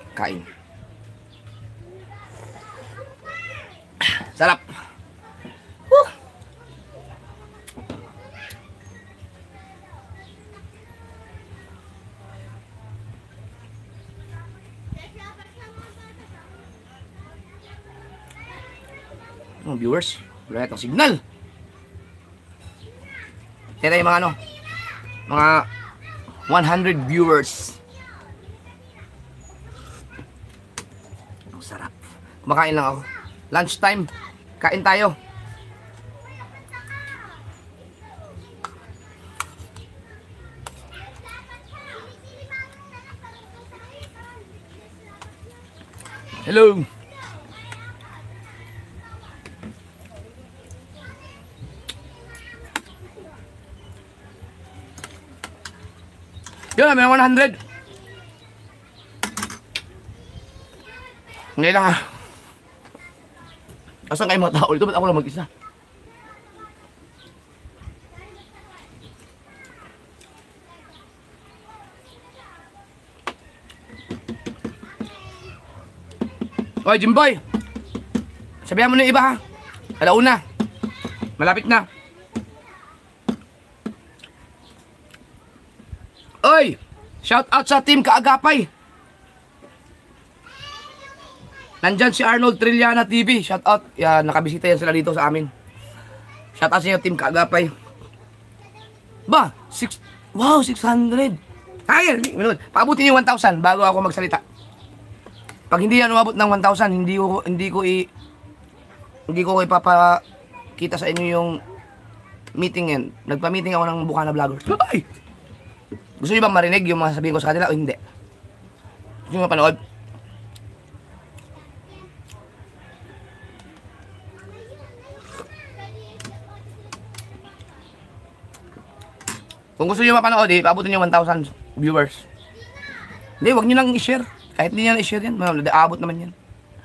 Kain. Sarap. Woo! Viewers, wala itong signal. Kaya tayo mga mga 100 viewers. Ang sarap. Kumakain lang ako. Lunchtime, kain tayo. Hello. Yun, may 100. Ngayon lang ha. Asan kayo mga tao? Ito ba't ako lang mag-isa? Oy, Jimboy! Sabihan mo na yung iba ha. Alauna. Malapit na. Oy! Shout out sa team Kaagapay. Nandyan si Arnold Trilliana TV. Shout out. Yan, nakabisita yan sila dito sa amin. Shout out sa inyo, team Kaagapay. Ba? Wow, 600. Ay, paabutin yung 1,000 bago ako magsalita. Pag hindi yan umabot ng 1,000, hindi ko ipapakita sa inyo yung meeting yan. Nagpa-meeting ako ng Bukana Vloggers. Ay! Gusto niyo ba marinig yung mga sabihin ko sa kanila o hindi? Gusto niyo mapanood? Kung gusto niyo mapanood, paabutin niyo 1,000 viewers. Hindi, wag niyo lang i-share. Kahit hindi niyo i-share yan, aabot naman yan.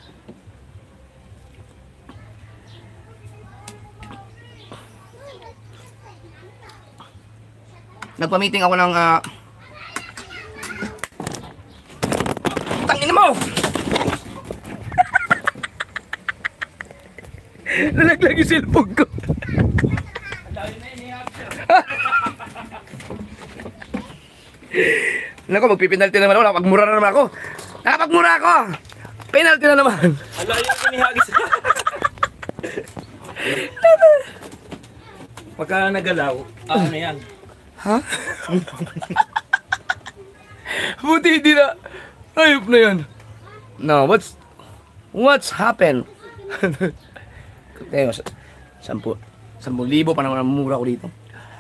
Nagpa-meeting ako ng tangina mo! Nalaglag yung cellphone ko. Naku, magpipinalty naman ako. Nakapagmura na naman ako. Nakapagmura ako! Penalty na naman. Ala, yung pinihagis. Pagka nagalaw, ano yan? Ha? Buti hindi na. Ayop na yan. No, what's happened? Kaya 10,000 pa naman ang mura ko dito.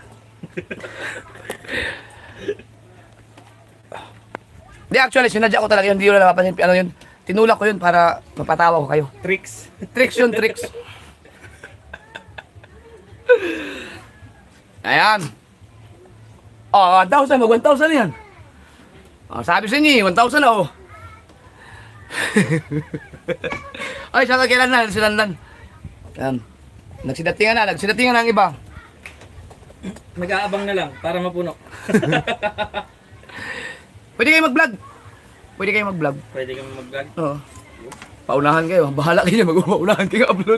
Hindi, actually, sinadya ko talaga yun. Hindi ko na napapansin. Ano yun? Tinulak ko yun para mapatawa ko kayo. Tricks. Tricks yun, tricks. Ayan. Oh, 1,000. Mag 1,000 yan. Oh, sabi sa inyo, 1,000 na oh. Ay, siya kailan na, silandan. Yan. Nagsidatingan na ang iba. Nag-aabang na lang para mapuno. Pwede kayo mag-vlog. Pwede kayo mag-vlog. Pwede kami mag-vlog. Oo. Paunahan kayo. Bahala kayo. Mag-paunahan kayo upload.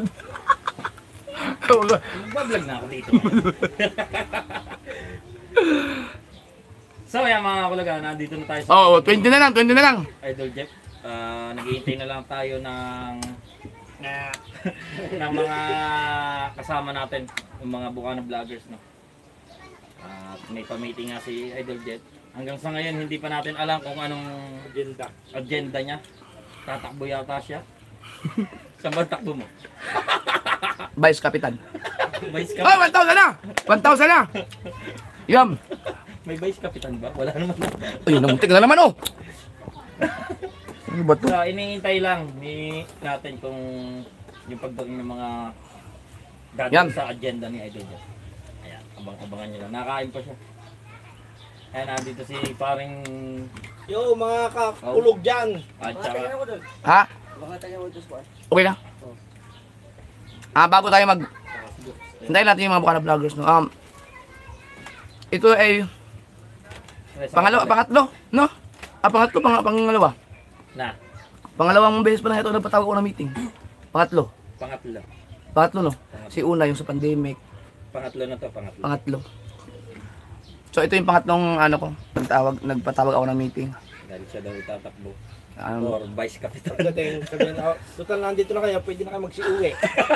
Mag-vlog na ako dito. So, yan mga kulaga, nandito na tayo sa... Oo, 20 na lang, 20 na lang. Idol Jeff. Naghihintay na lang tayo ng ng mga kasama natin, yung mga Bukana Vloggers, no? At may pa-meeting nga si Idol Jeff. Hanggang sa ngayon, hindi pa natin alam kung anong agenda niya. Tatakbo yata siya. Saan ba takbo mo? Vice Kapitan. Vice Oh, Kapitan? 1,000 na! 1,000 na! Yum! May Vice Kapitan ba? Wala naman. Ay, namuntik na naman oh! Ano ba to? So, iniintay lang ni natin kung yung pagdating ng mga gagawin sa agenda ni Idol Jeff. Ayan, abang-abangan nyo lang. Nakain pa siya. Ayan, nandito si paring... Yo, mga kakulog dyan. At saka... Ha? Baka tayo mo ito squad. Okay na? Bago tayo hintayin natin yung mga Bukana Vloggers, no? Ito ay pangatlo, no? Pangatlo, pangalawa. Na, Pangalawang beses pa na ito nagpatawag ako ng meeting. Pangatlo. pangatlo. Pangatlo no? Si una yung sa pandemic. Pangatlo na to, pangatlo. Pangatlo. So ito yung pangatlong ano ko, nagpatawag ako ng meeting. Dahil siya daw itatakbo. Ano, Or vice capital. Pagdating, sabihin, oh, total nandito na kayo, pwede na kayo magsiuwi.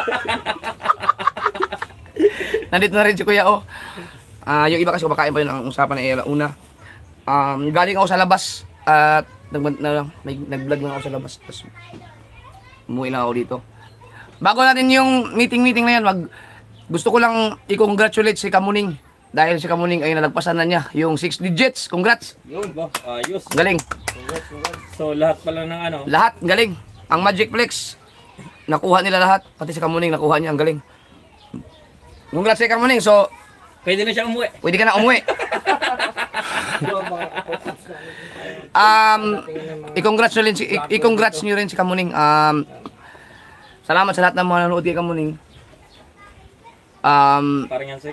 nandito na rin si Kuya O. Yung iba kasi kumakain pa yun ang usapan na Ella. Una, galing ako sa labas at nag-vlog lang ako sa labas. Tapos umuwi lang ako dito. Bago natin yung meeting na yan, gusto ko lang i-congratulate si Kamuning. Dahil si Kamuning ay nalagpasan na niya yung 6 digits. Congrats! Yun ba? Ayos. Galing. So lahat pala ng ano, Lahat, galing. Ang Magic Flex, nakuha nila lahat. Pati si Kamuning, nakuha niya. Ang galing. Congrats si Kamuning. So, pwede na siya umuwi. pwede ka na umuwi. I-congrats nyo rin si Kamuning. Salamat sa lahat ng mga nanonood kay Kamuning. Parang yan, Sek.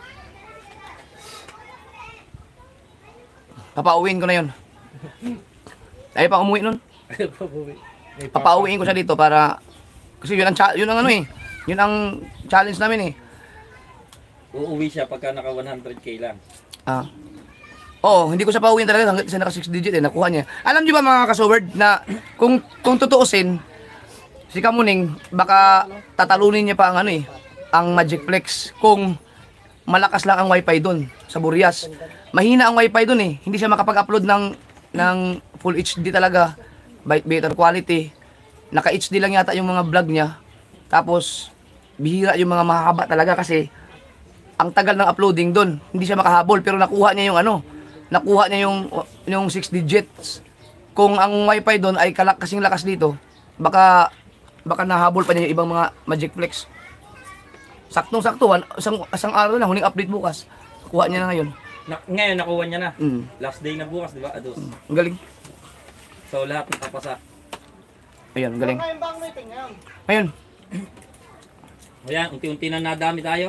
Papauwiin ko na yun. Ayaw pa umuwi nun. Papauwiin ko siya dito para kasi yun ang ano eh. Yun ang challenge namin eh. Uuwi siya pagka naka 100k lang. Hindi ko siya pauwiin talaga hanggang isa naka 6 digit eh, nakuha niya. Alam niyo ba mga kasoward na kung tutuusin si Kamuning baka tatalunin niya pa ang ano eh, ang Magic Flex kung malakas lang ang wifi doon sa Burias. Mahina ang wifi doon eh. Hindi siya makapag-upload ng full HD talaga. Better quality. Naka HD lang yata yung mga vlog niya. Tapos bihira yung mga mahaba talaga kasi ang tagal ng uploading doon. Hindi siya makahabol pero nakuha niya yung ano. Nakuha niya yung 6 digits. Kung ang wifi doon ay kasing lakas dito, baka nahabol pa niya yung ibang mga Magic Flex. Saktong-sakto, isang araw lang, huling update bukas. Kuha niya na ngayon. Ngayon nakuha niya na. Mm. Last day na bukas, di ba? Ados. Ang galing. So lahat nakapasa. Ayun, ang galing. Ngayon ba ang meeting ngayon? Ayun. Ayan, unti-unti na nadami tayo.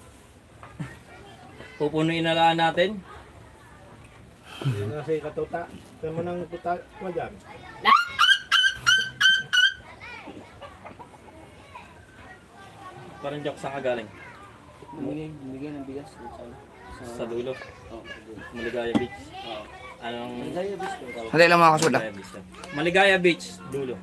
Pupunuin na lang natin. Yun na si Katuta. Kaya mo nang tuta mo dyan. Parang joke, saan ka galing? Bigay ng bigas Sa dulo. Maligaya Beach. Anong... Hali lang mga kasuda. Maligaya Beach. Maligaya Beach, dulo.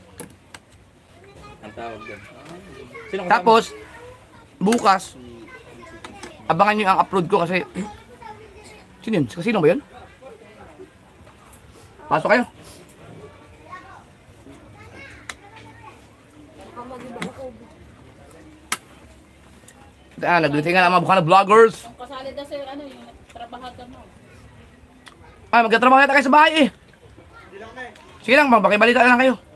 Ang tawag doon. Sino kasama? Tapos, bukas, abangan nyo ang upload ko kasi... Sino yun? Kasino ba yun? Pasok kayo. Nagdating nga ang mga bukana vloggers. Kasali daw sa ano yung trabahagan mo. Magkatrabaho yata kayo sa bahay eh. Sige lang, makibalita lang kayo.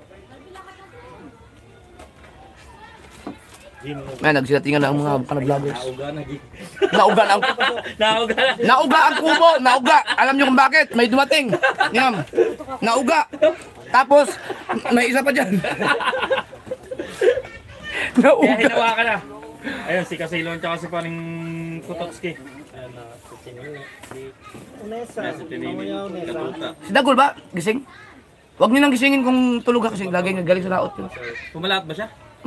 Nagsilatingan na ang mga bukana vloggers. Nauga na, Gig. Nauga ang... Nauga na. Nauga ang kubo! Nauga! Alam nyo kung bakit? May dumating. Yan. Nauga. Tapos, may isa pa dyan. Kaya Nauga. hinawa ka na. Ayun, si Kasilon tsaka si paring Kutotski. Unesa. Nasa tinini. Mamaya Unesa. Katuta. Si Dagol ba? Gising? Huwag nyo nang gisingin kung tulog ka kasi lagi galing sa laot yun. Pumalat ba siya?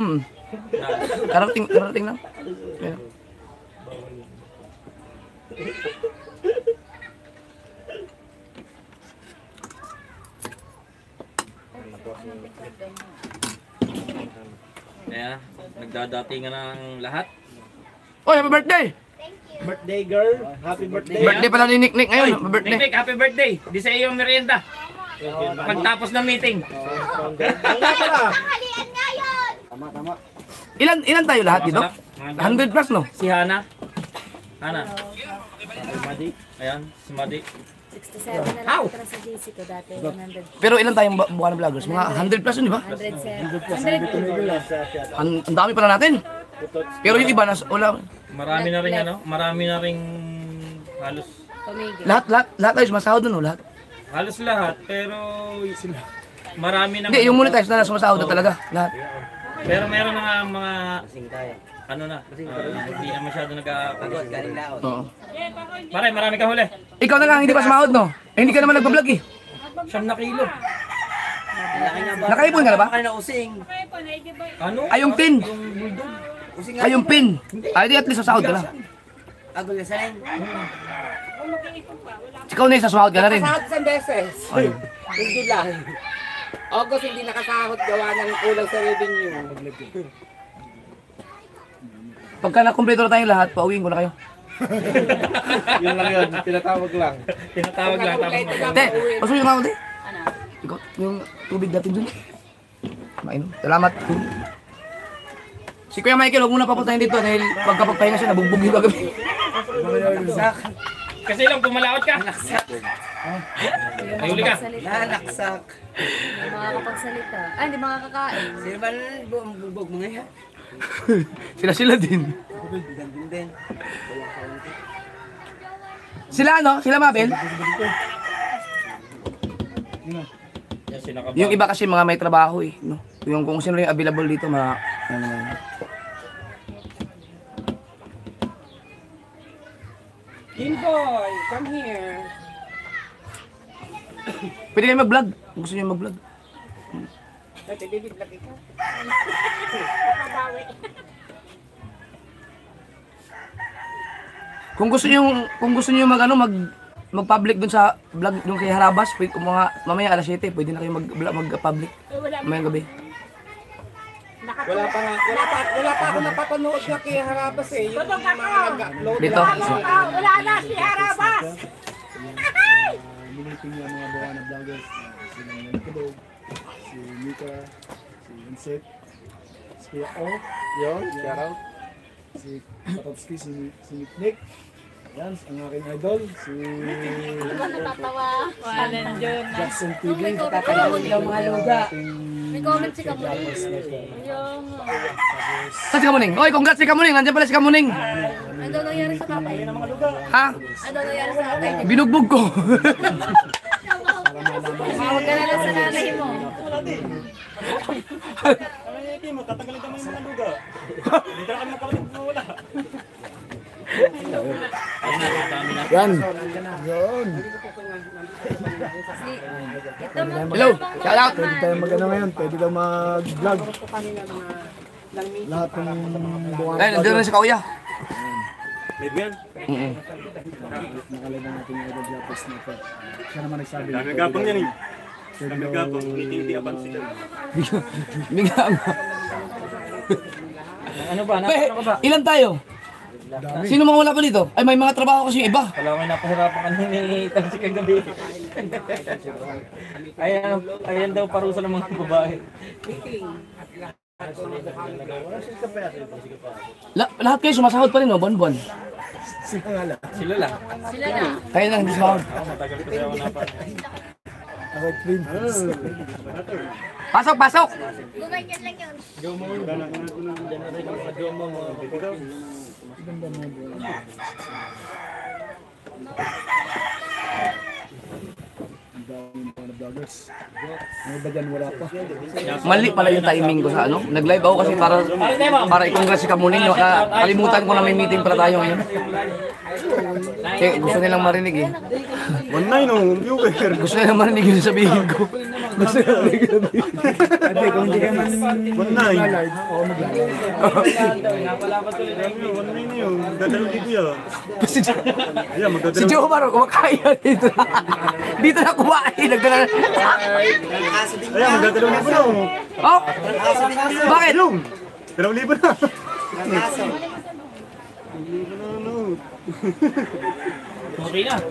Karating lang. Ayan. Kaya, nagdadatingan ng lahat. Oh, happy birthday! Birthday girl. Happy birthday. Birthday pala ni Nick ngayon. Happy birthday. Nick, happy birthday! Di sa iyo yung merienda. Pagtapos ng meeting. Ang nga pala. Ilan tayo lahat dito? Masarap. 100 plus no? Si Hana. Hana. Ayan, si Madi. 67 na lang para sa JC ko dati, 100. Pero ilan tayong buwan vloggers? Mga 100 plus yun, di ba? 100. Ang dami pala natin. Pero yung iba, wala. Marami na rin ano, marami na rin halos Tumigil. Lahat tayo sumasahod dun, no? Lahat. halos lahat pero marami na Hindi, yung monetize na sumasahod na talaga. Lahat. pero meron na nga mga ano na, hindi na masyado nagkakagulat. Oo. Marami ka huli. Ikaw na lang, hindi pa sumahod, no? Eh, hindi ka naman nagpa-vlog eh. 9 na kilo. Nakaipon ka na ba? Kaya na using. Ano? Ay, yung pin. Using Ay, yung pin. Ay, di at least sasahod ka na. Agol na sa'yo. Ikaw na sasahod ka na rin. Nakasahod sa beses. Ay. Hindi lang. August hindi nakasahod gawa ng kulang sa revenue. Pagka nakumpleto na tayong lahat, pauwiin ko na kayo. Yun lang yun, tinatawag lang. Tinatawag lang. Tapos Te, pasuyo nga ako, te. Ikaw, yung tubig natin dun. Mainom. Salamat. Si Kuya Michael, huwag muna papuntahin dito dahil pagkapagpahinga siya, nabugbog yung kagabi. kasi lang pumalaot ka. Ay, uli ka. Nanaksak. Hindi makakapagsalita. Ah, hindi makakakain. Sino ba ang bubog mga yan? Sila din. Gandun din. Sila ano? Sila Mabel? Yan, sinakaba. Yung iba kasi mga may trabaho eh. No? Yung kung sino yung available dito, mga... Boy, come here. Pwede kayo mag-vlog. Gusto niyo mag-vlog. Dati baby vlog ka. Kung gusto niyo mag-public dun sa vlog dun kay Harabas, pwede, kung mga mamaya alas 7, pwede na kayo mag-public. Mamayang gabi. Wala pa ako napapanood na kay Harabas eh. Yung mga nag-upload. Dito. Wala na si Harabas! Miniting yung mga bawa na vloggers, si Nang Kadog, si Mika, si Insect, si Kuya O, Yun, shout out. si Patowski, si Nick, yan, ang aking idol, si Natatawa. Walan dyan. Jackson TV, Mga luga. ating May comment si Kamuning. Saan si Kamuning? Oy, congrats si Kamuning. Nandiyan pala si Kamuning. Ano nangyari sa tatay? Ha? Ano nangyari sa tatay? Binugbog ko. Tawag ka na lang sa nanay mo. yan, Ito mo. Hello, shout out. pwede tayo mag-ano ngayon, pwede lang mag-vlog. Lahat ng bawa Ay, nandiyan na si Kauya. nakalive natin yung idol Japos na ito. Siya naman nagsabi. Nagagapang yan eh. Pwede daw, Nagagapang, hindi aban sila. Bigyan. Ano ba? Pe, Ano ka ba? ilan tayo? dami. Sino mga wala pa dito? Ay, may mga trabaho kasi yung iba. Wala ko napahirapan kanina ni Tansi kagabi. Ayan daw parusa ng mga babae. Lahat kayo sumasahod pa rin, no? Buwan-buwan. Sila nga lang. Sila lang. Sila na. Kaya lang, hindi sumahod. Matagal ko sa'yo na pa. Ako 3 months. Pasok, pasok! Gumanyan lang yun. Ang daming mga vloggers. Ang iba dyan wala pa. Mali pala yung timing ko sa ano. Nag-live ako kasi para i-congrats si Kamuning. No? Kalimutan ko na may meeting pala tayo ngayon. Kasi gusto nilang marinig eh. 1-9 oh, viewer. Gusto nilang marinig yung sabihin ko. Gusto nilang marinig yung sabihin ko. Hindi, kung hindi ka man 1-9. mag-live, ako mag-live. 1-9 na yun. Dadalong dito yan. Ayan, Si magdadalong. Joe Maro, kumakain na dito. Dito na kumain. Nagdala. Ayan, magdadalong libo na oh. Oh! Bakit? 2,000 na. Okay na.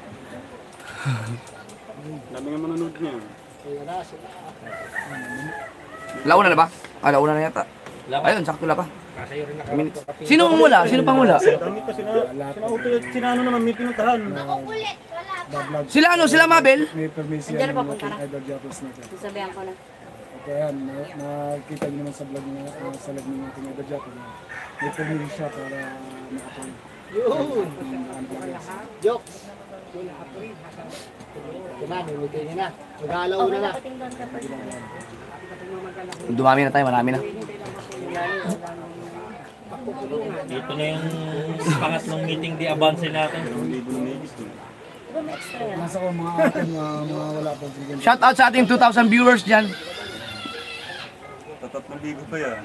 Dami nga manonood niya. Launa na ba? Ah, launa na yata. Ayun, sakto na pa. Sino ang wala? Sino pang wala? Dami pa sina ano naman, may pinuntahan. Vlog. Sila ano? Sila Mabel? May permission Diyan na ng papunta ating na. idol Japos na ito. Sasabihan ko na. At ayan, nakikita niyo naman sa vlog niya, sa live ng ating idol Japos na may permission siya para makapang. Jokes. Namimigay niya na. Mag-aalaw na na. Dapating doon kapag Dumami na tayo, marami na. Dito na yung pangatlong meeting di avance natin. ba may extra yan? Nasa ko mga ating mga wala pa siguro. Shout out sa ating 2,000 viewers dyan. Tatatong ligo pa yan.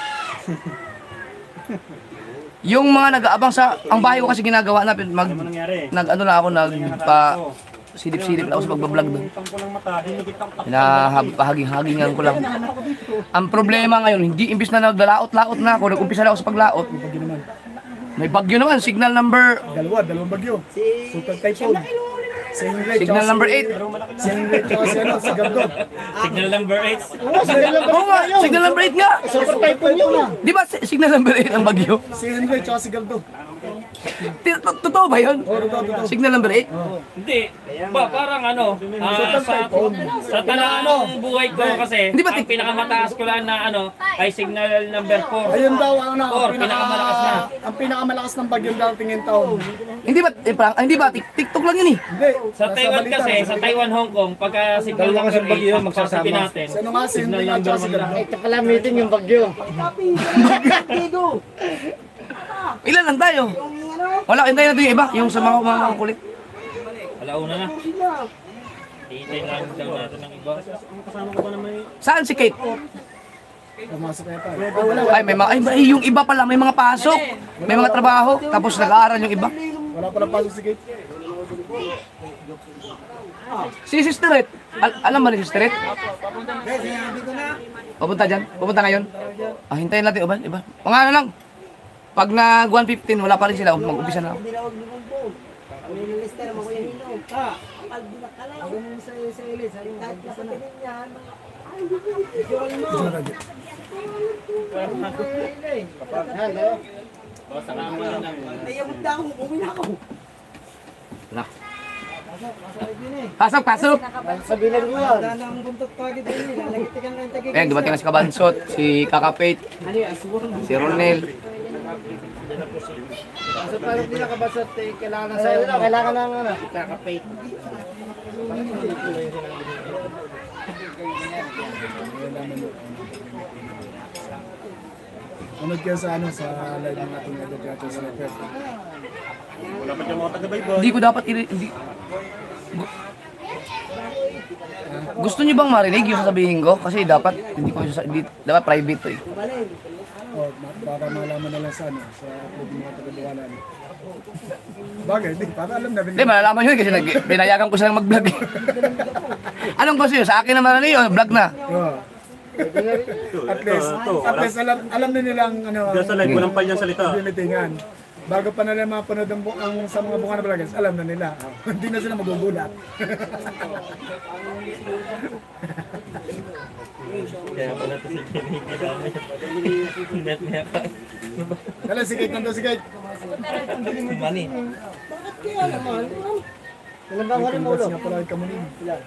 Yung mga nag-aabang sa, ang bahay ko kasi ginagawa na, nag-ano na ako, silip-silip na ako sa pagbablog doon. Hinahaging-hagingan ko lang. Ang problema ngayon, hindi imbis na nagdalaot-laot na ako, nag-umpisa na ako sa paglaot. May bagyo naman, signal number, Dalawang bagyo. Super typhoon. Si Henry, signal number 8. Si Henry, tsaka si ano, si Gardon. Signal number 8. Oo nga, signal number 8 nga. Super typhoon yun ah. Di ba signal number 8 ang bagyo? Si Henry, tsaka si Gardon. Totoo ba yun? Signal number 8? Hindi. Parang ano, sa tanang buhay ko kasi, Hindi ba ang pinakamataas ko lang na ano, ay signal number 4. Ayun daw, ano, Pinakamalakas na. ang pinakamalakas ng bagyong dating ng taon. Hindi ba, TikTok lang yun eh. Hindi. Sa Taiwan kasi, sa Taiwan, Hong Kong, pagka signal number 8, magsasabi natin, Ano nga, si Henry, signal tsaka si number 1 Gardon. Ito pala meeting yung bagyo. Ilan lang tayo? Wala, hintayin natin yung iba, yung sa mga kulit. Alauna na. Hihintayin lang daw natin ng iba. Saan si Kate? Pumasok na tayo. Ay, yung iba pala, may mga pasok. May mga trabaho, tapos nag-aaral yung iba. Wala pala pasok si Kate. Si Sister Red, alam ba ni Sister Red? Pupunta dyan? Pupunta ngayon? Hintayin natin, iba. Mga ano lang, pag nag 1:15, wala pa rin sila, mag-umpisa na ako. Wala. Pasok! Sabihin mo yan. Ayan, dumating na si Kabansot, si Kakapate, si Ronel. So parang hindi nakabasat, kailangan sa'yo. Kailangan ng ano, kakapate. Unod kayo sa ano, sa live ng ating Adagyato Sniper. Wala pa dyan mga taga-baybay. Hindi ko dapat Gusto niyo bang marinig yung sasabihin ko? Kasi dapat, dapat private to eh. O, para malaman na lang sa ano, sa upload ng mga taga-duwalan. Bagay, hindi, para alam na. Hindi, malalaman yun kasi pinayagan ko silang mag-vlog eh. Anong gusto yun? Sa akin naman ano yun, vlog na. Oo. At least alam na nilang ano, Diyan sa live, walang panyang salita. binitingan. Bago pa nila mapanood ang sa mga bunga na vloggers, alam na nila. Hindi na sila magugulat. Kaya pala ito si Jenny, net niya pa. Kala, si Kate nandun, si Kate. Mani. Ilan ba ang huli mo ulo? Congrats nga pala kay Kamuning.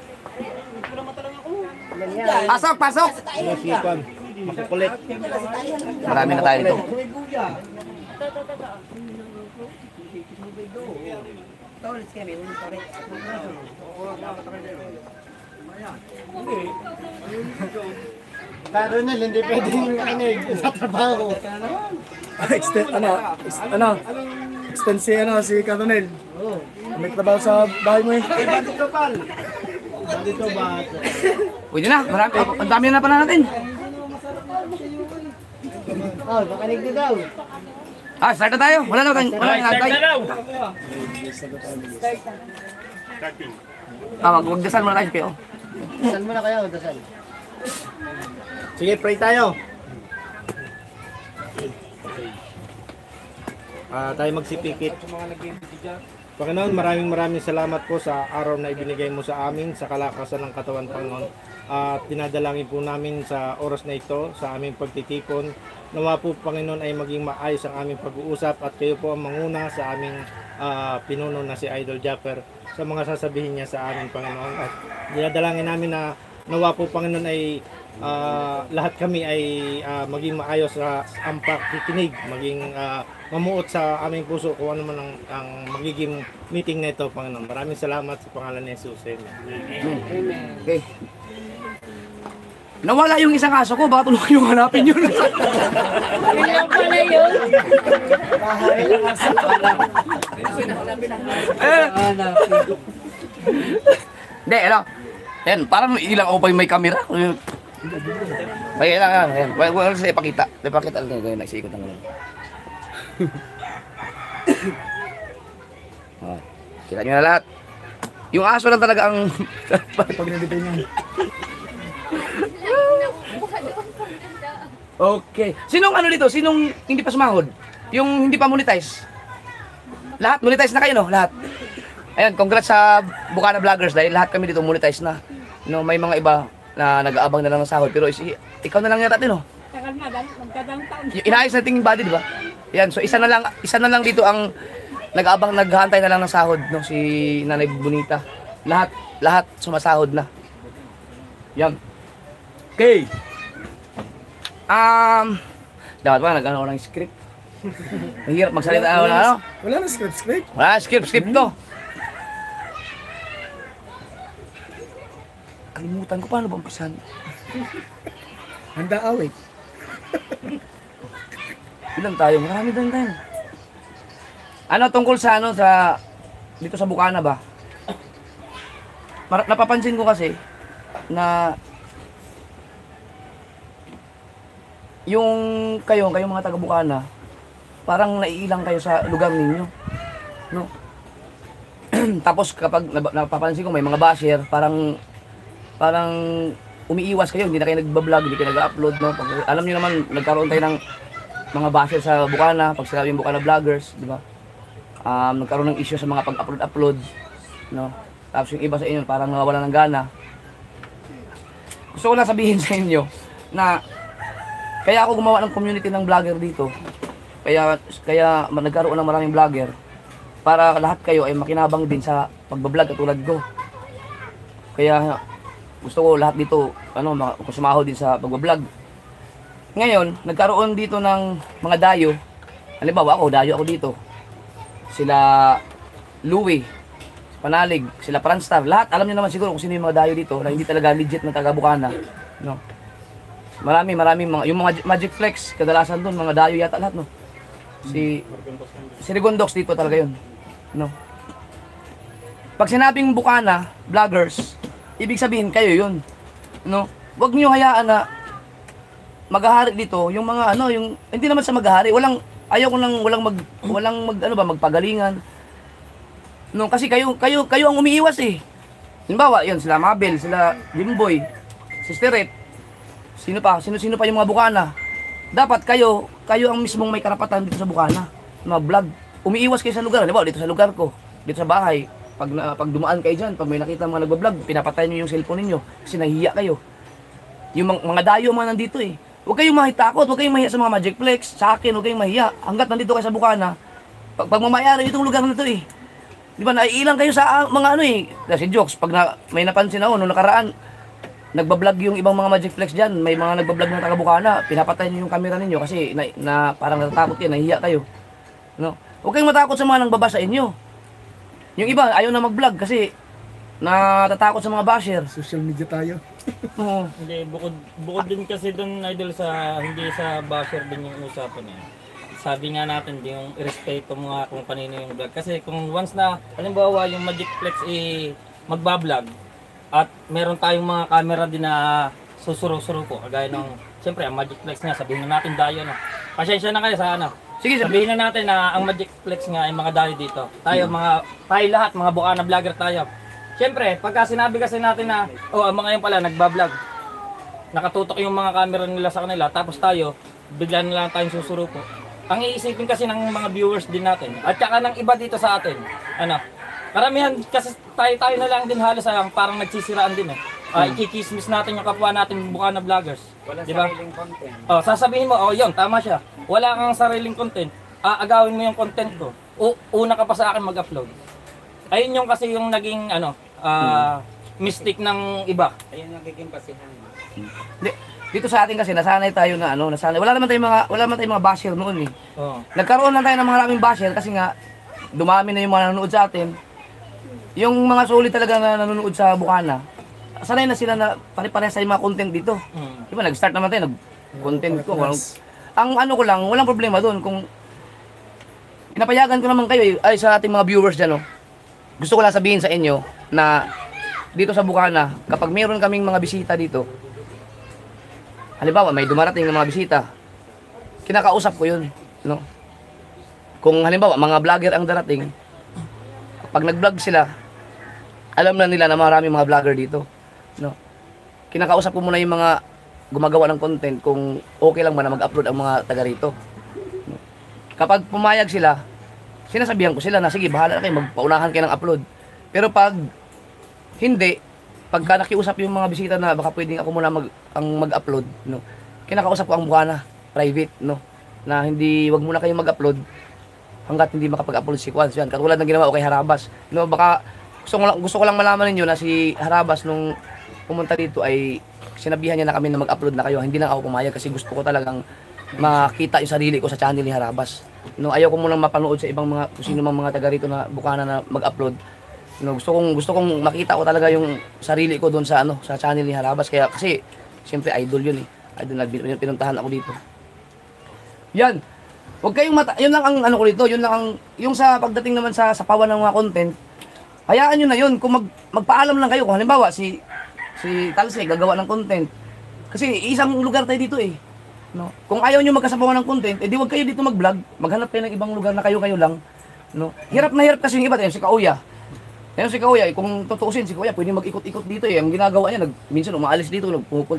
Pasok! Masipan. Makukulit. Marami na tayo dito. Pero nil, hindi pwedeng kinig sa trabaho. Extend si Katonel. May trabaho sa bahay mo eh. Pwede na, marami. Ang dami na pala natin. Oh, pakinig din daw. Start na tayo. Wala na tayong Start na daw! Magdasal muna tayo kayo. Dasal mo na kayo, dasal. Sige, pray tayo. Tayo magsipikit. Panginoon, maraming salamat po sa araw na ibinigay mo sa amin, sa kalakasan ng katawan, Panginoon. At dinadalangin po namin sa oras na ito, sa aming pagtitipon. Nawa po, Panginoon, ay maging maayos ang aming pag-uusap at kayo po ang manguna sa aming pinuno na si Idol Japper sa mga sasabihin niya sa amin, Panginoon. At dinadalangin namin na nawa po, Panginoon, ay lahat kami ay maging maayos sa ang pakikinig, maging mamuot sa aming puso kung ano man ang magiging meeting na ito, Panginoon. Maraming salamat sa pangalan ni Jesus. Amen. Okay. Nawala yung isang aso ko, baka tulungan yung hanapin yun. Ilan pala yun? Eh, Hindi, ano? Yan, parang ilang ako pa yung may camera. May ilang, yan. Wala sa ipakita. Ipakita lang ngayon, nagsikot ng ngayon. Oh, kita nyo na lahat. Yung aso lang talaga ang... Pag nandito niya. Okay. Sinong ano dito? Sinong hindi pa sumahod? Yung hindi pa monetize? Lahat? Monetize na kayo, no? Lahat. Ayan, congrats sa Bukana Vloggers dahil lahat kami dito monetize na. No, may mga iba na nag-aabang na lang ng sahod. Pero ikaw na lang yata din, no? Tagal na, magkadang taon. Inaayos natin yung body, di ba? Yan, so isa na lang dito ang naghahantay na lang ng sahod, no? Si Nanay Bonita. Lahat sumasahod na. Yan. Okay. Dapat ba nag-ano ako ng script? Mahirap magsalita ako na ano? Wala na script. Wala, script to. Kalimutan ko paano ba umpisan? Handa awit. Ilan tayo? Marami din tayo. Ano tungkol sa ano sa dito sa Bukana ba? Napapansin ko kasi na yung kayo mga taga Bukana, parang naiilang kayo sa lugar ninyo. No? Tapos kapag napapansin ko may mga basher, parang umiiwas kayo, hindi na kayo nagbablog, hindi kayo nag-upload, no? Pag, alam niyo naman, nagkaroon tayo ng mga basher sa Bukana, pag sinabi yung Bukana vloggers, di ba? Nagkaroon ng issue sa mga pag-upload, no? Tapos yung iba sa inyo, parang nawawala ng gana. Gusto ko lang sabihin sa inyo na kaya ako gumawa ng community ng vlogger dito. Kaya nagkaroon ng maraming vlogger para lahat kayo ay makinabang din sa pagbablog katulad ko. Kaya gusto ko lahat dito sumahod din sa pagbablog. Ngayon, nagkaroon dito ng mga dayo. Halimbawa dayo ako dito. Sila Louie, Panalig, sila Franstar. Lahat alam niyo naman siguro kung sino yung mga dayo dito na hindi talaga legit na taga Bukana, no? Marami mga yung mga Magic Flex kadalasan doon mga dayo yata lahat, no? Si Rigondox dito talaga 'yon, no? Pag sinabing Bukana vloggers, ibig sabihin kayo 'yun, no? Huwag niyo hayaan na maghahari dito yung mga yung hindi naman sa maghahari, walang magpagalingan. No, kasi kayo ang umiiwas eh. Halimbawa, 'yun sila Mabel, sila Jimboy, Sister Red. Sino pa yung mga Bukana? Dapat kayo ang mismong may karapatan dito sa Bukana. Mag-vlog. Umiiwas kayo sa lugar. Halimbawa, dito sa lugar ko, dito sa bahay. Pag dumaan kayo diyan, pag may nakita mga nagba-vlog, pinapatay niyo yung cellphone niyo kasi nahihiya kayo. Yung mga dayo man nandito eh. Huwag kayong mahitakot, huwag kayong mahiya sa mga Magic Flex. Sa akin, huwag kayong mahiya. Hanggat nandito kayo sa Bukana, pag mamayari itong lugar na ito eh. Di ba, naiilang kayo sa mga si Jokes, pag may napansin ako, noong nakaraan, nagbablog yung ibang mga Magic Flex dyan, may mga nagbablog ng taga Bukana, pinapatay niyo yung camera ninyo kasi parang natatakot kayo, nahihiya kayo. No? Huwag kayong matakot sa mga nangbaba sa inyo. Yung iba, ayaw na mag-vlog kasi natatakot sa mga basher. Social media tayo. Oo. Hindi, bukod din kasi doon, idol, hindi sa basher din yung usapan niya. Sabi nga natin, yung irespeto mo nga kung kanino yung vlog. Kasi kung once na, halimbawa yung Magic Flex magbablog, at meron tayong mga camera din na susuro-suro po, kagaya ng, siyempre ang Magic Flex nga, sabihin na natin dayo na. Pasensya na kayo sa Sige, sabihin na natin na ang Magic Flex nga ay mga dayo dito. Tayo lahat, mga Bukana vlogger tayo. Siyempre, pagka sinabi kasi natin na, ang mga yun pala, nagbablog, nakatutok yung mga camera nila sa kanila, tapos tayo, bigla na lang tayong susuro po. Ang iisipin kasi ng mga viewers din natin, at saka ng iba dito sa atin, karamihan kasi tayo na lang din halos parang nagsisiraan din eh. Ikikismis natin yung kapwa natin Bukana vloggers. Wala diba? sariling content. Sasabihin mo, yun, tama siya. Wala kang sariling content, agawin mo yung content ko. Una ka pa sa akin mag-upload. Ayun yung kasi yung naging mistake ng iba. Ayun nagiging pasihan. Dito sa atin kasi nasanay tayo na nasanay. Wala naman tayong mga basher noon eh. Oh. Nagkaroon lang tayo ng maraming basher kasi nga dumami na yung mga nanonood sa atin. Yung mga solid talaga na nanonood sa Bukana, sanay na sila na pare-pareha sa mga content dito. Di ba, nag-start naman tayo, nag-content ko. Ang ko lang, walang problema doon kung pinapayagan ko naman kayo ay sa ating mga viewers dyan, gusto ko lang sabihin sa inyo na dito sa Bukana, kapag meron kaming mga bisita dito, halimbawa may dumarating ng mga bisita, kinakausap ko yun, no? Kung halimbawa mga vlogger ang darating, pag nag-vlog sila, alam na nila na marami mga vlogger dito, no? Kinakausap ko muna yung mga gumagawa ng content kung okay lang ba na mag-upload ang mga taga rito. No? Kapag pumayag sila, sinasabihan ko sila na sige, bahala na kayo, magpaunahan kayo ng upload. Pero pag hindi, pagka nakiusap yung mga bisita na baka pwedeng ako muna mag-upload, no? Kinakausap ko ang Bukana, private, no? Na hindi, wag muna kayong mag-upload hanggat hindi makapag-upload si Kwan. Yan, katulad ng ginawa ko kay Harabas. No, baka gusto ko lang malaman ninyo na si Harabas nung pumunta dito ay sinabihan niya na kami na mag-upload na kayo. Hindi na ako pumayag kasi gusto ko talagang makita yung sarili ko sa channel ni Harabas. No, ayaw ko munang mapanood sa ibang mga kung sino mang mga taga rito na Bukana na mag-upload. No, gusto kong makita ko talaga yung sarili ko doon sa sa channel ni Harabas kaya kasi siyempre idol yun eh. Idol na pinuntahan ako dito. Yan. Huwag kayong yun lang ang ano ko dito, yun lang ang yung sa pagdating naman sa sapawan ng mga content. Hayaan niyo na yun kung magpaalam lang kayo kung halimbawa si Talse gagawa ng content. Kasi isang lugar tayo dito eh. No? Kung ayaw niyo magkasapawan ng content, edi wag kayo dito mag-vlog. Maghanap kayo ng ibang lugar na kayo lang. No? Hirap na hirap kasi yung iba, si Kauya. Ngayon si Kauya, kung tutuusin si Kauya, pwede mag-ikot-ikot dito eh. Ang ginagawa niya, minsan umaalis dito, pumupunta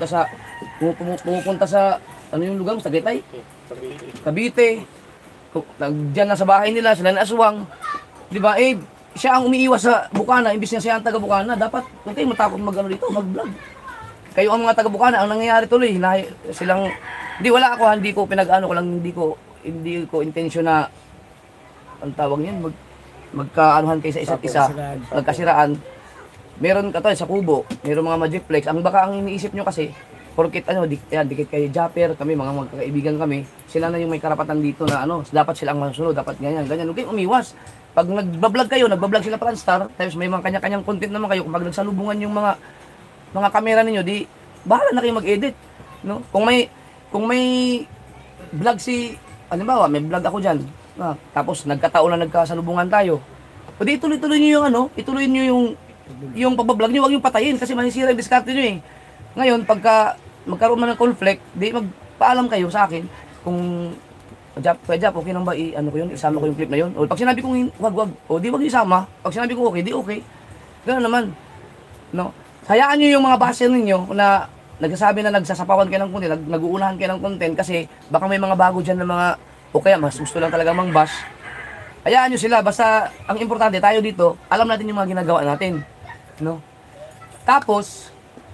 sa ano yung lugar mo, Tagaytay? Cavite. Diyan na sa bahay nila, sila na aswang. Di ba? Eh, siya ang umiiwas sa Bukana, imbis na siya ang taga Bukana. Dapat, huwag kayo matakot dito, mag-vlog. Kayo ang mga taga Bukana, ang nangyayari tuloy, silang, hindi ko pinag-ano ko lang, hindi ko intensyon na, ang tawag niyan, magkaanuhan kayo sa isa't isa, magkasiraan. Meron sa Kubo, meron mga Magiplex. Ang baka ang iniisip nyo kasi, porkit dikit kay Japper, kami mga magkakaibigan kami, sila na yung may karapatan dito na dapat sila ang masunod, dapat ganyan. Huwag kayong umiwas. Pag nagbablog kayo, nagbablog sila Franstar, tapos may mga kanya-kanyang content naman kayo, kung pag nagsalubungan yung mga kamera ninyo, di bahala na kayo mag-edit, no? Kung may vlog halimbawa, may vlog ako diyan. Tapos nagkataon na nagkasalubungan tayo. O di ituloy niyo ituloy niyo yung pagbablog niyo, wag yung patayin kasi masisira yung diskarte niyo eh. Ngayon, pagka magkaroon man ng conflict, di magpaalam kayo sa akin kung Kuya Jap, okay lang ba isama ko yung clip na yun? O pag sinabi kong wag, o di wag isama. Pag sinabi ko okay, di okay. Ganoon naman. No? Hayaan niyo yung mga baser ninyo na nagsasabi na nagsasapawan kayo ng content, nag-uunahan kayo ng content kasi baka may mga bago dyan na mga o kaya mas gusto lang talaga mang-bash. Hayaan nyo sila, basta ang importante tayo dito, alam natin yung mga ginagawa natin. No? Tapos,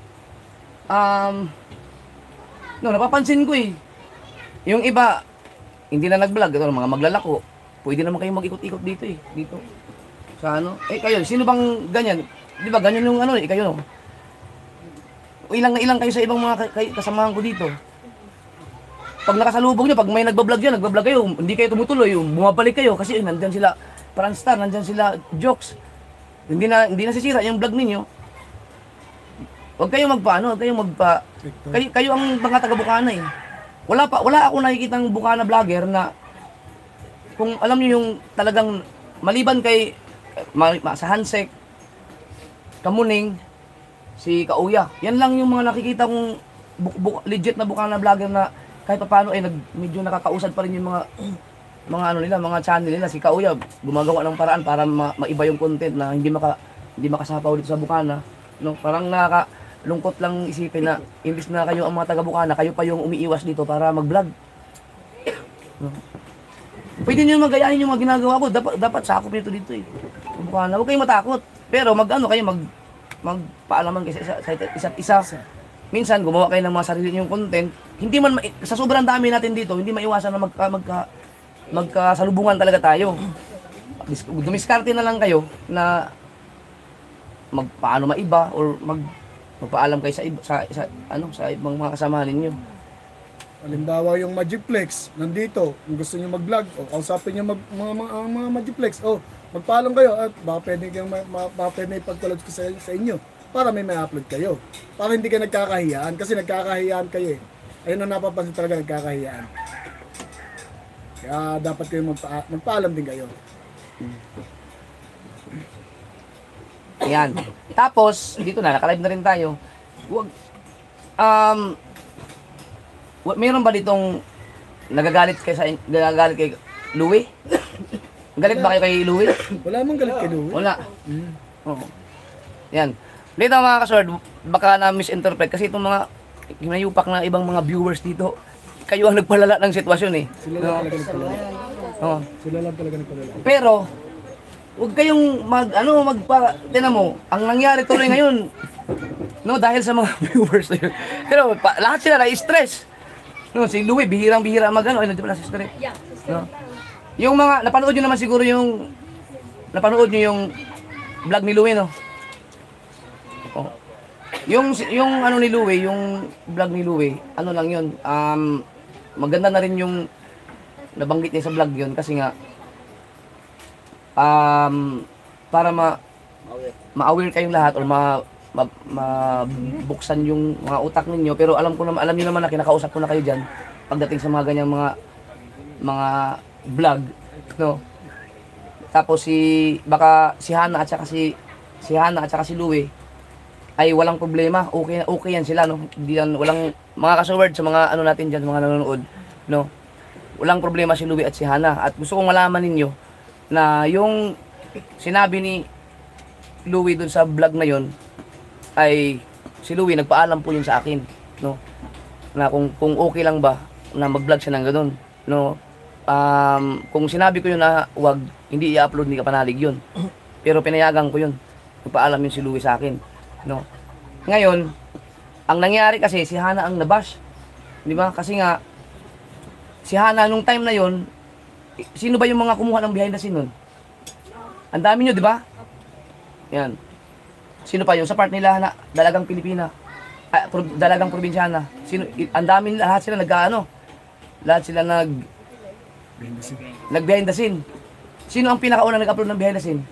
napapansin ko yung iba, hindi na nag-vlog, mga maglalako, pwede naman kayo mag-ikot-ikot dito dito. Sa kayo, sino bang ganyan? Di ba, ganyan yung kayo no? Ilang na ilang kayo sa ibang mga kasamahan ko dito. Pag nakasalubong nyo, pag may nagbablog kayo, hindi kayo tumutuloy, bumabalik kayo kasi nandyan sila Franstar, nandyan sila Jokes. Hindi na sisira yung vlog ninyo. Huwag kayong kayo ang mga taga Bukana eh. Wala ako nakikitang Bukana vlogger na kung alam niyo yung talagang maliban kay sa Hansek, Kamuning, si Kauya. Yan lang yung mga nakikita kong legit na Bukana vlogger na kahit paano medyo nakakausad pa rin yung mga channel nila. Si Kauya gumagawa ng paraan para maiba yung content na hindi makasapaw dito sa Bukana. No, parang lungkot lang isipin na imbis na kayo ang mga taga Bukana, kayo pa yung umiiwas dito para mag-vlog. No. Pwede niyo magayahin yung mga ginagawa ko. Dapat sakop nito dito Bukana. Huwag kayong matakot. Pero magpaalaman kayo sa isa't isa. Minsan gumawa kayo ng mga sarili niyong content. Hindi man sa sobrang dami natin dito, hindi maiwasan na magkasalubungan talaga tayo. Dumiskarte na lang kayo na paano maiba or magpaalam kayo sa ibang mga kasamahan ninyo. Halimbawa yung Magiplex, nandito, kung gusto niyo mag-vlog, o kausapin niyo mga Magiplex, magpaalam kayo at baka pwede ipagtulad ko sa inyo para may upload kayo. Para hindi kayo nagkakahiyaan, kasi nagkakahiyaan kayo Ayun ang napapansin talaga, nagkakahiyaan. Kaya dapat kayo magpaalam din kayo. Yan. Tapos, dito na, nakalive na rin tayo. Wag, meron ba ditong nagagalit kay Louie? Galit ba kayo kay Louie? Wala mong galit kay Louie. Wala. Oo. Yan. Dito mga kasword, baka na-misinterpret kasi itong mga hinayupak na ibang mga viewers dito, kayo ang nagpalala ng sitwasyon eh. Sila lang talaga nagpalala. Oo. Sila lang talaga nagpalala. Pero, huwag kayong tinan mo, ang nangyari tuloy ngayon, no, dahil sa mga viewers na yun. Pero, lahat sila na-stress. No, si Louie, bihirang-bihira mag-ano, ay, di ba nasa-stress? No? Yung mga, napanood nyo naman siguro yung vlog ni Louie, no? Oh. Yung ano ni Louie, yung vlog ni Louie, ano lang yun, maganda na rin yung nabanggit niya sa vlog yun kasi nga, para ma-aware kayong lahat or mabuksan yung mga utak ninyo, pero alam niyo naman na kinakausap ko na kayo diyan pagdating sa mga ganyang mga vlog, no. Tapos si Hana at saka si Louie ay walang problema, okay yan sila, no. Hindi yan, walang mga kasaword sa mga ano natin diyan, mga nanonood, no. Walang problema si Louie at si Hana, at gusto kong malaman ninyo na yung sinabi ni Louie dun sa vlog na yon ay si Louie nagpaalam po yun sa akin, no, na kung okay lang ba na mag-vlog siya ng ganun, no. Kung sinabi ko yun na wag, hindi i-upload ni Kapanalig yun, pero pinayagan ko yun, nagpaalam yun si Louie sa akin, no. Ngayon, ang nangyari kasi si Hana ang nabash, di ba? Kasi nga si Hana nung time na yon, sino ba yung mga kumuha ng behind the scene nun? Ang dami nyo, di ba? Yan. Sino pa yun? Sa part nila na dalagang Pilipina, dalagang probinsyana. Sino? Ang dami, lahat sila lahat sila nag-behind the scene. Sino ang pinakaunang nag-upload ng behind the scene?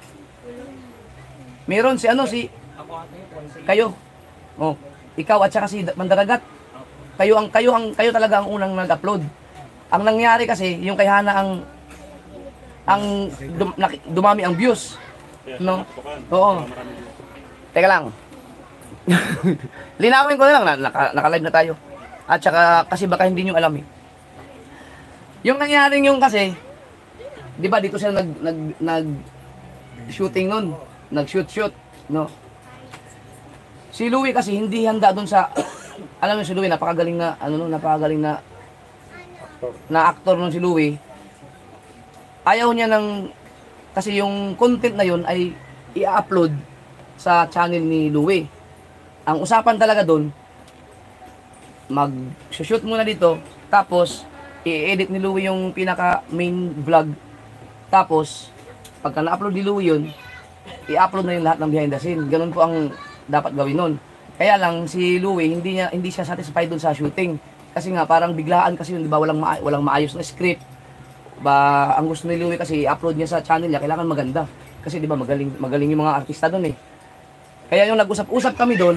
Meron si kayo. Oh, ikaw at saka si Mandaragat. Kayo talaga ang unang nag-upload. Ang nangyari kasi, yung kay Hana dumami ang views. No? Oo. Teka lang. Linawin ko na lang, naka-live na tayo. At saka, kasi baka hindi nyo alam eh. Yung nangyari yung kasi, di ba dito sila nag-shooting nun. Nag-shoot, no? Si Louie kasi hindi handa dun sa, alam mo si Louie, napakagaling na actor nun si Louie. Ayaw niya kasi yung content na yun ay i-upload sa channel ni Louie. Ang usapan talaga dun, mag-shoot muna dito, tapos i-edit ni Louie yung pinaka main vlog, tapos pagka na-upload ni Louie yun, i-upload na yung lahat ng behind the scene. Ganun po ang dapat gawin nun. Kaya lang si Louie hindi siya satisfied dun sa shooting. Kasi nga parang biglaan kasi yun, di ba, walang maayos na script. Ang gusto ni Louie kasi i-upload niya sa channel niya, kailangan maganda. Kasi di ba magaling yung mga artista doon eh. Kaya yung nag-usap-usap kami doon,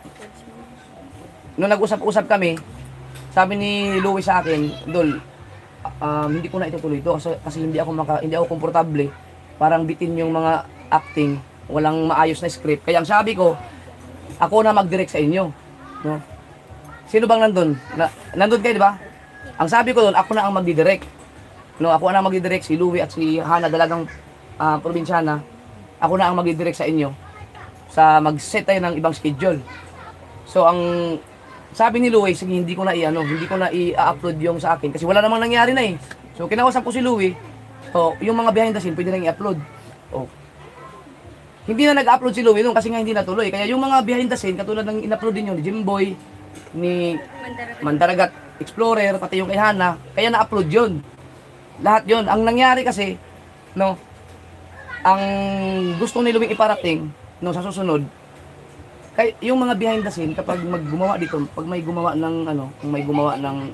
sabi ni Louie sa akin, Dol, hindi ko na itutuloy ito kasi hindi ako komportable. Parang bitin yung mga acting, walang maayos na script. Kaya ang sabi ko, ako na mag-direct sa inyo, no? Sino bang nandun? Nandun kayo, di ba? Ang sabi ko doon, ako na ang magdi-direct. No, ako na ang magdi-direct, si Louie at si Hana, dalagang probinsyana. Ako na ang magdi-direct sa inyo. Sa mag-set tayo ng ibang schedule. So ang sabi ni Louie, sige, hindi ko na i-upload yung sa akin kasi wala namang nangyari na eh. So kinausap ko si Louie, yung mga behind the scene pwede nang i-upload. Hindi na nag-upload si Louie nung kasi nga hindi natuloy. Kaya yung mga behind the scene, katulad ng in-upload din yun ni Jimboy, ni Mandaragat Explorer, pati yung kay Hana, kaya na-upload yun. Lahat yun. Ang nangyari kasi, no, ang gusto ni Louie iparating, no, sa susunod, kay yung mga behind the scene, kapag gumawa dito, pag may gumawa ng, kung may gumawa ng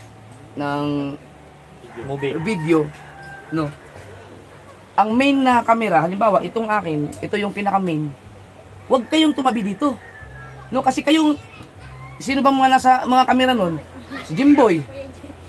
movie, video, no, ang main na camera, halimbawa, itong akin, ito yung pinaka-main, huwag kayong tumabi dito. No, kasi kayong, sino ba mga camera nun? Si Jimboy.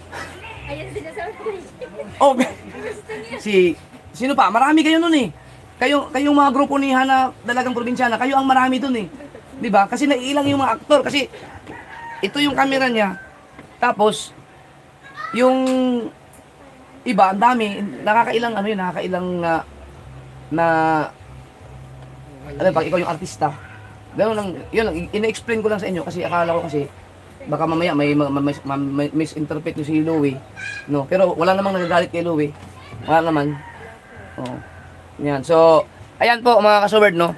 Sino pa? Marami kayo nun eh. kayong mga grupo ni Hana, Dalagang Probinsyana, kayo ang marami dun eh. 'Di ba? Kasi naiilang yung mga aktor kasi ito yung camera niya. Tapos yung iba, ang dami, nakakailang ano yun, nakakailang na ano pag ikaw yung artista. Ganun lang, yun lang, ina-explain ko lang sa inyo kasi akala ko kasi baka mamaya may misinterpret nyo si Louie, no? Pero wala namang nagagalit kay Louie. Wala naman. Oh. Yan. So, ayan po mga ka-Soberd, no?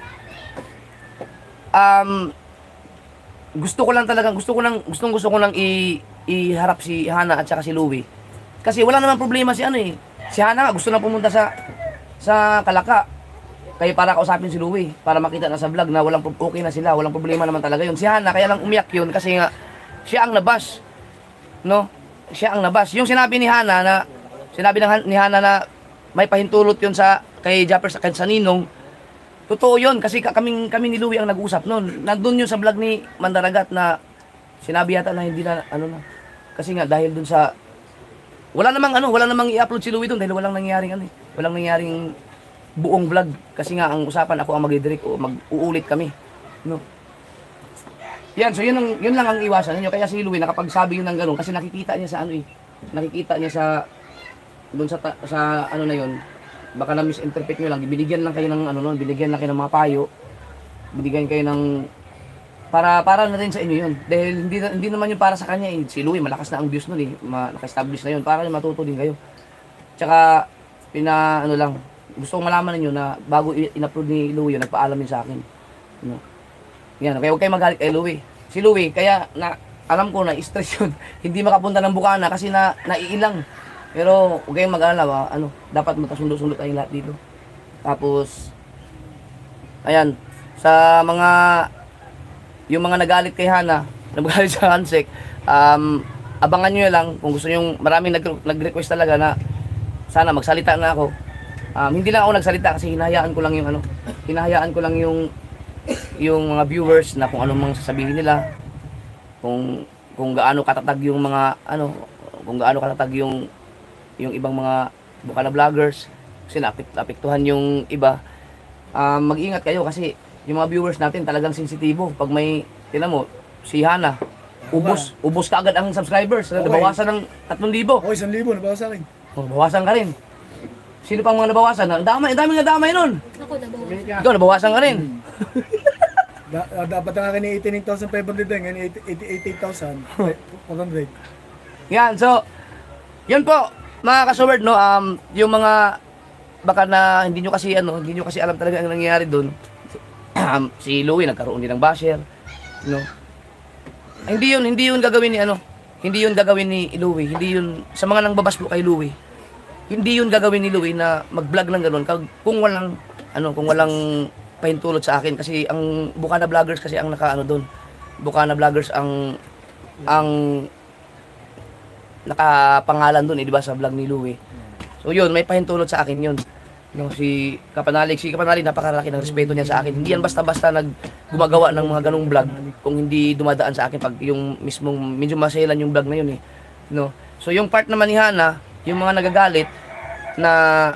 Gusto ko lang iharap si Hana at saka si Louie. Kasi wala namang problema si ano eh. Si Hana nga gusto na pumunta sa Kalaka. Kaya para kausapin si Louie, para makita na sa vlog na okay na sila, walang problema naman talaga yun. Si Hana kaya lang umiyak yun kasi nga siya ang nabas. No? Siya ang nabas. Yung sinabi ni Hana ni Hana na may pahintulot yun kay Japper sa Ninong. Totoo yun kasi kami ni Louie ang nag-usap noon. Nandun yun sa vlog ni Mandaragat na sinabi yata na hindi na ano na. Kasi nga dahil dun sa wala namang i-upload si Louie dun dahil walang nangyaring buong vlog kasi nga ang usapan ako ang mag-direct o mag-uulit kami, no. Yan, so yun lang ang iwasan niyo. Kaya si Louie nakapagsabi yun ng gano'n kasi nakikita niya sa doon sa ano na yun. Baka na misinterpret niyo lang, binigyan lang kayo ng mga payo. Binigyan kayo ng para na rin sa inyo yun. Dahil hindi naman yun para sa kanya eh. Si Louie malakas na ang views nun eh. Naka-establish na yun para matuto din kayo. Tsaka gusto kong malaman ninyo na bago in-upload ni Louie yun, nagpaalam yun sa akin. No? Yan, kaya huwag kayo magalit kay Louie. Si Louie, kaya alam ko na stress yun. Hindi makapunta ng Bukana kasi naiilang. Pero huwag kayong mag-alala, dapat magkasundo-sundo tayong lahat dito. Tapos, ayan, yung mga nagalit kay Hana, nagalit sa Hansek, abangan nyo lang kung gusto nyo, maraming nag-request talaga na sana magsalita na ako. Hindi lang ako nagsalita kasi hinahayaan ko lang yung mga viewers na kung ano mang sasabihin nila, kung gaano katatag yung mga kung gaano katatag yung ibang mga Bukana vloggers kasi naapektuhan yung iba. Mag-ingat kayo kasi yung mga viewers natin talagang sensitibo. Pag may mo si Hana, ubos ka agad ang subscribers. Nabawasan ng 3,000. Okay, 1,000 nabawasan rin. Bawasan ka rin. Sino pang mga nabawasan? Ang daming nadamay nun. Ako, nabawasan. Ikaw, nabawasan ka rin. Dapat ang akin ni 89,500 din, ngayon 88,100. Yan, so, yun po, mga ka-Soberd, no, yung mga, baka na hindi nyo kasi alam talaga ang nangyayari doon. Si Louie, nagkaroon din ng basher, no. Hindi yun gagawin ni Louie, hindi yun, sa mga nang babas po kay Louie, hindi yun gagawin ni Louie na mag-vlog ng gano'n kung walang pahintulot sa akin kasi ang Bukana vloggers kasi ang doon. Bukana vloggers ang nakapangalan doon, di ba, sa vlog ni Louie. So yun, may pahintulot sa akin yun. No, si Kapanalig napakaraki ng respeto niya sa akin. Hindi yan basta-basta gumagawa ng mga ganung vlog kung hindi dumadaan sa akin pag yung mismong medyo maselan yung vlog na yun eh. No. So yung part naman ni Hana, yung mga nagagalit na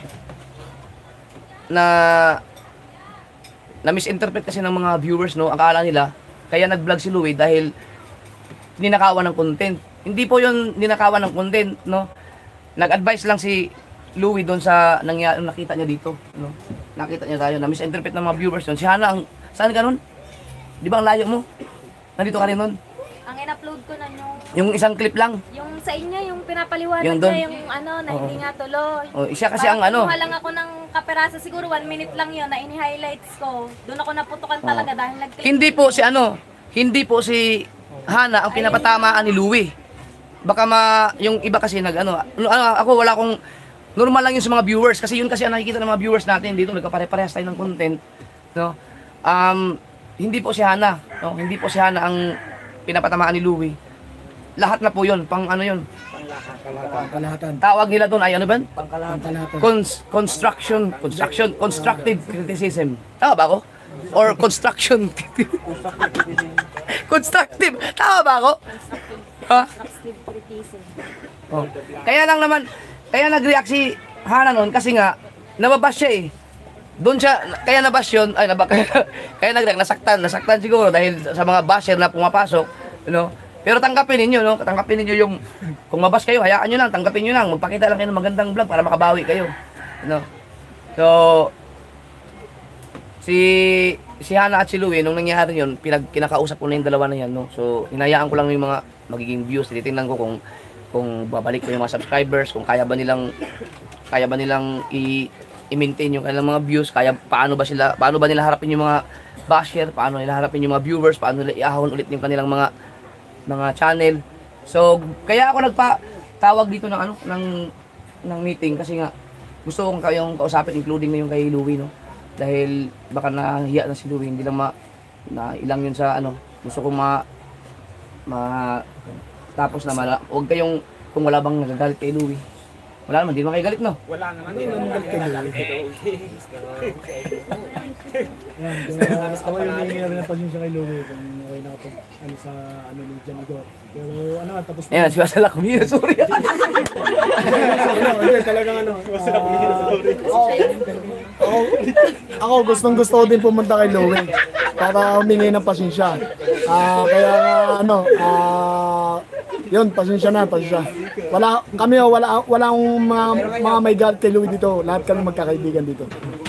misinterpret kasi ng mga viewers, no, akala nila kaya nag-vlog si Louie dahil ninakawan ng content. Hindi po yun ninakawan ng content, no. Nag-advise lang si Louie doon sa nakita niya dito, no. Nakita niya tayo na misinterpret ng mga viewers doon. Si Hana saan ka nun? Di ba ang layo mo? Nandito ka rin nun? Ang in-upload ko na yung isang clip lang. yung sa inyo, yung pinapaliwanag Yung doon? niya, yung na hindi nga tuloy. Oh, siya kasi Parang ang kumuha lang ako ng kaperasa, siguro 1 minute lang yun, na ini-highlights ko. Doon ako naputukan talaga dahil nag-click. Hindi po si Hana ang pinapatamaan ni Louie. Baka yung iba kasi ako wala akong normal lang yun sa mga viewers kasi yun kasi ang nakikita ng mga viewers natin dito, nagkapare-parehas tayo ng content, no. Hindi po si Hana, no? Hindi po si Hana ang pinapatamaan ni Louie. Lahat na po yun, yun. Pangkalahatan. Tawag nila doon ay ano ba? Pangkalahatan. Constructive criticism. Tama ba ako? Or construction. Constructive. Tama ba ako? Ha? Constructive criticism. Oh. Kaya nag-react si Hana noon kasi nga nababash siya eh. Doon siya, kaya nabash yun, kaya nasaktan siguro dahil sa mga basher na pumapasok, Pero tanggapin ninyo, tanggapin ninyo yung, kung mabash kayo, hayaan nyo lang, tanggapin nyo lang, magpakita lang kayo ng magandang vlog para makabawi kayo, So, si Hana at si Louie, nung nangyari yun, kinakausap ko na yung dalawa na yan, So, hinayaan ko lang yung mga magiging views, tinitingnan ko kung babalik ko yung mga subscribers, kung kaya ba nilang i-maintain yung kanilang mga views, paano ba nila harapin yung mga basher, paano nila harapin yung mga viewers, paano nila iahon ulit yung kanilang mga channel. So, kaya ako nagpa-tawag dito ng meeting kasi nga gusto kong kayong kausapin, including na yung kay Louie, dahil baka nahiya na si Louie, hindi lang na ilang yun sa gusto kong tapos na huwag kayong, kung wala bang nagagalit kay Louie. Wala naman, hindi naman kayo galit, no? Wala naman. Ako yung nangyayari na pasensya kay Louie kung okay nakapag sa ni Jan Igor. Pero tapos na. Ayan, siwasala ko niya, sorry. Hindi, talagang ako gustong-gusto ko din pumunta kay Louie para humingi ng pasensya. Kaya yun, pasensya na. Wala akong mga may galit kay Louie dito. Lahat kami magkakaibigan dito.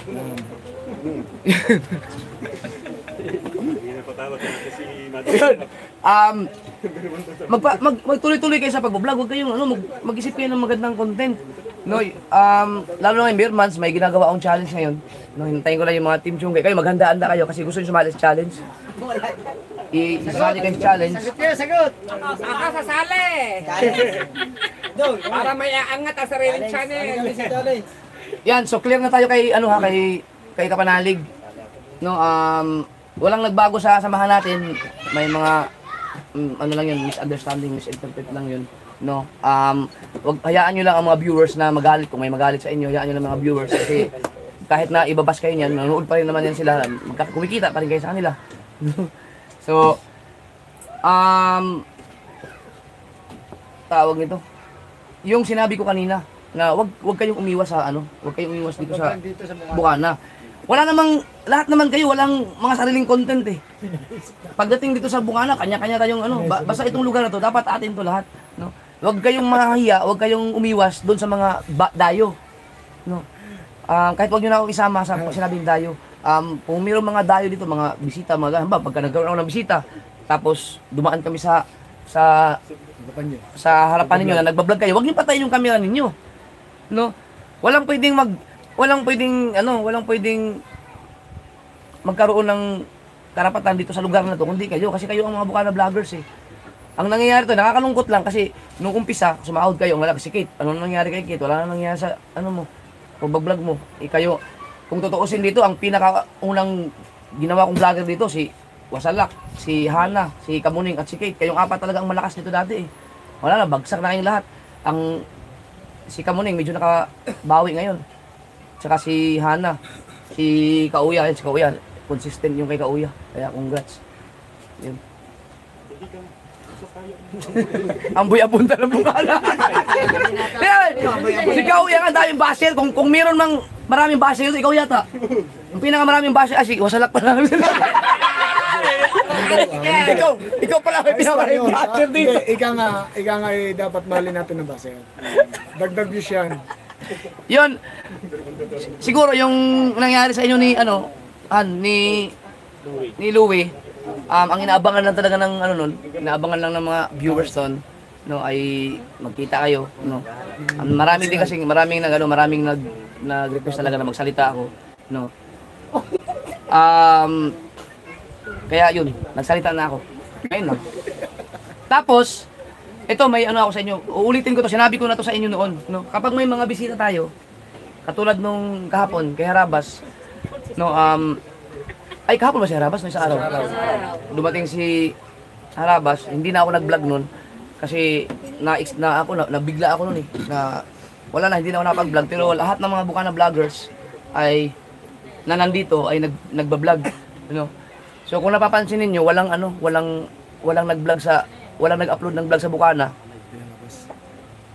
Magtuloy-tuloy kayo sa pag-vlog. Huwag kayong mag-isip kayo ng magandang content. Lalo na yung Beer Months, may ginagawa akong challenge ngayon. Hintayin ko lang yung mga Team Chungkay. Kayo maghanda-handa kayo kasi gusto nyo sumali sa challenge. Isasali kayo sa challenge. Sagot! Ako sasali! Para may aangat ang sariling channel. Yan, so clear na tayo kay kay Kapanalig. Walang nagbago sa samahan natin. May mga lang yun, misunderstanding, misinterpret lang yun. Wag hayaan niyo lang ang mga viewers na magalit, kung may magalit sa inyo, hayaan niyo lang mga viewers kasi kahit na ibabas kayo niyan, nanonood pa rin naman yan sila, kumikita pa rin kayo sa kanila. So, tawag nito. Yung sinabi ko kanina na wag kayong umiwas wag kayong umiwas dito sa Bukana. Wala namang, lahat naman kayo, walang mga sariling content eh. Pagdating dito sa Bukana, kanya-kanya tayong basta itong lugar na to, dapat atin to lahat. Huwag kayong mahiya, huwag kayong umiwas doon sa mga dayo. Kahit huwag nyo na akong isama sa sinabing dayo. Kung mayroong mga dayo dito, mga bisita, pagka nagkaroon ako ng bisita, tapos dumaan kami sa harapan ninyo na nagbablog kayo, huwag nyo patayin yung camera ninyo. Walang pwedeng magkaroon ng karapatan dito sa lugar na to, kundi kayo, kasi kayo ang mga Bukana vloggers eh. Ang nangyayari to, nakakalungkot lang kasi nung umpisa, sumahod kayo, wala si Kate. Ano nangyari kay Kate? Wala na nangyari sa pag-vlog mo. Kayo, kung tutuusin dito, ang pinakaunang ginawa kong vlogger dito, si Wasalak, si Hana, si Kamuning at si Kate. Kayong apat talaga ang malakas dito dati eh. Wala na, bagsak na kayong lahat. Si Kamuning medyo nakabawi ngayon. Tsaka si Hana, si Kauya, consistent yung kay Kauya. Kaya congrats. Yun. Amboy apunta ng Bukana. Si Kauya nga daming basher. Kung meron mang maraming basher yun, ikaw yata. Yung pinakamaraming basher, si Wasalak pa lang. Ikaw pala may pinakamaraming basher dito. Ika nga dapat mahalin natin ng basher. Dagdag views yan. Yun, siguro yung nangyari sa inyo ni Louie, ang inaabangan lang talaga ng inaabangan lang ng mga viewers doon, ay magkita kayo, marami din kasi maraming nag-request talaga na magsalita ako, kaya yun, nagsalita na ako. Ayun lang. Tapos ito, may ako sa inyo. Uulitin ko to, sinabi ko na to sa inyo noon, Kapag may mga bisita tayo, katulad nung kahapon kay Harabas, kahapon ba si Harabas? No, isang araw. Dumating si Harabas, hindi na ako nag-vlog noon kasi nabigla ako noon eh. Wala na, hindi na ako nakapag-vlog, pero lahat ng mga Bukana vloggers ay nandito ay nagba-vlog, So kung napapansin niyo, walang nag-vlog walang nag-upload ng vlog sa Bukana.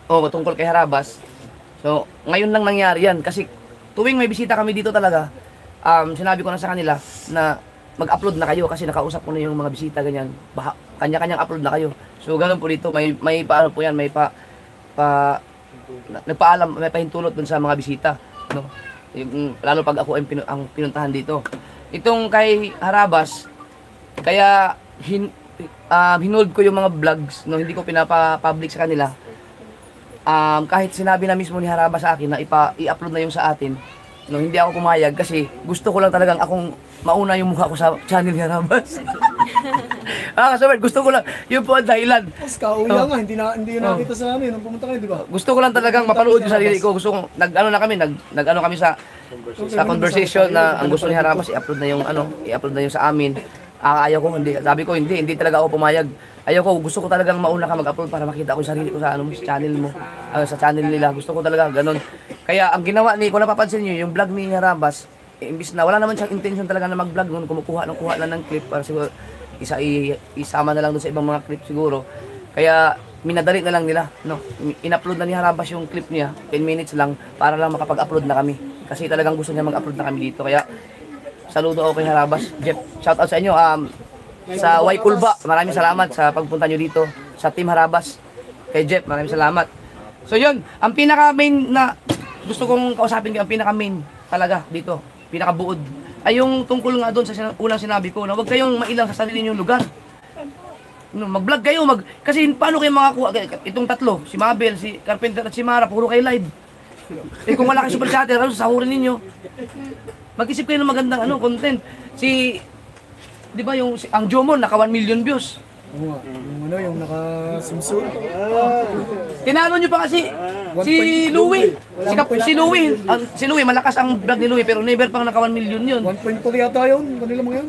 Tungkol kay Harabas. So, ngayon lang nangyari yan. Kasi tuwing may bisita kami dito talaga, sinabi ko na sa kanila na mag-upload na kayo kasi nakausap ko na yung mga bisita ganyan. Kanya-kanyang upload na kayo. So ganoon po dito, may paano po yan, may nagpaalam, may pahintulot dun sa mga bisita, no? Lalo pag ako ang pinuntahan dito. Itong kay Harabas, kaya hinold ko yung mga vlogs, no, hindi ko pinapa-public sa kanila. Kahit sinabi na mismo ni Harabas sa akin na i-upload na yung sa atin, no, hindi ako pumayag kasi gusto ko lang talagang akong mauna yung mukha ko sa channel ni Harabas. Kasi gusto ko lang, yun po ang dahilan. Tapos kauwi lang nga, hindi nakita sa amin nung pumunta kayo, di ba? Gusto ko lang talagang mapanood yung sarili ko. Gusto ko, nag-ano kami sa conversation na ang gusto ni Harabas i-upload na yung sa amin. Ayaw ko, sabi ko hindi talaga ako pumayag. Ayaw ko, gusto ko talagang mauna ka mag-upload para makita ko yung sarili ko sa sa channel mo, sa channel nila. Gusto ko talaga ganun. Kaya ang ginawa kung napapansin niyo, yung vlog ni Harabas, imbis na wala naman siyang intention talaga na mag-vlog noon, kumukuha lang ng clip para siguro isama na lang doon sa ibang mga clip siguro. Kaya minadali na lang nila, no. In-upload na ni Harabas yung clip niya, 10 minutes lang para lang makapag-upload na kami. Kasi talagang gusto niya mag-upload na kami dito. Kaya saludo ako kay Harabas. Jeff, shout out sa inyo. Sa Waikulba, maraming salamat sa pagpunta niyo dito. Sa Team Harabas, kay Jeff, maraming salamat. So yun, ang pinaka-main na gusto kong kausapin kayo, ang pinaka-main talaga dito, pinaka-buod, ay yung tungkol nga doon sa unang sinabi ko na huwag kayong mailang sa sarili ninyong lugar. No, mag-vlog kayo, kasi paano kayo makakuha itong tatlo, si Mabel, si Carpenter at si Mara, puro kayo live. Kung wala kayo super chatter, sahurin ninyo. Mag-isip kayo ng magandang content. Di ba ang Jomon, naka 1 million views. Oo nga, yung naka-simsul. Tinalo nyo pa kasi si Louie. Si Louie, malakas ang vlog ni Louie pero never pang naka 1 million yun. 1.4 yata yun, kanila mga yun.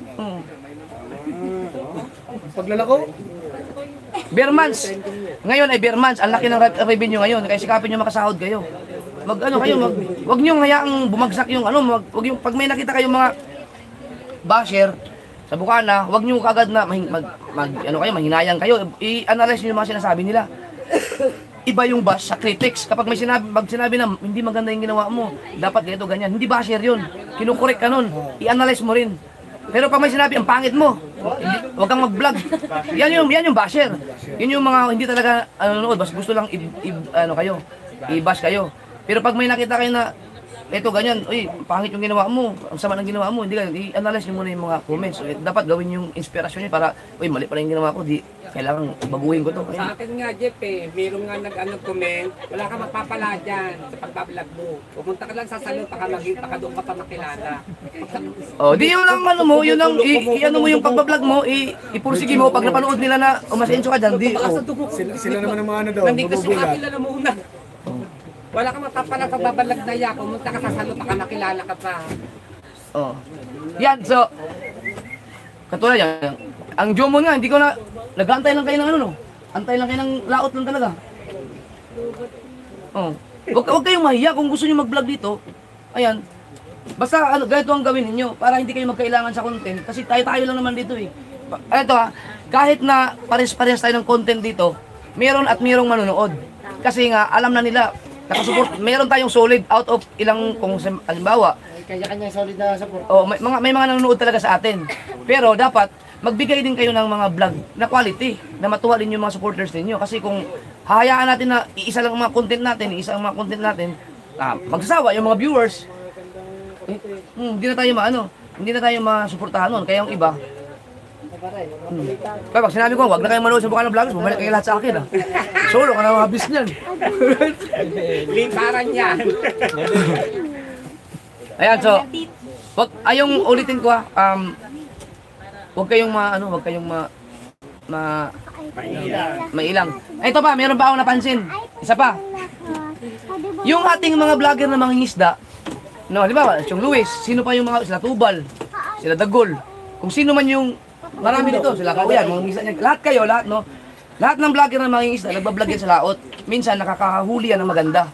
Paglalako. Bearmans. Ngayon ay Bearmans, ang laki ng revenue ngayon. Kaya sikapin nyo makasahod kayo. Wag nyo hayaang bumagsak yung wag yung pag may nakita kayong mga basher sa Bukana, wag nyo kagad na mahinayang kayo. I-analyze nyo yung mga sinasabi nila. Iba yung bash sa critics. Kapag may sinabi na hindi maganda yung ginawa mo, dapat ganito ganyan. Hindi basher yun. Kinukorek ka nun. I-analyze mo rin. Pero pag may sinabi ang pangit mo, wag kang mag-vlog. Yan yung basher. Yun yung mga hindi talaga nanonood, basta gusto lang i-bash kayo. Pero pag may nakita kayo na eto ganyan, pangit yung ginawa mo, ang sama ng ginawa mo, hindi ganyan, i-analyze nyo muna yung mga comments. Dapat gawin yung inspirasyon nyo para, mali pala yung ginawa ko, kailangan baguhin ko to. Sa akin nga, Jeff, mayroong nga comment, wala ka magpapala dyan sa pagbablog mo. Pumunta ka lang sa salon, baka doon ka pa makilala. Di yun lang yun lang, mo yung pagbablog mo, ipursige mo, pag napanood nila na umasenso ka dyan, Sila naman ang mga daw, nandito siya kakilala mo una. Wala ka mapapala pagbabalag na ya, pumunta ka sa salon, baka makilala ka pa. Yan, so, katulad yan, ang Jomon nga, hindi ko na, nag-aantay lang kayo ng antay lang kayo ng laot lang talaga. Huwag kayong mahiya kung gusto nyo mag-vlog dito, ayan, basta ganito ang gawin ninyo, para hindi kayo magkailangan sa content, kasi tayo lang naman dito Ito kahit na pares-pares tayo ng content dito, meron at merong manonood. Kasi nga, alam na nila, nakasupport, meron tayong solid out of ilang, kung halimbawa, kanya-kanya solid na support. May mga nanonood talaga sa atin. Pero dapat magbigay din kayo ng mga vlog na quality, na matuwa din yung mga supporters ninyo. Kasi kung hahayaan natin na iisa lang ang mga content natin, magsasawa yung mga viewers. Hindi na tayo masuportahan nun. Kaya yung iba, kaya pag sinabi ko, wag na kayo manood sa Bukana Vloggers, bumalik kayo lahat sa akin Solo ka na mabis niyan. Limparan yan. Ayan, so, ayong ulitin ko wag kayong mailang. Ito pa, meron pa akong napansin. Isa pa. Yung ating mga vlogger na mangingisda, halimbawa, yung Luis, sino pa yung mga, sila Tubal, sila Dagol, kung sino man yung marami dito, sila Kakuyan, mga isda niya. Lahat kayo, lahat ng vlogger na mangingisda, nagbablog yan sa laot. Minsan, nakakahuli yan ng maganda.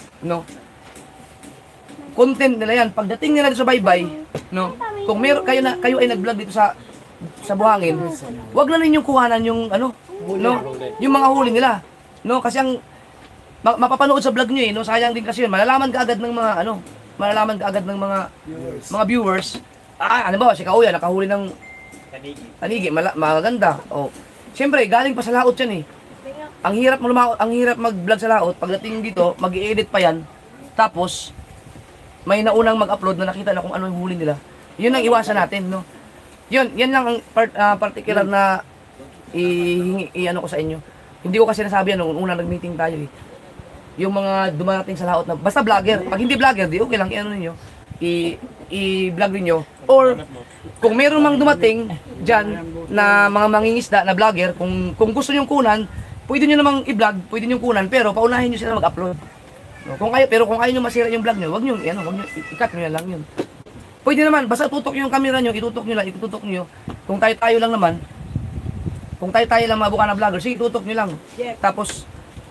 Content nila yan. Pagdating nila sa baybay, kung kayo ay nag-vlog dito sa buhangin, wag na ninyong kuhanan yung, yung mga huli nila. Kasi ang, mapapanood sa vlog nyo sayang din kasi yun. Malalaman ka agad ng mga, malalaman ka agad ng mga viewers. Ano ba, si Kauya, nakahuli ng tanigi, maganda. O, siyempre, galing pa sa laot yan eh. Ang hirap mag-vlog sa laot, pagdating dito, mag-i-edit pa yan. Tapos, may naunang mag-upload na nakita na kung ano yung huli nila. Yun ang iwasan natin, no? Yan lang ang particular na ano ko sa inyo. Hindi ko kasi nasabi yan nung unang nag-meeting tayo eh. Yung mga dumarating sa laot na, basta vlogger. Pag hindi vlogger, di okay lang, i-ano ninyo, i-vlog ninyo. Or, kung meron mang dumating dyan na mga mangingisda na vlogger, kung gusto nyong kunan, pwede nyo namang i-vlog, pwede nyo kunan, pero paunahin nyo sila mag-upload. No, kung ayaw nyo masira yung vlog nyo, wag nyo, i-cut nyo lang yun. Pwede naman, basta tutok nyo yung camera nyo, itutok nyo. Kung tayo lang naman, kung tayo lang mga buka na vlogger, sige, tutok nyo lang. Tapos,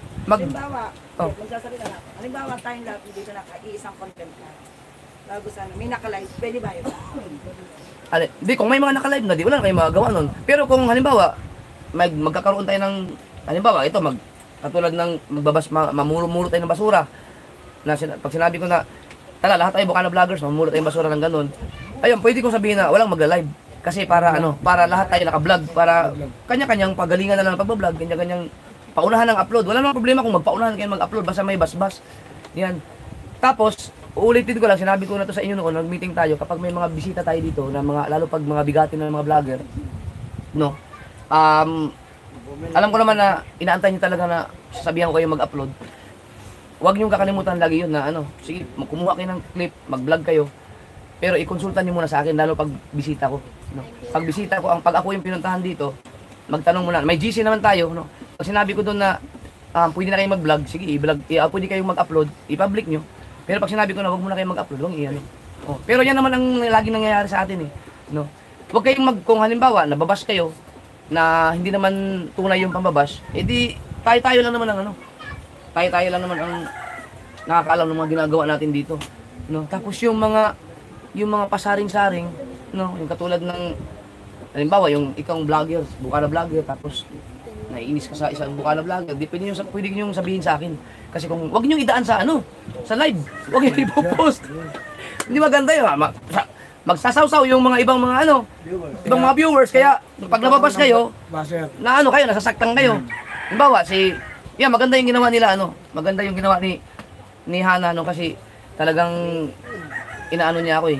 magsasalita na. Halimbawa tayong lahat dito na iisang content na. Bago sana, may naka-live, pwede ba yun? Hindi, kung may mga naka-live na, di wala na kayo magagawa nun. Pero kung halimbawa, magkakaroon tayo ng, halimbawa, ito, katulad ng mamuro tayo ng basura. Pag sinabi ko na, lahat tayo buka na vloggers, mamuro tayong basura ng ganun. Ayun, pwede kong sabihin na walang magla-live. Kasi para lahat tayo naka-vlog, para kanya-kanyang pagalingan na lang ng pag-vlog, kanya-kanyang paunahan ng upload. Wala namang problema kung magpaunahan kayo mag-upload, basta may basbas. Yan. Tapos, uulitin ko lang, sinabi ko na to sa inyo noon, nag-meeting tayo, kapag may mga bisita tayo dito, na lalo pag mga bigatin ng mga vlogger, no, alam ko naman na inaantay nyo talaga na sasabihan ko kayo mag-upload. Huwag nyo kakalimutan lagi yun na sige, kumuha kayo ng clip, mag-vlog kayo, pero i-consultan nyo muna sa akin, lalo pag bisita ko. No? Pag bisita ko, pag ako yung pinuntahan dito, magtanong muna, may GC naman tayo, no? Pag sinabi ko doon na pwede na kayong mag-vlog, sige, pwede kayong mag-upload, i-public nyo. Pero pag sinabi ko na wag muna kayong mag-upload, huwag i-ano. Oh, pero yan naman ang laging nangyayari sa atin eh, no? Huwag kayong kung halimbawa nababas kayo na hindi naman tunay yung pambabash, edi tayo lang naman ang tayo lang naman ang nakakaalam ng mga ginagawa natin dito, no? Tapos yung mga pasaring-saring, no, yung katulad ng halimbawa yung ikang vlogger, buka na vlogger, tapos naiinis ka sa isang buka na vlogger, di pwede nyo sabihin sa akin. Kasi kung wag niyo idaan sa sa live, wag niyo i-post. Hindi maganda 'yun. Magsasawsaw yung mga ibang mga viewers, kaya pag nababas kayo, na kayo, nasasaktan kayo. Halimbawa maganda yung ginawa nila maganda yung ginawa ni Hana kasi talagang inaano niya ako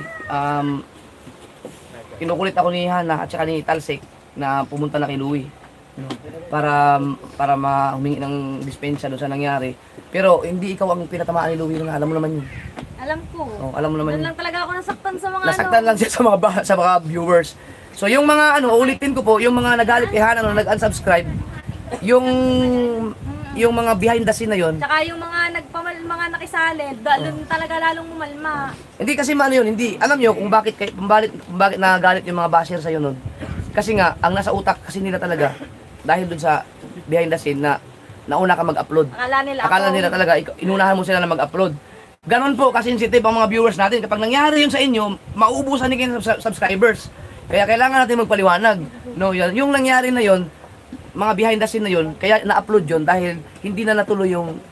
kinukulit ako ni Hana at saka ni Talsik na pumunta na kay Louie. Para humingi ng dispensa doon sa nangyari. Pero hindi ikaw ang pinatamaan ni Louie, alam mo naman yun. Alam ko. Oh, alam mo naman yun. Lang talaga ako nasaktan sa mga Nasaktan lang siya sa mga viewers. So yung mga ulitin ko po, yung mga nagalit kay Hana nag-unsubscribe, yung mga behind the scene na yun. Tsaka yung mga nakisali, doon talaga lalong mumalma. Hindi kasi hindi. Alam niyo kung bakit nagalit yung mga basher sa iyo noon. Kasi nga ang nasa utak kasi nila talaga dahil dun sa behind the scene na nauna ka mag-upload. Akala nila talaga inunahan mo sila na mag-upload. Ganon po kasi sensitive ang mga viewers natin. Kapag nangyari yun sa inyo, mauubusan din kayo ng subscribers. Kaya kailangan natin magpaliwanag. No, yung nangyari na yun, mga behind the scene na yun, kaya na-upload yun dahil hindi na natuloy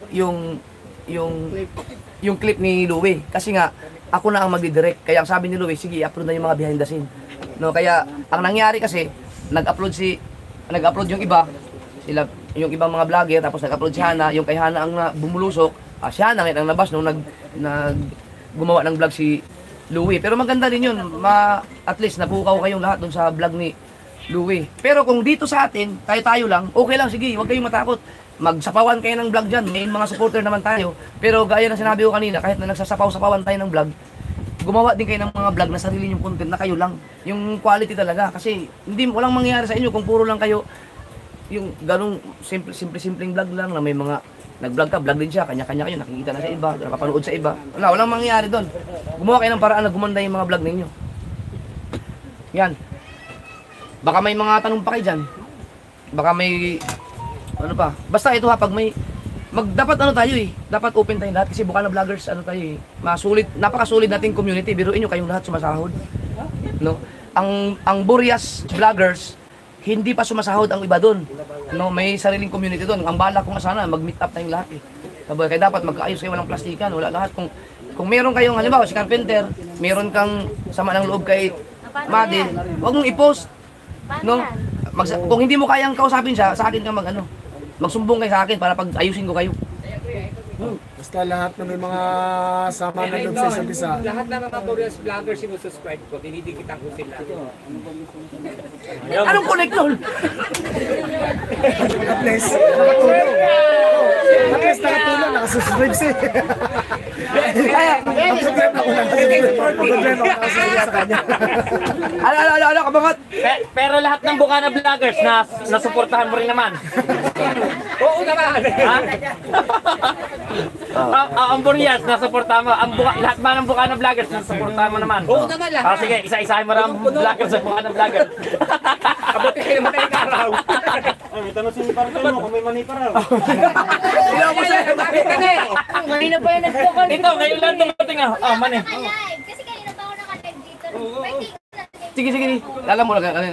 yung clip ni Louie. Kasi nga, ako na ang magdidirect. Kaya ang sabi ni Louie, sige, i-upload na yung mga behind the scene. No, kaya ang nangyari kasi, nag-upload yung iba, yung ibang mga vlogger, tapos nag-upload si Hana, yung kay Hana ang bumulusok, si Hana ang nabas nung gumawa ng vlog si Louie. Pero maganda din yun, at least napukaw kayong lahat dun sa vlog ni Louie. Pero kung dito sa atin, tayo lang, okay lang, sige, huwag kayong matakot. Magsapawan kayo ng vlog dyan, may mga supporter naman tayo. Pero gaya ng sinabi ko kanina, kahit na nagsasapaw-sapawan tayo ng vlog, gumawa din kayo ng mga vlog na sarili yung content na kayo lang. Yung quality talaga. Kasi walang mangyayari sa inyo kung puro lang kayo yung ganung simpleng vlog lang na may mga nag-vlog ka, vlog din siya, kanya-kanya kayo, nakikita na sa iba, napapanood sa iba. Walang mangyayari doon. Gumawa kayo ng paraan na gumanda yung mga vlog ninyo. Yan. Baka may mga tanong pa kayo dyan. Baka may basta ito pag may dapat tayo dapat open tayo lahat kasi buka na vloggers tayo napakasulit nating community, biruin nyo kayong lahat sumasahod, no? Ang Burias vloggers hindi pa sumasahod ang iba doon, no? May sariling community doon. Ang bala ko nga sana mag-meet up tayong lahat kaya dapat magkaayos kayo, walang plastikan, wala lahat. Kung kung meron kayong, halimbawa si Carpenter, meron kang sama ng loob kay Madin, huwag mong i-post. No? Kung hindi mo kayang kausapin siya, sa akin ka magsumbong kayo sa akin para pag-ayusin ko kayo. Basta lahat na may mga sama na loob sa isa't isa. Lahat ng mga Boreas vloggers sinusubscribe ko, dinidikitan ko sila. Anong connect nun? At least, nakatulong. At least nakatulong, nakasubscribe siya. Kaya, Ang problema ko lang kasi, ang problema ko nakasubscribe sa kanya. ano, kabangat? Pero lahat ng Bukana vloggers na nasuportahan mo rin naman. Oo naman! Ang Boreas nasuportahan mo. Lahat ba ng Bukana vloggers nasuportahan mo naman? Oo naman lahat! Sige, isa-isahin mo rin ang vloggers sa Bukana vloggers. Abuti kayo madaling araw! Ay, may tanong si Parker mo kung may mani pa raw. Bakit ka na eh? Kanina pa yan nagpukol. Ito, ngayon lang dumating ah. Oh, mani. Kasi kanina pa ako nakalive dito. Sige. Alam mo na.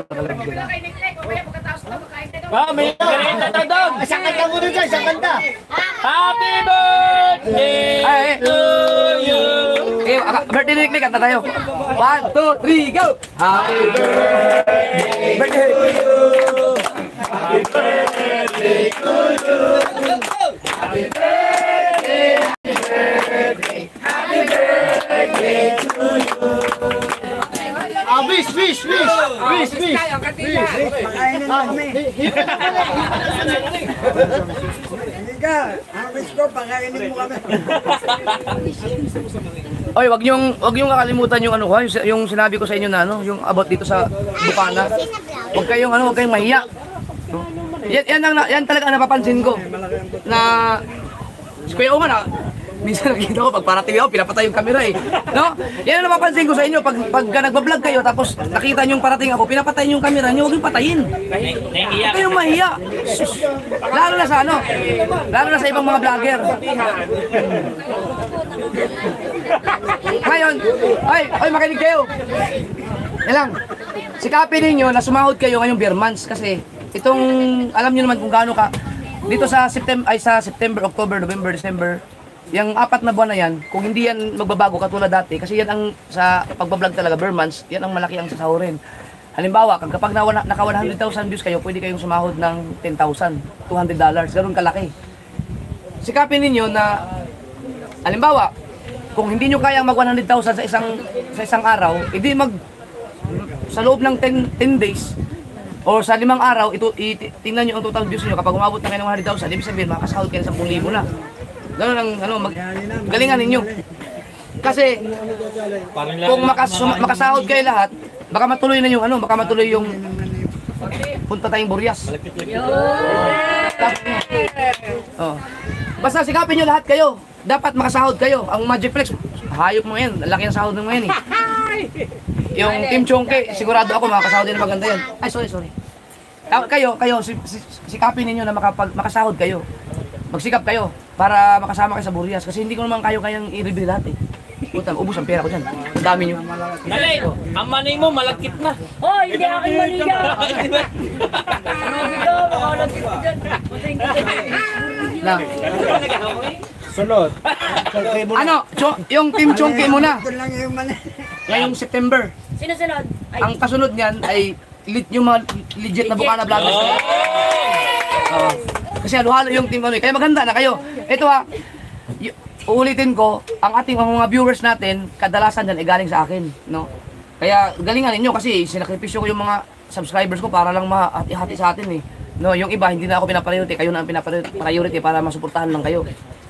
May ganito na doon. Isang kanta muna dyan, isang kanta. Happy birthday to you. Birthday ni Nick, kanta tayo. 1, 2, 3, go! Happy birthday to you. Happy birthday to you. Happy birthday, happy birthday to you. Wish. Pakainin mo kami. Hindi ka. Ang wish ko, pakainin mo kami. Oy, wag niyong kakalimutan yung ano ko, yung sinabi ko sa inyo na ano, yung about dito sa Bukana. Wag kayong mahiya. Yan talaga ang napapansin ko. Na si Kuya Oman minsan nakikita ko pag parating ako, pinapatay yung camera eh. No? Yan ang napapansin ko sa inyo pag nagba-vlog kayo tapos nakita niyo yung parating ako, pinapatay yung camera niyo, huwag yung patayin. Huwag kayong mahiya. Lalo na sa lalo na sa ibang mga vlogger. Ngayon, ay makinig kayo. Yan lang. Sikapin ninyo na sumahod kayo ngayong beer months kasi itong, alam niyo naman kung gaano ka, dito sa September, October, November, December, yung 4 na buwan na yan, kung hindi yan magbabago katulad dati, kasi yan ang sa pagbablog talaga, beer months, yan ang malaki ang sasahurin. Halimbawa, kapag naka 100,000 views kayo, pwede kayong sumahod ng $10,000, $200, ganoon kalaki. Sikapin ninyo na, halimbawa, kung hindi nyo kayang mag 100,000 sa isang araw, hindi sa loob ng 10 days, o sa 5 araw, tingnan nyo ang total views nyo. Kapag umabot na kayo ng 100,000, ibig sabihin, makakasahod kayo ng 10,000 na. Ganun ang galingan ninyo. Kasi kung makasahod kayo lahat, baka matuloy na yung baka matuloy yung punta tayong Boreas. Oh. Basta sikapin nyo lahat kayo. Dapat makasahod kayo. Ang Magiflex, hayop mo yan. Laki ng sahod mo yan eh. Yung Team Chongke, sigurado ako makakasahod din na maganda yan. Ay, sorry. Kayo, sikapin ninyo na makasahod kayo. Magsikap kayo para makasama kayo sa Boreas kasi hindi ko naman kayang i-reveal lahat eh. Utang, ubos ang pera ko dyan. Ang dami nyo. Dali, ang money mo malakit na. Oh, hindi aking maniga. Na. Sunod. Yung Team Chongke muna. Ito lang yung mali. Ngayong September. Sinusunod. Ang kasunod niyan ay yung mga legit na Bukana vloggers. Kasi halo-halo yung team kaya maganda na kayo. Ito uulitin ko, ang ating mga viewers natin, kadalasan dyan ay galing sa akin, no? Kaya galingan ninyo kasi sinakripisyo ko yung mga subscribers ko para lang mahati-hati sa atin eh. No, yung iba hindi na ako pinapriority, kayo na ang pinapriority para masuportahan lang kayo.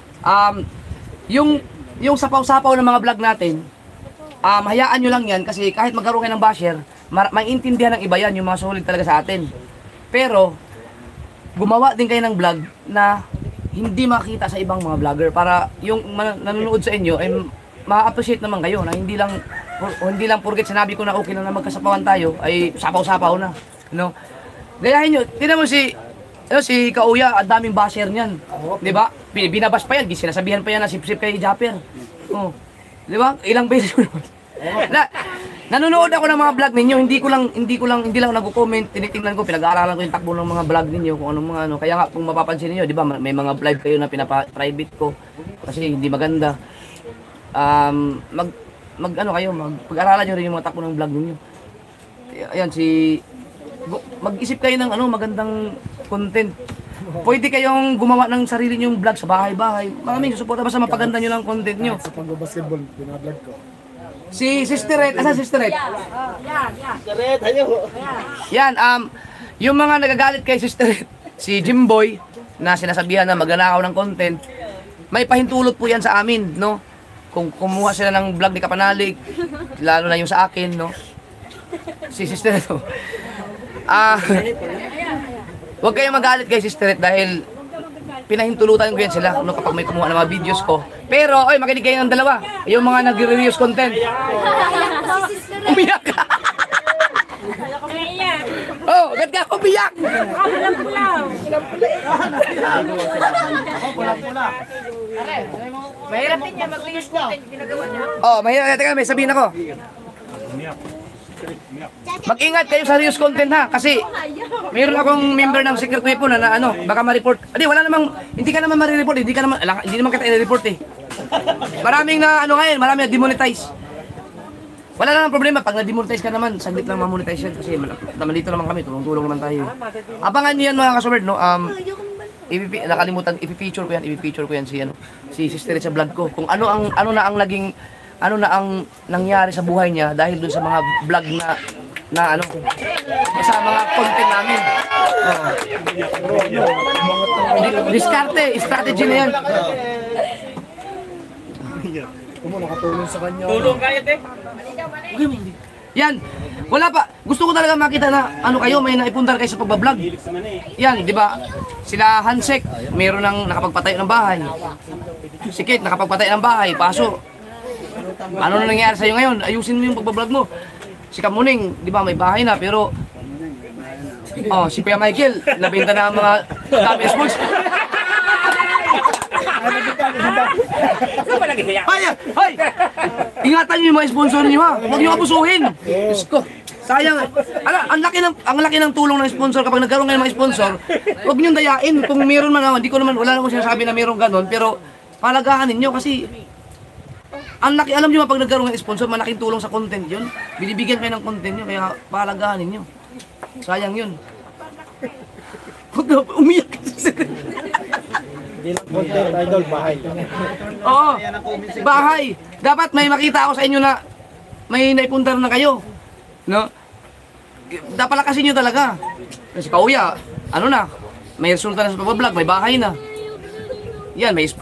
Yung sapaw-sapaw ng mga vlog natin, hayaan nyo lang yan kasi kahit magkaroon kayo ng basher, maintindihan ng iba yan, yung mga solid talaga sa atin. Pero gumawa din kayo ng vlog na hindi makita sa ibang mga vlogger para yung nanonood sa inyo ay ma-appreciate naman kayo na hindi lang porket sinabi ko na okay na magkasapawan tayo ay sapaw-sapaw na, no? Gayahin nyo, tingnan mo si Kauya, ang daming basher niyan, di ba? Binabas pa yan, sinasabihan pa yan na sip-sip kay Japper. Oh. Di ba? Ilang beses ko nanonood ako ng mga vlog ninyo, hindi lang nagko-comment, tinitingnan ko, pinag-aaralan ko yung takbo ng mga vlog ninyo, kung anong mga Kaya nga kung mapapansin niyo, 'di ba, may mga live kayo na pinapa-private ko kasi hindi maganda. mag ano kayo, pag-aralan nyo rin yung mga takbo ng vlog ninyo. Ayan, mag-isip kayo ng magandang content. Pwede kayong gumawa ng sarili nyong vlog sa bahay-bahay. Maraming susuporta basta mapaganda nyo lang content nyo. Sa pag-basketball, binablog ko. Si Sister Red, asan Sister Red? Red, hayo. Yan, yung mga nagagalit kay Sister Red, si Jimboy, na sinasabihan na magnanakaw ng content, may pahintulot po yan sa amin, no? Kung kumuha sila ng vlog ni Kapanalig, lalo na yung sa akin, no? Si Sister Red, huwag kayong magalit kay Sister Red dahil pinahintulutan ko yan sila kapag may kumuha ng mga videos ko. Pero, oy, makinig kayo ng dalawa. Yung mga nagre-reviews content. Umiyak ka! Oh, agad ka, umiyak! Mahirap din niya mag-reviews content, ginagawa niya. Oh, mahirap. Teka, may sabihin ako. Mag-ingat kayo sa reviews content ha, kasi mayroon akong member ng secret weapon na baka ma-report. Wala namang, hindi ka naman ma-report, hindi naman kita i-report eh. Maraming na ngayon, maraming na demonetize. Wala namang problema, pag na-demonetize ka naman, saglit lang ma-monetize yan kasi dito naman kami, tulong-tulong naman tayo. Abangan niyo yan mga kasuberd, no? Nakalimutan, i-feature ko yan si Sister sa vlog ko. Kung ano na ang nangyari sa buhay niya dahil dun sa mga vlog sa mga content namin. Diskarte, strategy na yan. Nakatulong sa kanya. Tulong kayo, te. Yan, wala pa. Gusto ko talaga makita na kayo, may naipundar kayo sa pagbablog. Yan, di ba? Sila Hansek, mayroon nang nakapagpatayo ng bahay. Si Kate, nakapagpatayo ng bahay. Paso, ano na nangyari sa'yo ngayon? Ayusin mo yung pagbablog mo. Si Kamuning, di ba, may bahay na, pero si Kuya Michael, nabenta na ang mga dami sports. Hoy! Ingatan niyo yung mga sponsor niyo ha. Huwag niyo abusuhin. Diyos ko. Sayang. Ang laki ng tulong ng sponsor kapag nagkaroon kayo ng mga sponsor. Huwag niyo dayain. Kung meron man wala naman sinasabi na meron ganon, pero palagahan ninyo kasi ang laki, alam niyo pag nagkaroon ng sponsor, malaking tulong sa content yun. Binibigyan kayo ng content nyo, kaya palagahan ninyo. Sayang yun. Huwag na, umiyak. Hindi lang content, idol, bahay. Oo, bahay. Dapat may makita ako sa inyo na may naipundar na kayo. No? Dapat palakasin nyo talaga. Kasi Kauya, may resulta na sa pag-vlog, may bahay na. Yan, may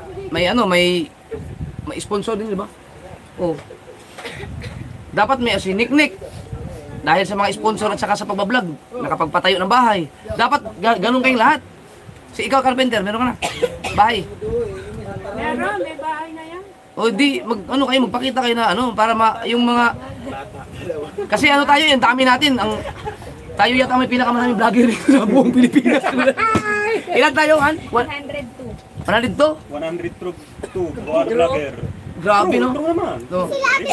sponsor din, di ba? Oh. Dapat may Nick. Dahil sa mga sponsor at saka sa pagbablog, nakapagpatayo ng bahay. Dapat ganun kayong lahat. Si ikaw, Carpenter, meron ka na bahay. Meron, may bahay na yan. O di, magpakita kayo na para yung mga... Kasi tayo yan, dami natin. Tayo yata may pinakamaraming vlogger rito sa buong Pilipinas. Ilan tayo, Han? 102. 100 to? 102 vlogger. Grabe, no? No.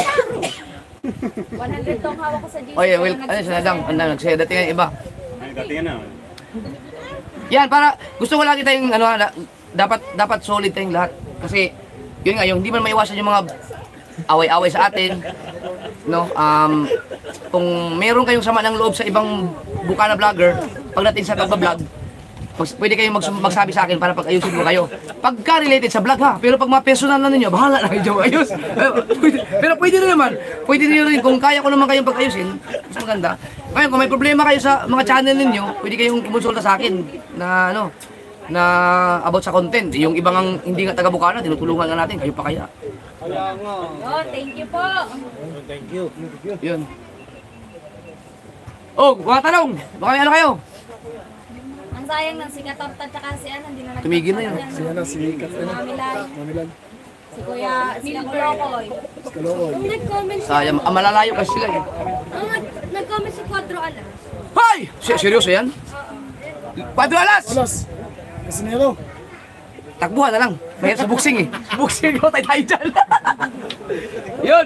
100 tong hawak ko sa GC. Oye, sinadang, nagsaya dating yung iba. Ay, dating na. Yan, para gusto ko lagi tayong dapat solid tayong lahat. Kasi yun nga, yung hindi man maiwasan yung mga away-away sa atin. No? Kung meron kayong sama ng loob sa ibang bukana vlogger, pagdating sa pagbablog, pwede kayong magsabi sa akin para pag-ayusin mo kayo. Pagka-related sa vlog ha, pero pag mga personal na ninyo, bahala na kayo ayos. Pero pwede rin kung kaya ko naman kayong pag-ayusin, mas maganda. Ngayon, kung may problema kayo sa mga channel ninyo, pwede kayong kumonsulta sa akin na about sa content. Yung ibang hindi nga taga-Bukana, tinutulungan nga natin, kayo pa kaya. Oh, thank you po. Thank you. Yun. Oh, mga tanong, baka may kayo? Ang sayang ng si Katorta tsaka si hindi na Tumigil na yun. Si Mamilan. Si Kuya, sila Kulokoy. Kalokoy. Nag-comment Sayang, malalayo kasi sila eh. nag-comment si Quadro Alas. Hoy! Seryoso yan? 4 alas! Alas. Kasinero. Takbuhan na lang. Mahirap sa boxing eh. Boxing ko, tayo dyan. Yun.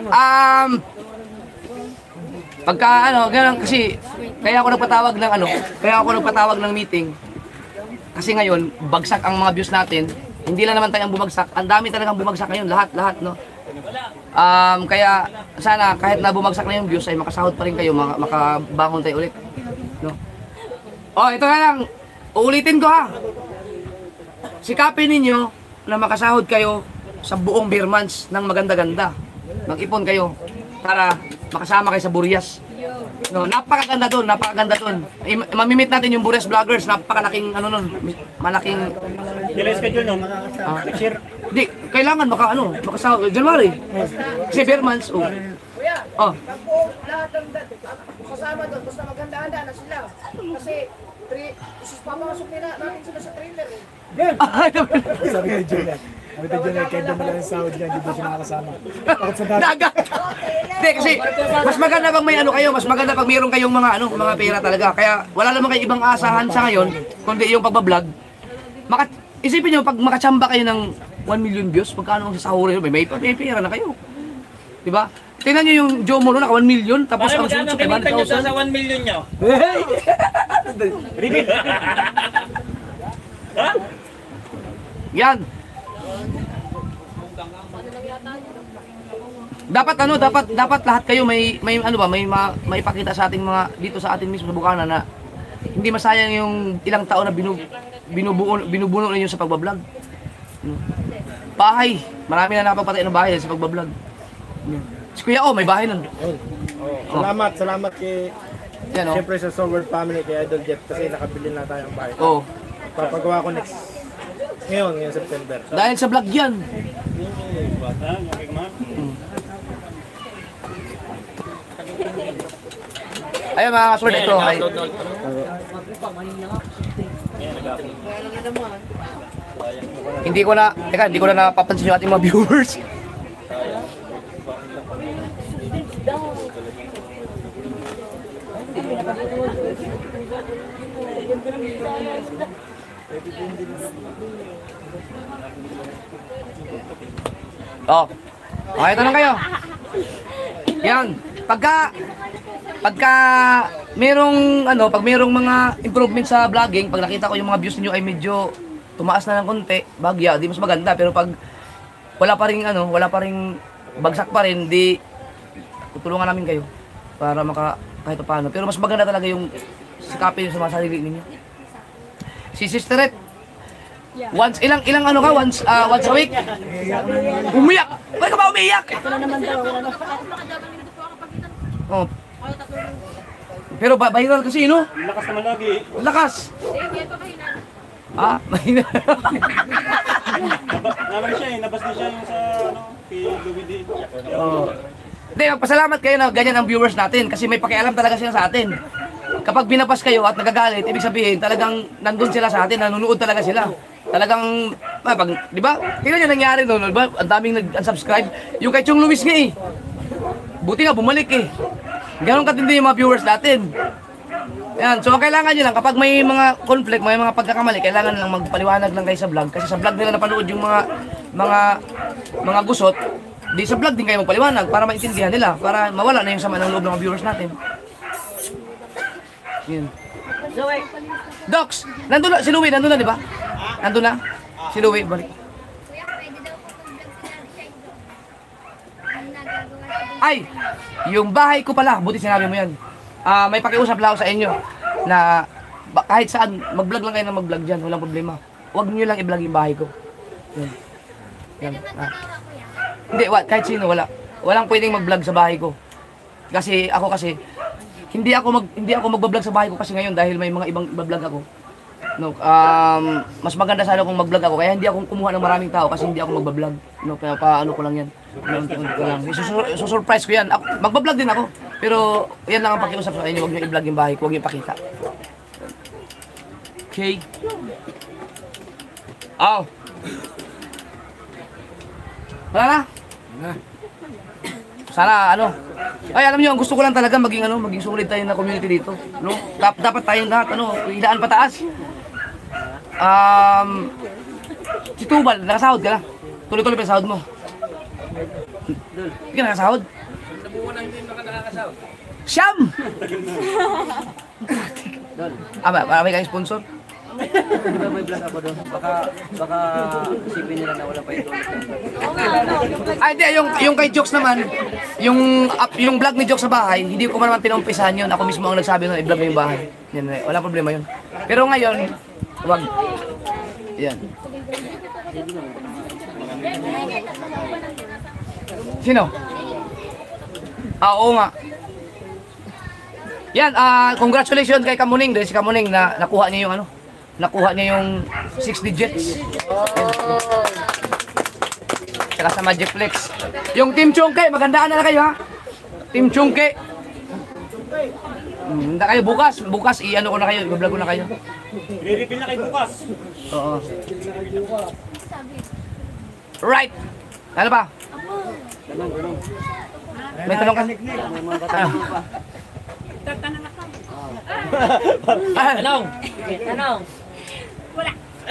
Pagka ganun kasi kaya ako nagpatawag ng meeting. Kasi ngayon, bagsak ang mga views natin. Hindi lang naman tayo ang bumagsak. Ang dami talagang bumagsak ngayon, lahat, no. Kaya sana kahit na bumagsak na yung views ay makasahod pa rin kayo, makabangon tayo ulit. No? Oh, ito na lang. Uulitin ko ha. Sikapin ninyo na makasahod kayo sa buong beer months ng maganda-ganda. Mag-ipon kayo para makasama kayo sa Burias. No, napakaganda doon, napakaganda doon. Mamimit natin yung Burias vloggers, napakalaking ano nun, malaking Kailan schedule nyo? Next year? Di, kailangan makasahod January. Kasi beer months, oh. Oh. Lahat ng kasama doon, basta maganda-handa na sila. Kasi, papasok nila natin sila sa trailer eh. Sabi kay Julian. Sabi kay Julian, kahit naman lang ang sahod niya, hindi ba siya makakasama? Takot sa dati. Dagat! Hindi, kasi mas maganda pag may ano kayo, mas maganda pag mayroon kayong mga pera talaga. Kaya wala naman kayo ibang asahan sa ngayon, kundi yung pagbablog. Isipin nyo, pag makachamba kayo ng 1 million views, pagkano ang sasahurin, may pera na kayo. Diba? Tingnan nyo yung Joe Moro, naka 1 million, tapos Pare, ang magkano sunod kinita nyo sa 500,000. 1 million nyo? Ha? Yan. Dapat lahat kayo may maipakita sa ating mga dito sa atin mismo sa Bukana na hindi masayang yung ilang taon na binubuno ninyo sa pagbablog. Bahay, marami na nakapagpatay ng bahay sa pagbablog. Si Kuya may bahay nun. Salamat kay Yan, oh. siyempre sa Solar Family kay Idol Jet kasi nakabili na tayong bahay. Oo. Papagawa ko ngayon September. Dahil sa vlog yan. Ayun mga kasunod, ito ay hindi ko na napapansin yung ating mga viewers. Oh. Okay, tanong kayo. Yan. Pagka merong pag merong mga improvement sa vlogging, pag nakita ko yung mga views niyo ay medyo tumaas na ng konti, bagya, di mas maganda. Pero pag wala pa ring bagsak pa rin, di tutulungan namin kayo para kahit paano. Pero mas maganda talaga yung sikapin sa mga sarili ninyo. Si Sister once once a week. Umiyak. Bakit ka ba umiyak? Oh. Pero viral kasi, no? Lakas naman lagi. Lakas. Mahina. Naman siya nabas din siya yung sa kay Louis D. Oh. Hindi, magpasalamat kayo na ganyan ang viewers natin kasi may pakialam talaga sila sa atin. Kapag binapas kayo at nagagalit, ibig sabihin talagang nandun sila sa atin, nanonood talaga sila. Talagang, di ba? Tingnan nyo nangyari doon, di ba? Ang daming nag-unsubscribe. Yung kay Chong Luis nga eh. Buti nga, bumalik eh. Ganon katindi yung mga viewers natin. Yan, so kailangan nyo lang, kapag may mga conflict, may mga pagkakamali, kailangan lang magpaliwanag lang kayo sa vlog. Kasi sa vlog nila napanood yung mga gusot, di sa vlog din kayo magpaliwanag para maintindihan nila, para mawala na yung sama ng loob ng mga viewers natin. Yan. Docs, nandun na, si Louie, nandun na, di ba? Nandun na? Si Louie, balik. Ay, yung bahay ko pala, buti sinabi mo yan. May pakiusap lang ako sa inyo na kahit saan, mag-vlog lang kayo na mag-vlog dyan, walang problema. Huwag nyo lang i-vlog yung bahay ko. Yan. Yan. Hindi, kahit sino, walang pwedeng mag-vlog sa bahay ko. Kasi hindi ako magba-vlog sa bahay ko kasi ngayon dahil may mga ibang iba-vlog ako. No, mas maganda sana kung mag-vlog ako kaya hindi ako kumuha ng maraming tao kasi hindi ako magba-vlog. No, kaya paano ko lang yan. Unti-unti ko lang. Surprise ko yan. Magba-vlog din ako. Pero yan lang ang pakiusap sa inyo, huwag niyo i-vlog yung bahay ko, huwag niyo ipakita. Okay. Oh. Wala na? Sana ay alam niyo, ang gusto ko lang talaga maging solid tayo na community dito, no? Dapat tayong lahat idaan pataas. Si Tubal, nakasahod ka na. Tuloy-tuloy pa sahod mo. Hindi ka nakasahod? Nabuwan na hindi nakakasahod. Siyam! Marami kayong sponsor? May vlog ako doon. Baka isipin nila na wala pa yung Ay, hindi, yung kay Jokes naman, yung vlog ni Jokes sa bahay, hindi ko pa naman pinumpisahan yun. Ako mismo ang nagsabi nun, i-vlog mo yung bahay. Yan, wala problema yun. Pero ngayon, wag. Yan. Sino? Oo nga. Yan, congratulations kay Kamuning, dahil si Kamuning na nakuha niya yung nakuha niya yung 6 digits. Tsaka sa Magic Flex. Yung Team Chungke, magandaan na kayo ha. Team Chungke. Hindi kayo bukas i-ano ko na kayo, i-vlog ko na kayo. I-refill na kayo bukas. Oo. Right. Ano ba? May tanong ka? Tanong. Tanong. Wala.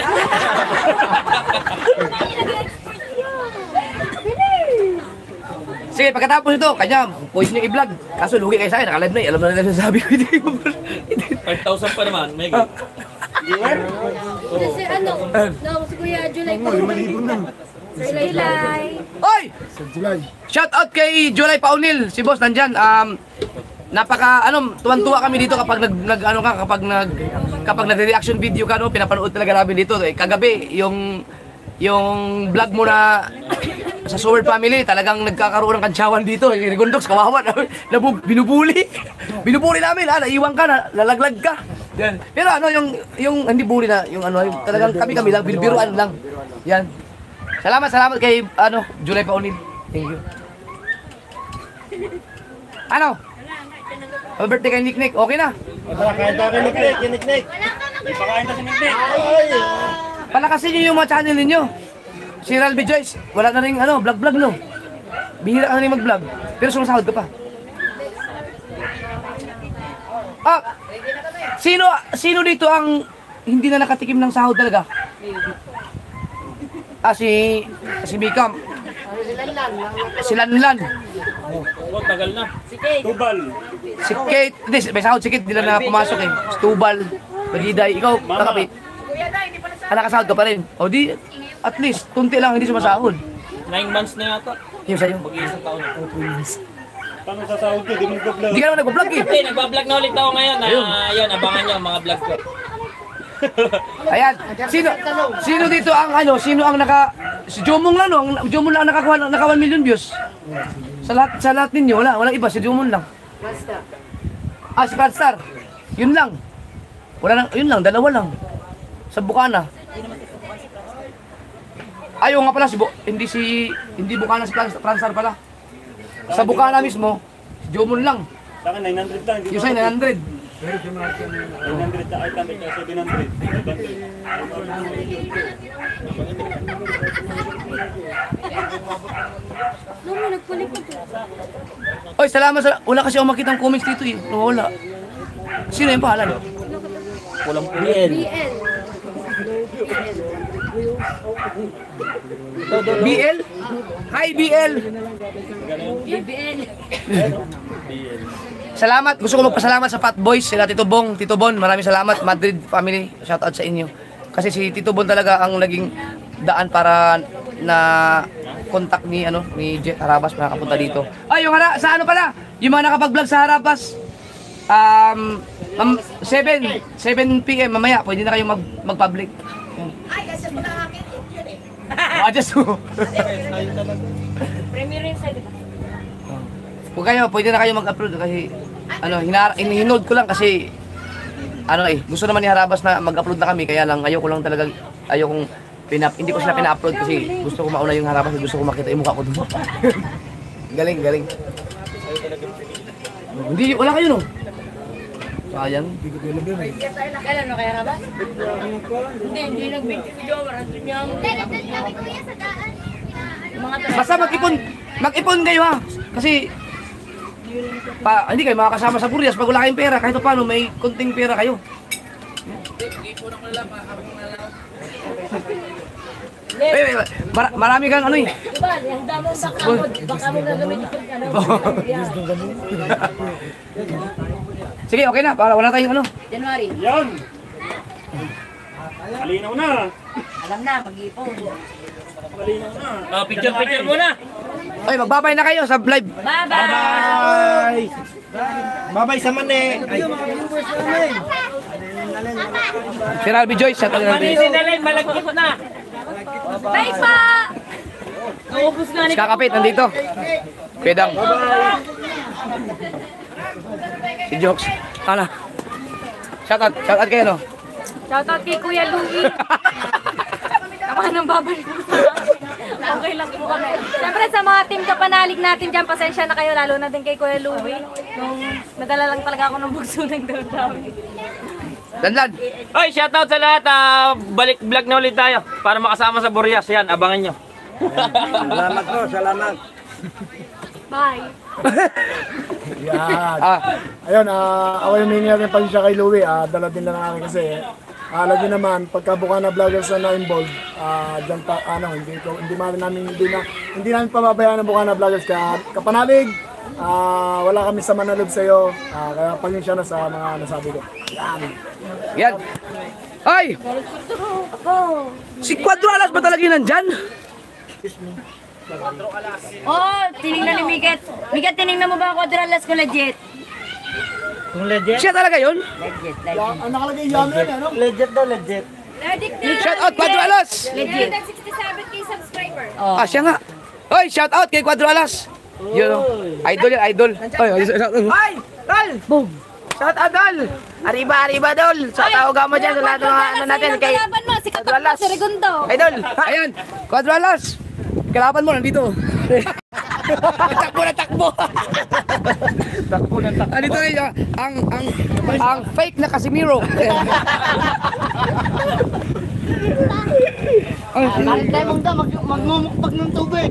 Sige, pagkatapos ito, kanya, pwede nyo i-vlog. Kaso lugi kayo sa akin, nakalive na eh. Alam na nila sabi ko. 5,000 pa naman, may Kasi si Kuya July pa. Sir Laylay. Oy! Sa July. Shout out kay July Paunil, si boss nandyan. Tuwan-tuwa kami dito kapag kapag nagre-reaction video ka, pinapanood talaga namin dito. Kagabi, yung vlog mo na sa Sword Family, talagang nagkakaroon ng kantsawan dito. Gondox, kawawa, binubuli. Binubuli namin, naiwan ka, lalaglag ka. Yan. Pero yung hindi bully na, talagang kami lang, binubiruan lang. Yan. Salamat kay July Paunil. Thank you. Happy birthday kay Nick. Okay na. Kain tayo kay Nick. Ipakain ta si Nick. Palakasin niyo yung mga channel ninyo. Si Ralby Joyce, wala na rin vlog no. Bihira ka na rin mag-vlog. Pero sumasahod ka pa. Sino dito ang hindi na nakatikim ng sahod talaga? Si Mikam. Si Lanlan. Oh, tagal na. Tubal. Si Kate, may sahod si Kate, di na pumasok eh. Si Tubal, Magiday, ikaw, nakapit. Nakasahod ka pa rin. O di, at least, tunti lang, hindi sumasahod. 9 months na yata. Yung sa'yo. Mag-iisang taon na. Paano sa sahod ko? Di mo nag-vlog. Hindi ka naman nag-vlog eh. Hindi, nagbablog na ulit ako ngayon. Ayun, abangan nyo ang mga vlog ko. Ayan, sino dito ang sino ang si Jomong lang Jomong lang naka 1 million views. Sa lahat ninyo, walang iba, si Jomong lang. Si Franstar. Yun lang. Yun lang, dalawa lang. Sa Bukana. Ayaw nga pala, hindi Bukana si Franstar pala. Sa Bukana mismo, si Jomong lang. Sa akin, 900 lang. Yung sa'yo, 900. 900 na, ay tamit ka, 700. Oy, salamat wala kasi ako makitang comments dito eh. Wala. Sino yung pangalan? Walang BL. BL? Hi BL! Salamat, gusto ko magpasalamat sa Fat Boys, sila Tito Bong, Tito Bon, maraming salamat, Madrid family, shoutout sa inyo. Kasi si Tito Bon talaga ang naging daan para na contact ni Jet Harabas makakapunta dito. Ay, sa pala, yung mga nakapag-vlog sa Harabas, 7 PM mamaya, pwede na kayong mag-public. Ay, kasi mo na akin. Adjust mo. Premier rin sa'yo, diba? Kung kayo, pwede na kayo mag-upload kasi hininold ko lang kasi gusto naman ni Harabas na mag-upload na kami kaya lang ayoko lang talaga hindi ko sila pina-upload kasi gusto ko mauna yung Harabas, gusto ko makita yung mukha ko doon. Galing. Wala kayo no? Sayang. Kailan no kaya Harabas? Hindi nag-video. Marami niyang... Basta mag-ipon kayo ha. Kasi hindi kayo makakasama sa Burias pag wala kayong pera. Kahit paano may konting pera kayo. Marami kang Diba? Yung damong baka mo gagamitin Sige, okay na. Para wala tayong January. Yan! Malinaw na. Alam na, mag-ipon. Malinaw na. Oh, picture muna. Ay, magbabay na kayo sa live. Bye-bye! Babay sa mani. Si Ralby Joyce, shout out natin. Sinalin, malagkit na. Bye pa! Naubos na ni Kakapit, nandito. Pedang. Si Jokes. Ano? Shout out kayo, no? Shoutout kay Kuya Louie. Kapag nang babalik mo sa okay lang po kami. Siyempre sa mga team kapanalig natin dyan, pasensya na kayo, lalo na din kay Kuya Louie. Nung nadala lang talaga ako ng bugso ng damdamin. Dandan. Oy, shoutout sa lahat. Balik vlog na ulit tayo para makasama sa Boreas. Yan, abangan nyo. Salamat po, salamat. Bye! Yan. Ayun, ako yung humingi natin pasensya kay Louie. Dala din lang namin kasi. Alam niyo naman, pagka Bukana Vloggers na na-involved, dyan hindi namin pababayaan ng Bukana Vloggers. Kaya kapanalig, wala kami sa manalog sa iyo. Kaya pasensya na sa mga nasabi ko. Yan. Yan. Ay! Si Quadro Alas ba talaga yun nandyan? Oh, tinignan ni Miket. Miket, tinignan mo ba ako Quadralas ko legit? Siya talaga yun? Legit. Ang nakalagay yamin, ano? Legit daw, legit. Shout out Quadro Alas! Legit. 67k subscriber. Oh. Siya nga. Oy, shout out kay Quadro Alas. Yun, oh. Idol yan, idol. Ay, Ay! Tol! Boom! Shout out, Tol! Arriba, Tol! Shout out mo dyan sa lahat ng mga ano natin kay Kalaban mo, si Katakbo, si Segundo. Idol! ayan, Quadro Alas. Kalaban mo, nandito. Takbo na takbo! Nandito na yun, ang fake na Casimiro. Tayo mong da, magmumukpag ng tubig!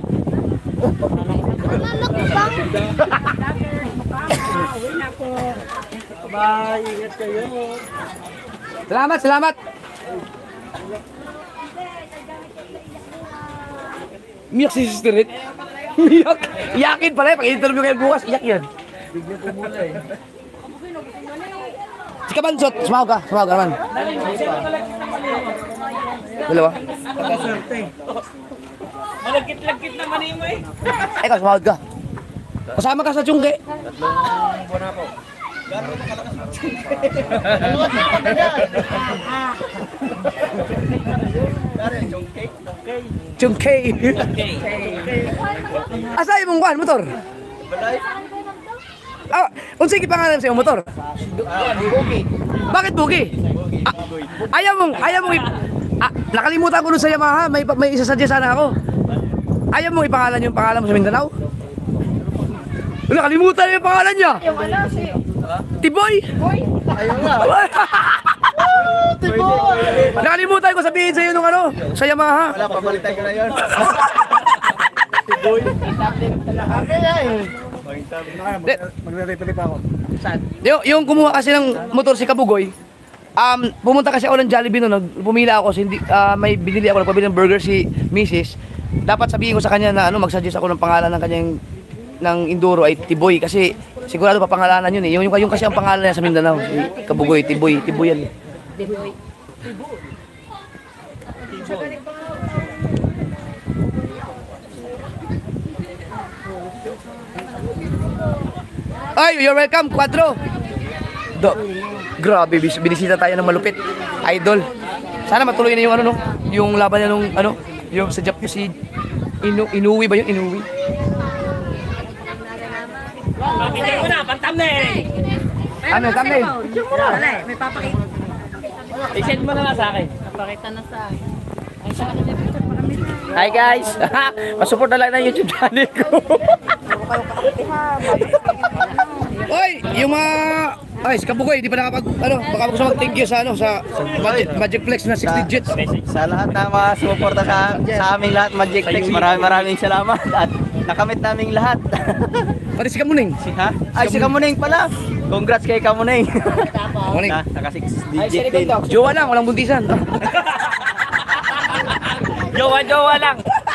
Bye, ingat kayo. Salamat. Miyak si Sister Rit. Miyak. Iyakin pala pag-interview kayo bukas. Iyak yan. Si Kabansot, sumaw ka naman. Dalawa. Malagkit-lagkit naman mo eh. Ikaw, sumawad ka. Kasama ka sa Chungke. Chungke. Asa yung mong motor? Unsa yung pangalan sa iyong motor? Bakit Bugi? Ayaw mong nakalimutan ko dun sa Yamaha, may isasadya sana ako. Ayaw mong ipangalan yung pangalan mo sa Mindanao? Nakalimutan yung pangalan niya. Yung ano, si Tiboy! Ayaw nga. Nakalimutan ko sabihin sa iyo nung ano, sa Yamaha. Wala, pabalitan ko na yun. Magre-replay pa ako. Yung kumuha kasi ng motor si Kabugoy, pumunta kasi ako ng Jollibee noon, pumila ako, hindi, may binili ako, nagpabili ng burger si Mrs. Dapat sabihin ko sa kanya na mag-suggest ako ng pangalan ng kanyang ng Enduro ay Tiboy kasi sigurado papangalanan yun eh. Yung kasi ang pangalan niya sa Mindanao, si Kabugoy, Tiboy yan. Ay, you're welcome, Quadro. Grabe, binisita tayo ng malupit. Idol. Sana matuloy na yung ano no, yung laban niya nung ano, yung sa Japan si Inuwi ba yun? Inuwi. Pakita mo na, pang-thumbnail. Ano, thumbnail? Wala, may papakita. I-send mo na lang sa akin. Napakita na sa akin. Hi guys! Masupport na lang ng YouTube channel ko. Oy, yung mga ay, si Kabugoy, di pa nakapag baka gusto mag-thank you sa sa Magic Flex na 6 digits. Sa lahat ng mga sumuporta sa aming lahat, Magic Flex, maraming salamat at nakamit naming lahat. Pati si Kamuning. Si Kamuning pala. Congrats kay Kamuning. Kamuning. Naka 6 digit din. Jowa lang, walang buntisan. Jowa lang.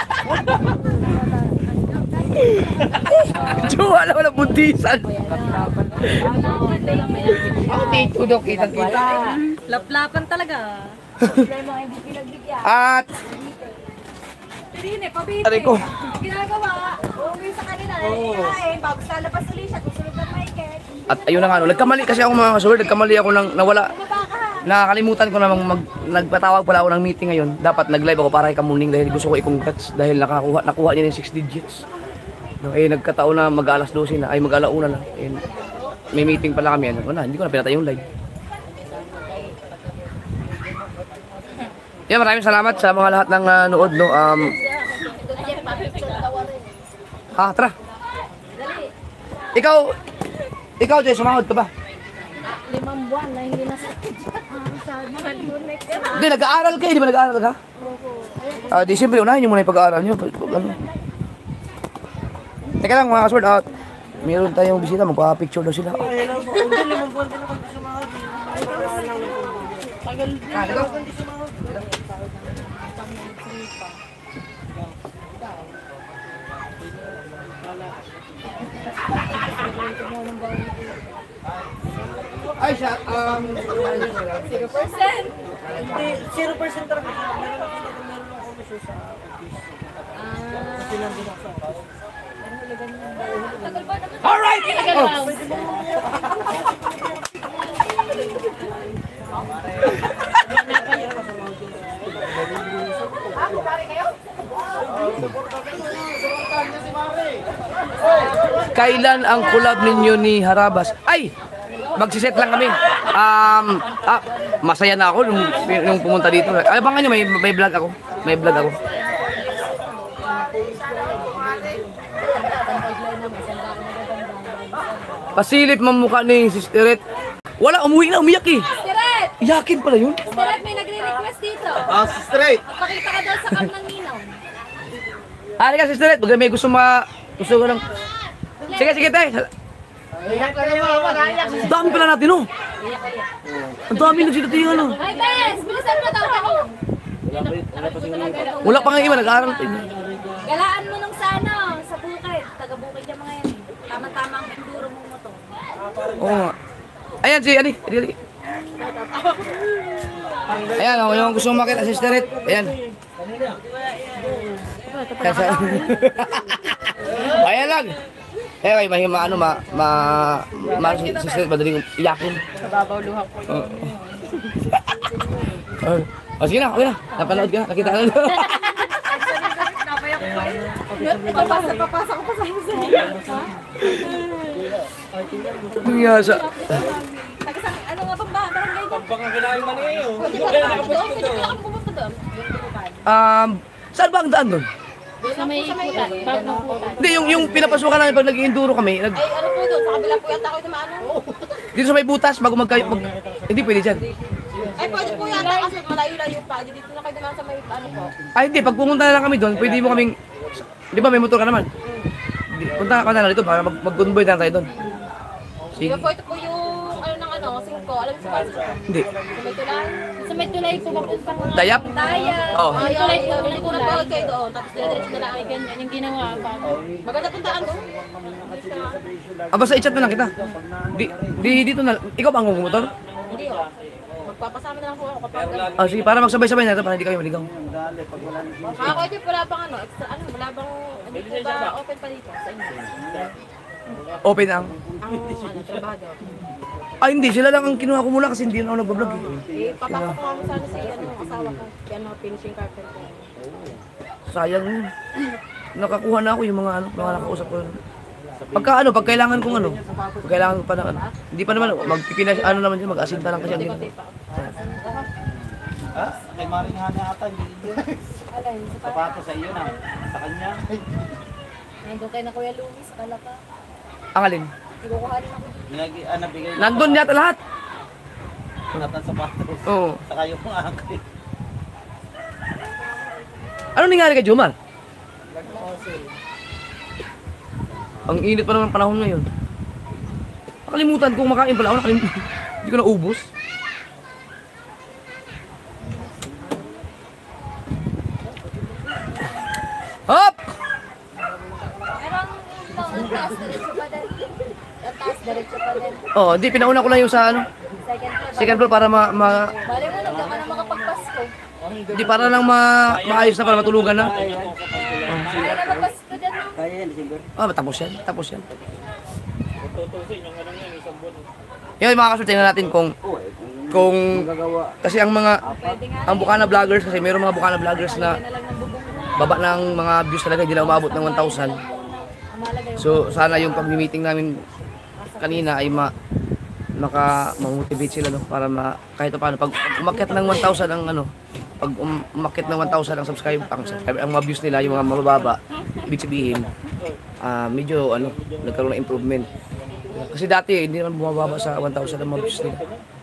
Jowa lang, walang buntisan. Ako dito daw, kitang-kita. Laplapan talaga. Problema ang hindi pinagbigyan. At Hindi, pabiti. Aray ko. Ginagawa, uuwi sa kanila. Kinain, bago sa labas ulit siya, tusunod ng Michael. At ayun na nga, no, nagkamali kasi ako mga kasuward, nagkamali ako nang nawala. Nakakalimutan ko namang nagpatawag pala ako ng meeting ngayon. Dapat nag-live ako para kay Kamuning dahil gusto ko i-congrats dahil nakuha niya yung 6 digits. No, eh, nagkataon na mag-alas 12 na, ay mag-alauna na. Eh, may meeting pala kami, ano, hindi ko na pinatay yung live. Yeah, maraming salamat sa mga lahat ng nood, no. Tara. Ikaw, Jay, sumahod ka ba? 5 buwan na hindi nasakit. Hindi, nag-aaral ka, di ba nag-aaral ka? Di siyempre, unahin nyo muna yung pag-aaral nyo. Ano? Teka lang mga kasword, meron tayong bisita, magpa-picture daw sila. Ay, siya, 0%. 0% talaga. Meron lang komisyon sa office. Alright! Kailan ang collab ninyo ni Harabas? Ay! Magsiset lang kami. Masaya na ako nung pumunta dito. Abangan nyo, may vlog ako. May vlog ako. Pasilip mamukha ni Sister Red. Wala, umuwi na, umiyak eh. Siret! Iyakin pala yun. Siret, may nagre-request dito. Straight. Pakita ka daw sa Camp ng Ninaw. Hari ka, Sister Red. Pag may gusto ko lang. Sige, tayo. Ang dami pala natin, oh. Ang dami nagsidating, ano. Ay, Bes! Bilisan mo daw ako. Wala pa nga iba, nag-aaral. Galaan mo nung sa bukid. Taga-bukid yung mga yan. Tama-tama ang enduro mong motor. Oo nga. Ayan, si Ali. Ayan, ako yung gusto makita, Sister Red. Ayan. Ayan lang. Eh, may Sister Red, madaling iyakin. Nababaw luha ko. Sige na, okay na. Napanood ka na, nakita ka na. Papasa ko pa sa Nangyasa. Ano nga bang ba? Barangay dyan? Baka kailangan man eh. Pwede ka pumunta doon. Saan ba ang daan doon? Sa may ikutan. Bago ng putan. Hindi, yung pinapasukan namin pag nag-enduro kami. Ay, ano po doon? Sa kabila po yata ako dumaano. Dito sa may butas, bago hindi pwede dyan. Ay, pwede po yata kasi malayo-layo pa. Dito na kayo dumaan sa may ano po. Ay, hindi. Pag pumunta na lang kami doon, pwede mo kaming... Di ba may motor ka naman? Punta ka na lang dito para mag-convoy na tayo doon. Sige. Diba po, ito po yung ano ng ano, 5. Alam mo sa Hindi. Sa may tulay. Sa may tulay po mapuntang mga... Dayap? Dayap. Oo. Ay, tulay po. Unang bawal kayo doon. Tapos diretso na lang. Ay, ganyan yung ginawa pa. Maganda puntaan doon. Basta i-chat na lang kita. Dito na. Ikaw ba ang motor? Hindi oh. Magpapasama na lang po ako kapag... Sige, para magsabay-sabay na ito para hindi kayo maligaw. Ako ito wala pang ano, extra, wala bang, hindi po ba open pa dito sa inyo? Open ang... Ang trabado. Ay, hindi. Sila lang ang kinuha ko muna kasi hindi na ako nagbablog eh. Papasok mo sana si asawa ko. Finishing carpenter. Sayang yun. Nakakuha na ako yung mga nakausap ko. Pag kailangan kong pag kailangan ko pa ng hindi pa naman, naman yun, mag-asinta lang kasi ang ginawa. Kay Maring Hana ata, hindi. Sapato sa iyo na, sa kanya. Nandun kayo na Kuya Luis, kala ka. Ang alin? Ikukuhanin ako. Nabigay na. Nandun yata lahat. Lahat ng sapatos. Oo. Saka yung mga angkit. Ano nangyari kay Jomar? Ang init pa naman panahon ngayon. Nakalimutan kong makain pala ako. Hindi ko naubos. Hop! Pero ang taas diretso pa din. Ang taas diretso pa din. Hindi, pinauna ko lang yung sa Second floor. second floor para Bali mo, nagka ka na makapagpasko. Hindi para lang maayos na para matulugan na. Tapos yan. Yung mga kasul, tingnan natin kung kasi ang Bukana vloggers, kasi mayroong mga Bukana vloggers na baba ng mga views talaga, hindi na umabot ng 1,000. So sana yung pag-meeting namin kanina ay maka-motivate sila, no, para kahit paano pag umakyat ng 1,000 ang pag umakyat ng 1,000 ang subscribe ang mga views nila, yung mga mababa, ibig sabihin medyo nagkaroon ng improvement. Kasi dati hindi naman bumababa sa 1,000 ang mga views nila.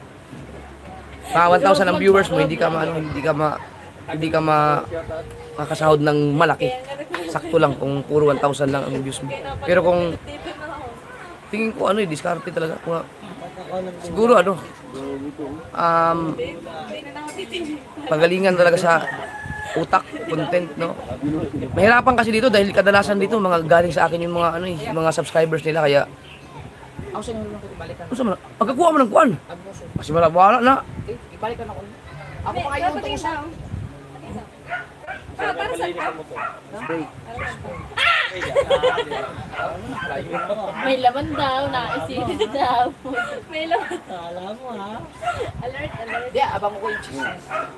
1,000 ang viewers mo, hindi ka makakasahod ng malaki. Sakto lang kung puro 1,000 lang ang views mo. Pero kung tingin ko diskarte talaga. Siguro pagalingan talaga sa utak, content, no. Mahirapan kasi dito dahil kadalasan dito mga galing sa akin yung mga mga subscribers nila, kaya pagkakuha mo ng kuan. Kasi wala na. Ibalikan ako. Ako pa kayo itong isa. Para sa may laman daw, naisipin daw. May laman. Kala mo ha? Alert. Di, abang ko yung cheese.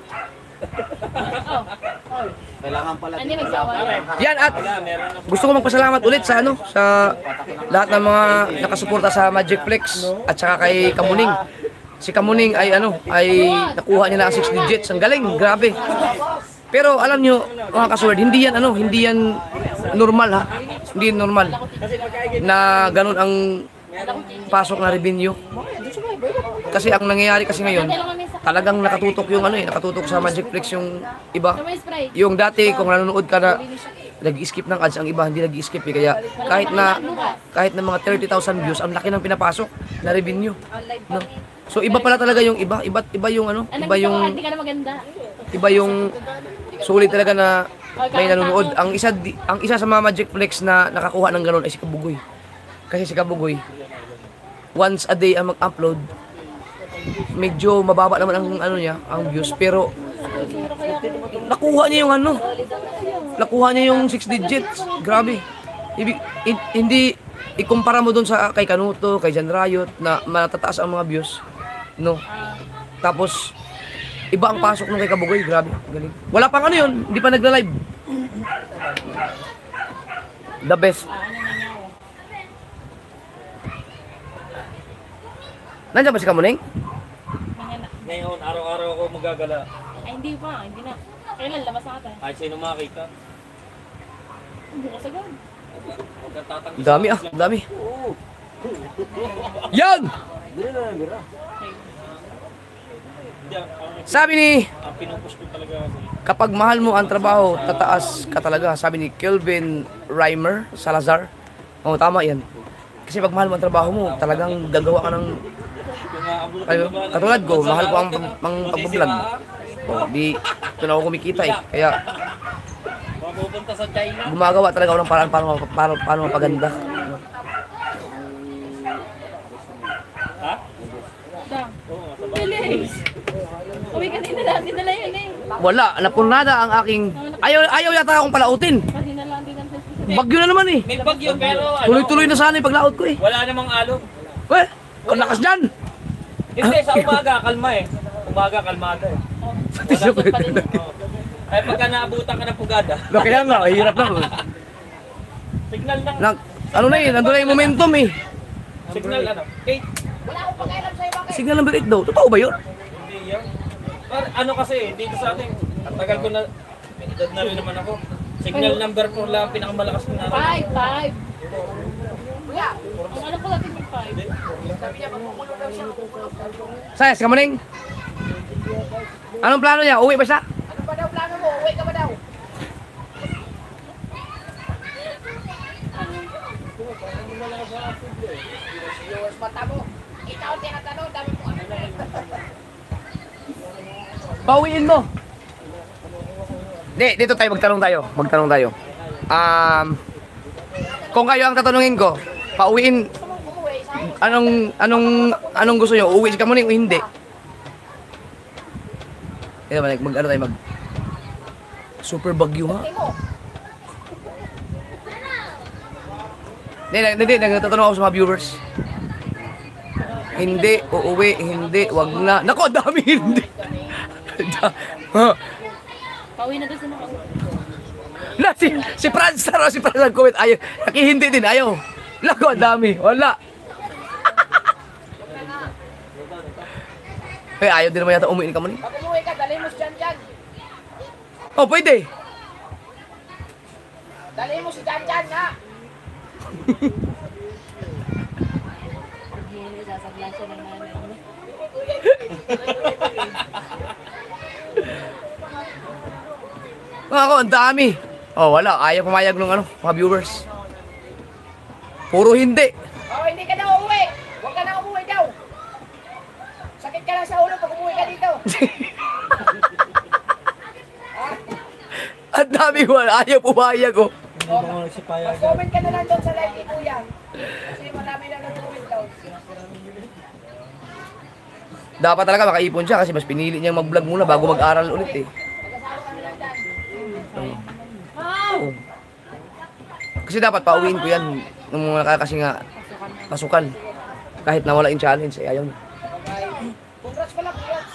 Kailangan pala Yan, at gusto ko magpasalamat ulit sa lahat ng mga nakasuporta sa Magic Flex at saka kay Kamuning. Si Kamuning ay nakuha niya na ang 6 digits. Ang galing, grabe. Pero alam nyo mga kasuwerd, hindi yan normal ha. Hindi normal na ganun ang pasok na revenue. Kasi ang nangyayari kasi ngayon, talagang nakatutok nakatutok sa Magic Flex yung iba. Yung dati kung nanonood ka na nag-skip ng ads, ang iba hindi nag-skip kaya kahit na mga 30,000 views, ang laki ng pinapasok na revenue. No? So iba pala talaga yung iba yung sulit talaga na may nanonood. Ang isa sa mga Magic Flex na nakakuha ng ganun ay si Kabugoy. Kasi si Kabugoy once a day ang mag-upload. Medyo mababa naman ang ang views, pero nakuha niya yung 6 digits. Grabe. Hindi ikumpara mo doon sa kay Kanuto, kay Jan Riot na matataas ang mga views, no. Tapos iba ang pasok ng kay Kabugoy, grabe, galing. Wala pang yun, hindi pa nagla-live. The best. Nandiyan ba si Kamuning? Ngayon, araw-araw ako magagala. Ay, hindi na. Kailan labas na ata? Ay, sino makita? Bukas agad. Dami dami. Yan! Sabi ni, kapag mahal mo ang trabaho, tataas ka talaga. Sabi ni Kelvin Reimer Salazar. Tama yan. Kasi pag mahal mo ang trabaho mo, talagang gagawa ka ng katulad ko, mahal ko ang pag-vlog. Di ito na ako kumikita Kaya gumagawa talaga ako ng paraan paano mapaganda. Ha? Bilis! Uwi ka din nila yun Wala, napunada ang aking ayaw yata akong palautin. Bagyo na naman May bagyo pero tuloy-tuloy na sana yung paglaot ko wala namang alog. Ang lakas dyan! Hindi, sa umaga, kalma Umaga, kalmada Ay, pagka naabutan ka ng pugada. Kaya nga, hirap na. Signal lang. Nandun na yung momentum Signal 8. Signal number 8 daw. Totoo ba yun? Hindi yan. Kasi, dito sa atin, ang tagal ko na, may edad na rin naman ako. Signal number 4 lang, pinakamalakas ko na. 5. Ang alam ko natin yung 5. Sabi niya, magkukulong daw siya. Sayas, Kamuning? Anong plano niya? Uwi ba siya? Ano ba daw plano mo? Uwi ka ba daw? Viewers, mata mo. Ikaw ang tinatanong, dami mo Pauwiin mo. Dito tayo, magtanong tayo. Kung kayo ang tatanungin ko, pauwiin, anong gusto nyo? Uwi si Kamuning o hindi? Ito, Super bagyo ha. Hindi, nagtatanong ako sa mga viewers. Hindi, uuwi, hindi, wag na. Nako, dami hindi. Pauwi na doon sa nakauwi. Na, si Franz nag-comment, ayaw. Nakihindi din, ayaw. Nako, dami, wala. Eh, ayaw din naman yata umuwi ka mo ni. Pag umuwi ka, dali mo si Jan Jan. Oh, pwede. Dali mo si Jan Jan, ha? Sasablan siya ng nanay niya. Ako, ang dami. Oh, wala. Ayaw pumayag ng mga viewers. Puro hindi. Oh, hindi ka na umuwi. Huwag ka na umuwi daw. Sakit ka lang sa ulo pag umuwi ka dito. Ang dami wala. Ayaw pumayag, oh. Mag-comment ka na lang doon sa live ni Kuya. Kasi marami na nag-comment daw. Dapat talaga makaipon siya kasi mas pinili niyang mag-vlog muna bago mag-aral ulit eh. Oh. Kasi dapat pauwiin ko yan nung mga kasi nga pasukan. Kahit nawala yung challenge eh, ayaw niya. Congrats pala, congrats.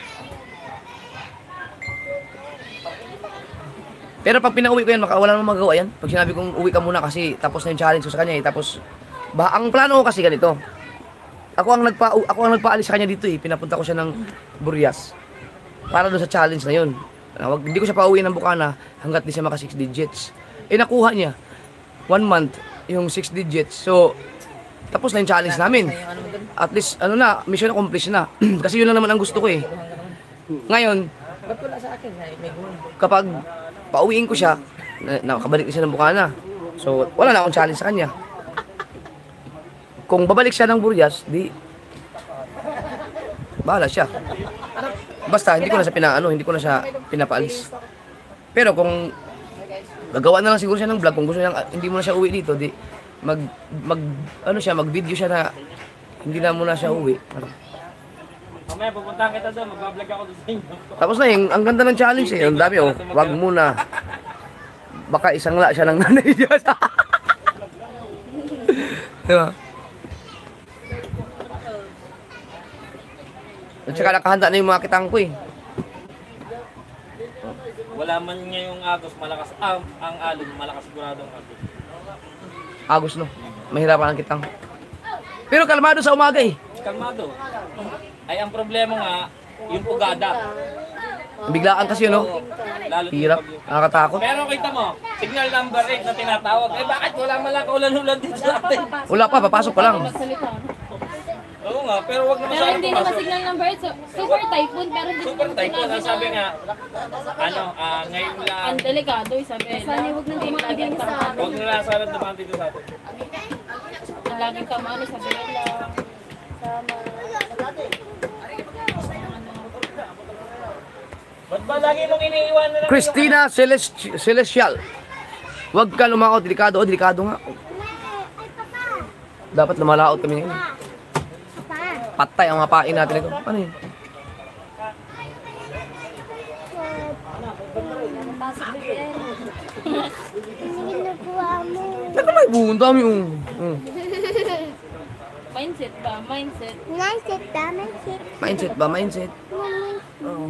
Pero pag pinauwi ko yan, wala namang magawa yan. Pag sinabi kong uwi ka muna kasi tapos na yung challenge ko sa kanya eh. Tapos, ang plano ko kasi ganito. Ako ang nagpaalis sa kanya dito eh. Pinapunta ko siya ng Burias. Para doon sa challenge na yun. Hindi ko siya pauwi ng Bukana hanggat di siya maka 6 digits. Eh nakuha niya 1 month yung 6 digits. So tapos na yung challenge namin. At least mission accomplished na. Kasi yun lang naman ang gusto ko eh. Ngayon, kapag pauwiin ko siya, nakabalik na siya ng Bukana. So wala na akong challenge sa kanya. Kung babalik siya ng Burias, di bahala siya. Basta hindi ko na siya hindi ko na siya pinapaalis. Pero kung gagawa na lang siguro siya ng vlog, kung gusto niya hindi mo na siya uwi dito, di mag-video siya na hindi na muna siya uwi. Mamaya pupuntahan kita doon, mag-vlog ako doon sa inyo. Tapos na yung ang ganda ng challenge eh. Ang dami oh. Wag muna. Baka isangla siya ng nanay niya. Diba? At saka nakahanda na yung mga kitang ko eh. Wala man ngayong Agos, malakas ang alon, malakas siguradong Agos. Agos no. Mahirapan ang kitang. Pero kalmado sa umaga eh. Kalmado. Ay ang problema nga, yung pugada. Biglaan kasi yun no. Lalo Hirap. Nakakatakot. Pero kita mo, signal number 8 na tinatawag. Eh bakit wala malaka ulan-ulan dito sa atin? Wala pa, papasok pa lang. Oo nga, pero wag na Pero masyadong hindi naman pumasok. signal number 8. Super typhoon, pero hindi Super typhoon, ang sabi nga, ngayon lang, ang delikado, sabi. Sana huwag nang dumating sa atin. huwag nila sana dumaan dito sa atin. Ang laging kamano, sabi nila. Ba't ba lagi mong iniiwan na lang? Christina Celestial. Huwag ka lumakot, delikado. Oh, delikado nga. Dapat lumalaot kami ngayon. Patay ang mga pain natin ito. Ano yun? Ano may buhon? Dami yung... Mindset ba? Mindset. Mindset ba? Mindset. Oo.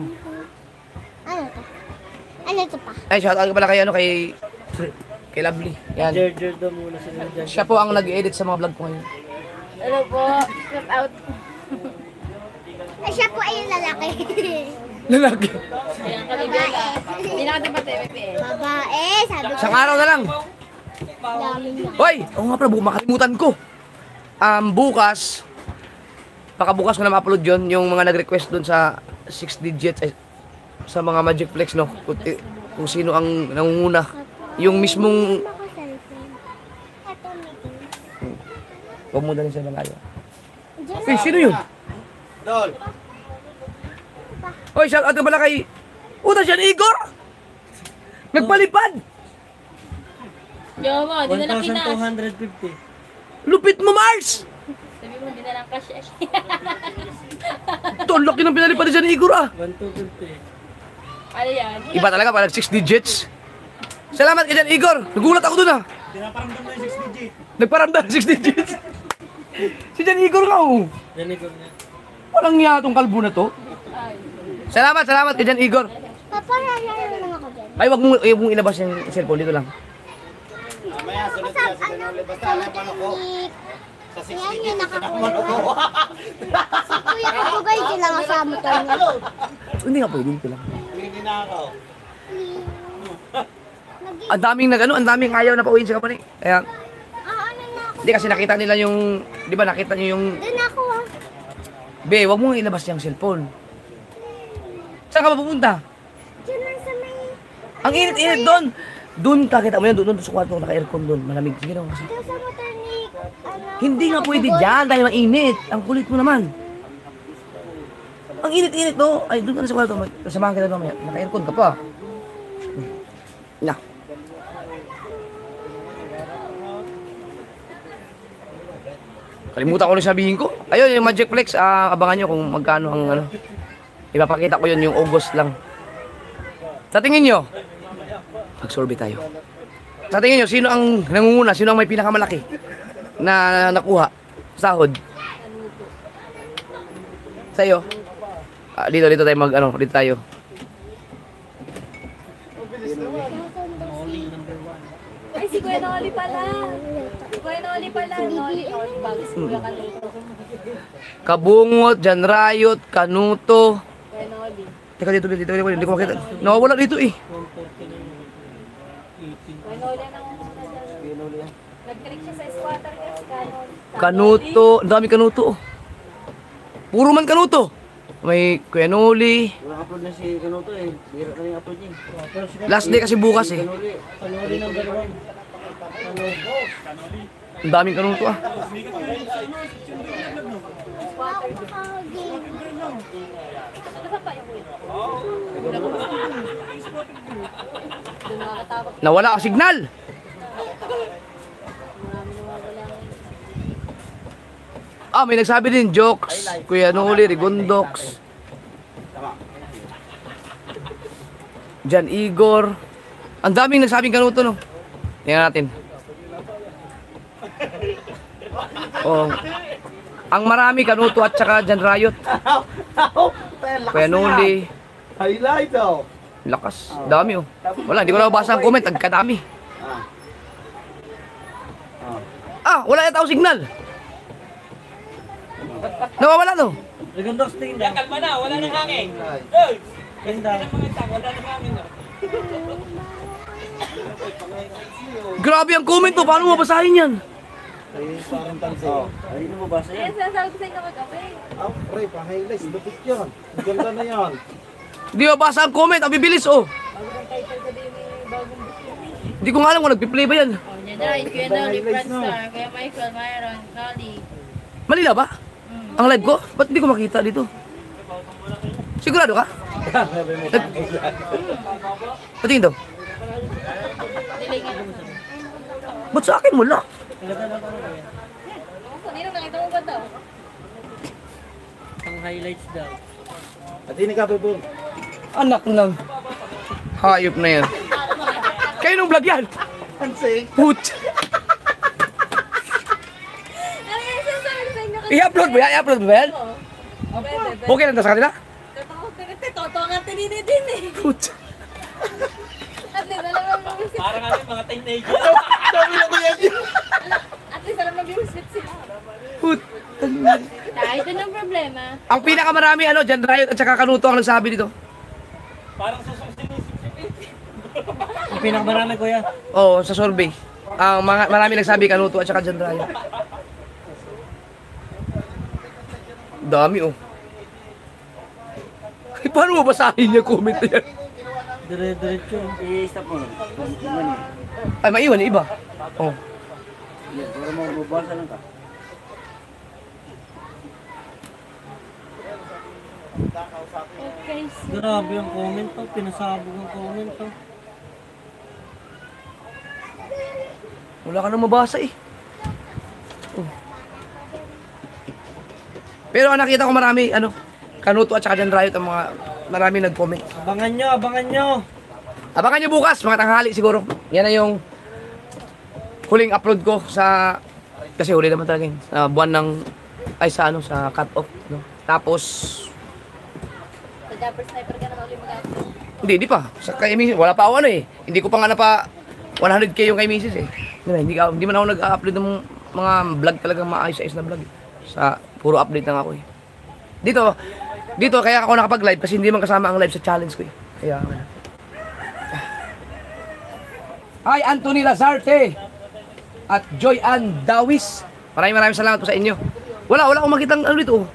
Ano to pa? Ay, shoutout ka pala kay Lovely. Yan. Siya po ang nag-edit sa mga vlog ko ngayon. Ano po? Shout out. Siya po ay yung lalaki. Lalaki. Ayan, kalibela. Hindi na ka dapat eh. Babae, sabi ko. Isang araw na lang. Hoy! Oo nga pala, makalimutan ko. Bukas, baka bukas ko na ma-upload yun, yung mga nag-request dun sa 6 digits, sa mga Magic Flex, no? Kung sino ang nangunguna. Yung mismong... Huwag mo dalhin sa malayo. Eh, sino yun? Dol. Hoy, shout out ka pala kay... Uta siya ni Igor! Nagpalipad! Yawa, di na lang kinas. 250. Lupit mo, Mars! Sabi mo, di na lang cash. Ito, ang laki ng pinalipad siya ni Igor, ah! 1250. Ano yan? Iba talaga pag 6 digits. Salamat ka dyan, Igor. Nagulat ako dun ah. Pinaparamdam na yung 6 digit. Nagparamdam 6 digits. Si Jan Igor nga oh. Yan Igor na. Walang niya itong kalbo na to. Salamat kay Jan Igor. Papa, nalayo lang ako dyan. Ay, wag mong ilabas yung cellphone dito lang. Mamaya, sunod ka sa Pinole. Basta alam mo ako. Sa 6 Yan digit, yung sa nakakuha. Si Kuya Kapugay, dyan lang sa motor niya. Hindi nga pwede dito lang. Hindi na ako. Ang daming ayaw na pauwiin sa kapatid. Kaya, Ano na ako? hindi kasi nakita nila yung, di ba nakita nyo yung, Doon ako ah. be, wag mong ilabas yung cellphone. Saan ka ba pupunta? Dyan lang sa may... Ang init-init doon. Doon ka, kita mo yan, doon sa kwarto, naka-aircon doon, malamig. Sige daw kasi. Doon sa motor ni... Hindi nga pwede dyan, dahil mainit. Ang kulit mo naman. Ang init-init no. Ay, doon ka na sa kwarto, kasamahan kita doon, naka-aircon ka pa. Na. Kalimutan ko na sabihin ko. Ayun, yung Magic Flex, abangan nyo kung magkano ang ano. Ipapakita ko yun yung August lang. Sa tingin nyo, mag-survey tayo. Sa tingin nyo, sino ang nangunguna? Sino ang may pinakamalaki na nakuha? Sahod? Sa'yo? Dito tayo dito tayo. Ay, si Kuya Noli pala. Si Kuya Noli pala. Noli, bago si Kuya Kanuto. Kabungot, Jan Rayot, Kanuto. Kuya Noli. Teka dito, hindi ko makita. Nawawala dito eh. Kuya Noli ang nangunguna dyan. Nag-click siya sa squatter kasi Kanoli. Kanuto, ang dami Kanuto. Oh. Puro man Kanuto. May Kuya Noli. Wala upload na si Kanuto eh. Bira na yung upload niya. Last day kasi bukas eh. Kanuli number 1. Ang daming Kanuto ah. Ano pa yung Kuya? Doon nakakatawag. Nawala ang signal. May nagsabi din, jokes. Kuya Noli, Rigondox. Jan Igor. Ang daming nagsabing Kanuto, no? Tingnan natin. Oh. Ang marami Kanuto at saka Jan Rayot. Kuya Noli. Highlight daw. Lakas. Dami, oh. Wala, hindi ko na mabasa ang comment. Agkadami. Wala yata ako signal. Nawawala to. Rigondox tingin daw. Kalma na, wala nang hangin. Hey! Ganda. Wala nang hangin. Grabe ang comment mo. Paano mabasahin yan? Ay, parang tanso. Ay, hindi mo basa Ayan, yan. sinasabi ko sa inyo kagabi. Pre, pa-highlights. Lupit yun. Ang ganda na yan. Hindi mabasa ang comment. Ang bibilis, oh. Bago ng title ko din yung bagong book. Hindi ko nga alam kung nagpi-play ba yan. Yan na rin, Kuya Noli, Franstar, Kuya Michael, Myron, Noli. Malila ba? Ang live ko? Ba't hindi ko makita dito? Sigurado ka? Patingin daw. Ba't sa akin wala? Kanina nakita mo ba daw? Ang highlights daw. At hindi ka, Bebong. Anak ng hayop na yan. Kayo nung vlog yan? Pansi. Put! Ano yung sinasabi ko sa inyo kagabi? I-upload mo yan? I-upload mo ba yan? Pwede. Okay lang sa kanila? Totoo nga tinini din eh. Put! At least alam mo mag-visit. Parang ano yung mga teenager. At least alam mag-visit sila. Put! Ito ng problema. Ang pinakamarami, Jan Rayot at saka Kanuto ang nagsabi dito. Parang susuksin. Ang pinakamarami kuya. Oo, sa survey. Ang marami nagsabi Kanuto at saka Jan Rayot. Dami, oh. Ay, paano mabasahin yung comment na yan? Dire-diretso. I-stop mo. Ay, maiwan yung iba. Oh. Para mababasa lang ka. Okay, so Grabe ang comment to. Pinasabog ang comment to. Wala ka nang mabasa eh. Oh. Pero ang nakita ko marami, Kanuto at saka Jan Rayot ang mga marami nag-comment. Abangan nyo, abangan nyo. Abangan nyo bukas, mga tanghali siguro. Yan na yung huling upload ko sa, kasi huli naman talaga yun, sa buwan ng, ay sa ano, sa cut-off. No? Tapos, Sa Jumper Sniper ka naman ulit mag-upload. hindi pa. Sa kay Mrs. Wala pa ako ano eh. Hindi ko pa nga na pa 100k yung kay Mrs. eh. Hindi man ako nag-upload ng mga vlog talagang maayos-ayos na vlog eh. Sa puro update lang ako eh. Dito kaya ako nakapag-live kasi hindi man kasama ang live sa challenge ko eh. Kaya ano. Hi Anthony Lazarte at Joy Ann Dawis. Maraming salamat po sa inyo. Wala akong makitang ano dito.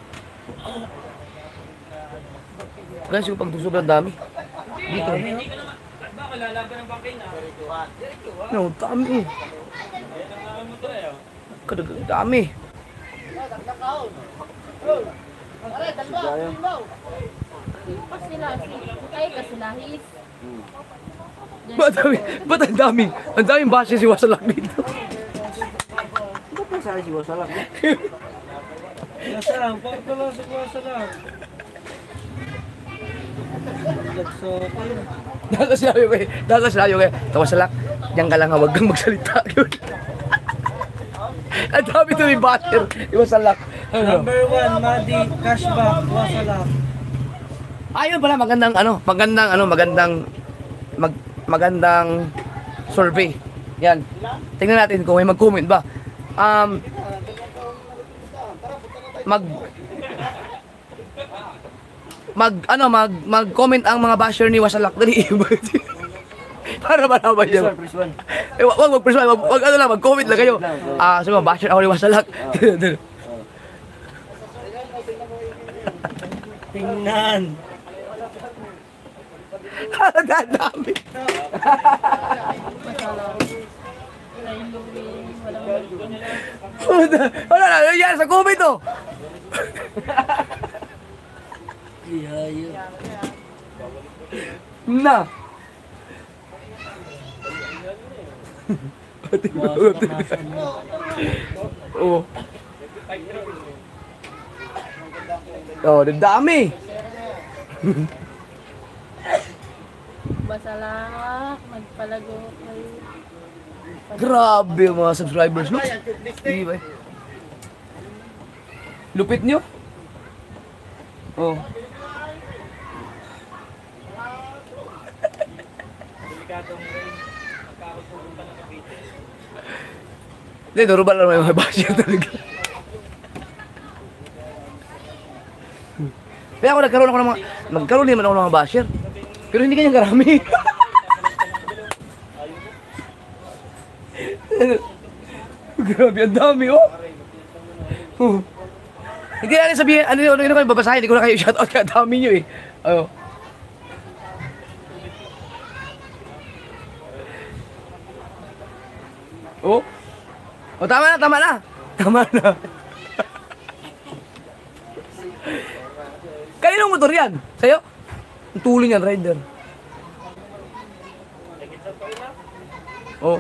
Ganyan siguro pag sobrang dami. Dito. Baka lalaban ng bangkay na. No, dami. Dami. Pas nila, ay kasilahis. Ba't ang dami? Ang daming base si Wasalak dito. Ba't nasali si Wasalak? Wasalang, bakit pala si Wasalang? Dalas sinabi ko eh. Wasalak, diyan ka lang ha, huwag kang magsalita. Ang dami ito yung bater. Wasalak. Number 1, Madi, cashback, Wasalang. Ayun pala, magandang survey. Yan. Tingnan natin kung may mag-comment ba. Mag-comment ang mga basher ni Wasalak dali. Para malaman niyo. Wag mag-press one. Wag ano lang, mag-comment lang kayo. Sa mga basher ako ni Wasalak. Tingnan. Dami. Wala na, yan sa comment to. Na. Oh. Oh, dami. Basalak, magpalago kayo. Grabe mga subscribers, no? Diba? Lupit nyo? Oh. Hindi, normal lang may mga basher talaga. Kaya ako nagkaroon naman ako ng mga basher. Pero hindi kanya karami. Grabe, ang dami, oh. Hindi natin sabihin, ano kayo babasahin, hindi ko na kayo shoutout, kaya dami nyo eh. Ayo. Oh. Oh, tama na. Kaninong motor yan? Sa'yo? Ang tuloy niyan, rider. Oh.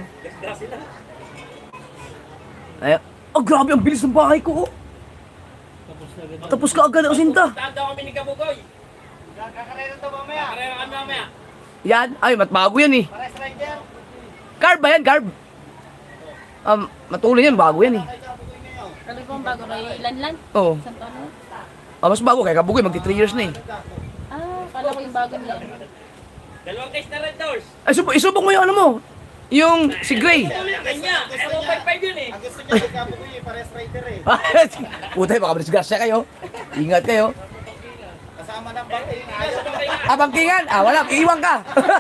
Ay, oh, grabe, ang bilis ng bahay ko, oh. Tapos ka agad ako sinta. Tanda kami ni Kabugoy. Kakarera to mamaya. Kakarera kami mamaya. Yan, ay, bago yan eh. Carb ba yan, carb? Matuloy yan, bago yan eh. Sabi ko bago kay Lanlan? Oo. Isang taon na? Mas bago, kaya Kabugoy, magti 3 years na eh. Kala ko yung bago nila. Dalawang test na red doors. Ay, isubok mo yung ano mo. Yung si Gray. Kanya, ewan 5-5 yun eh. Ang gusto niya kay Kabugoy, pares rider eh. Putay, baka disgrasya kayo. Ingat kayo. Kasama ng bangkay. Bangkingan. Wala, iiwan ka.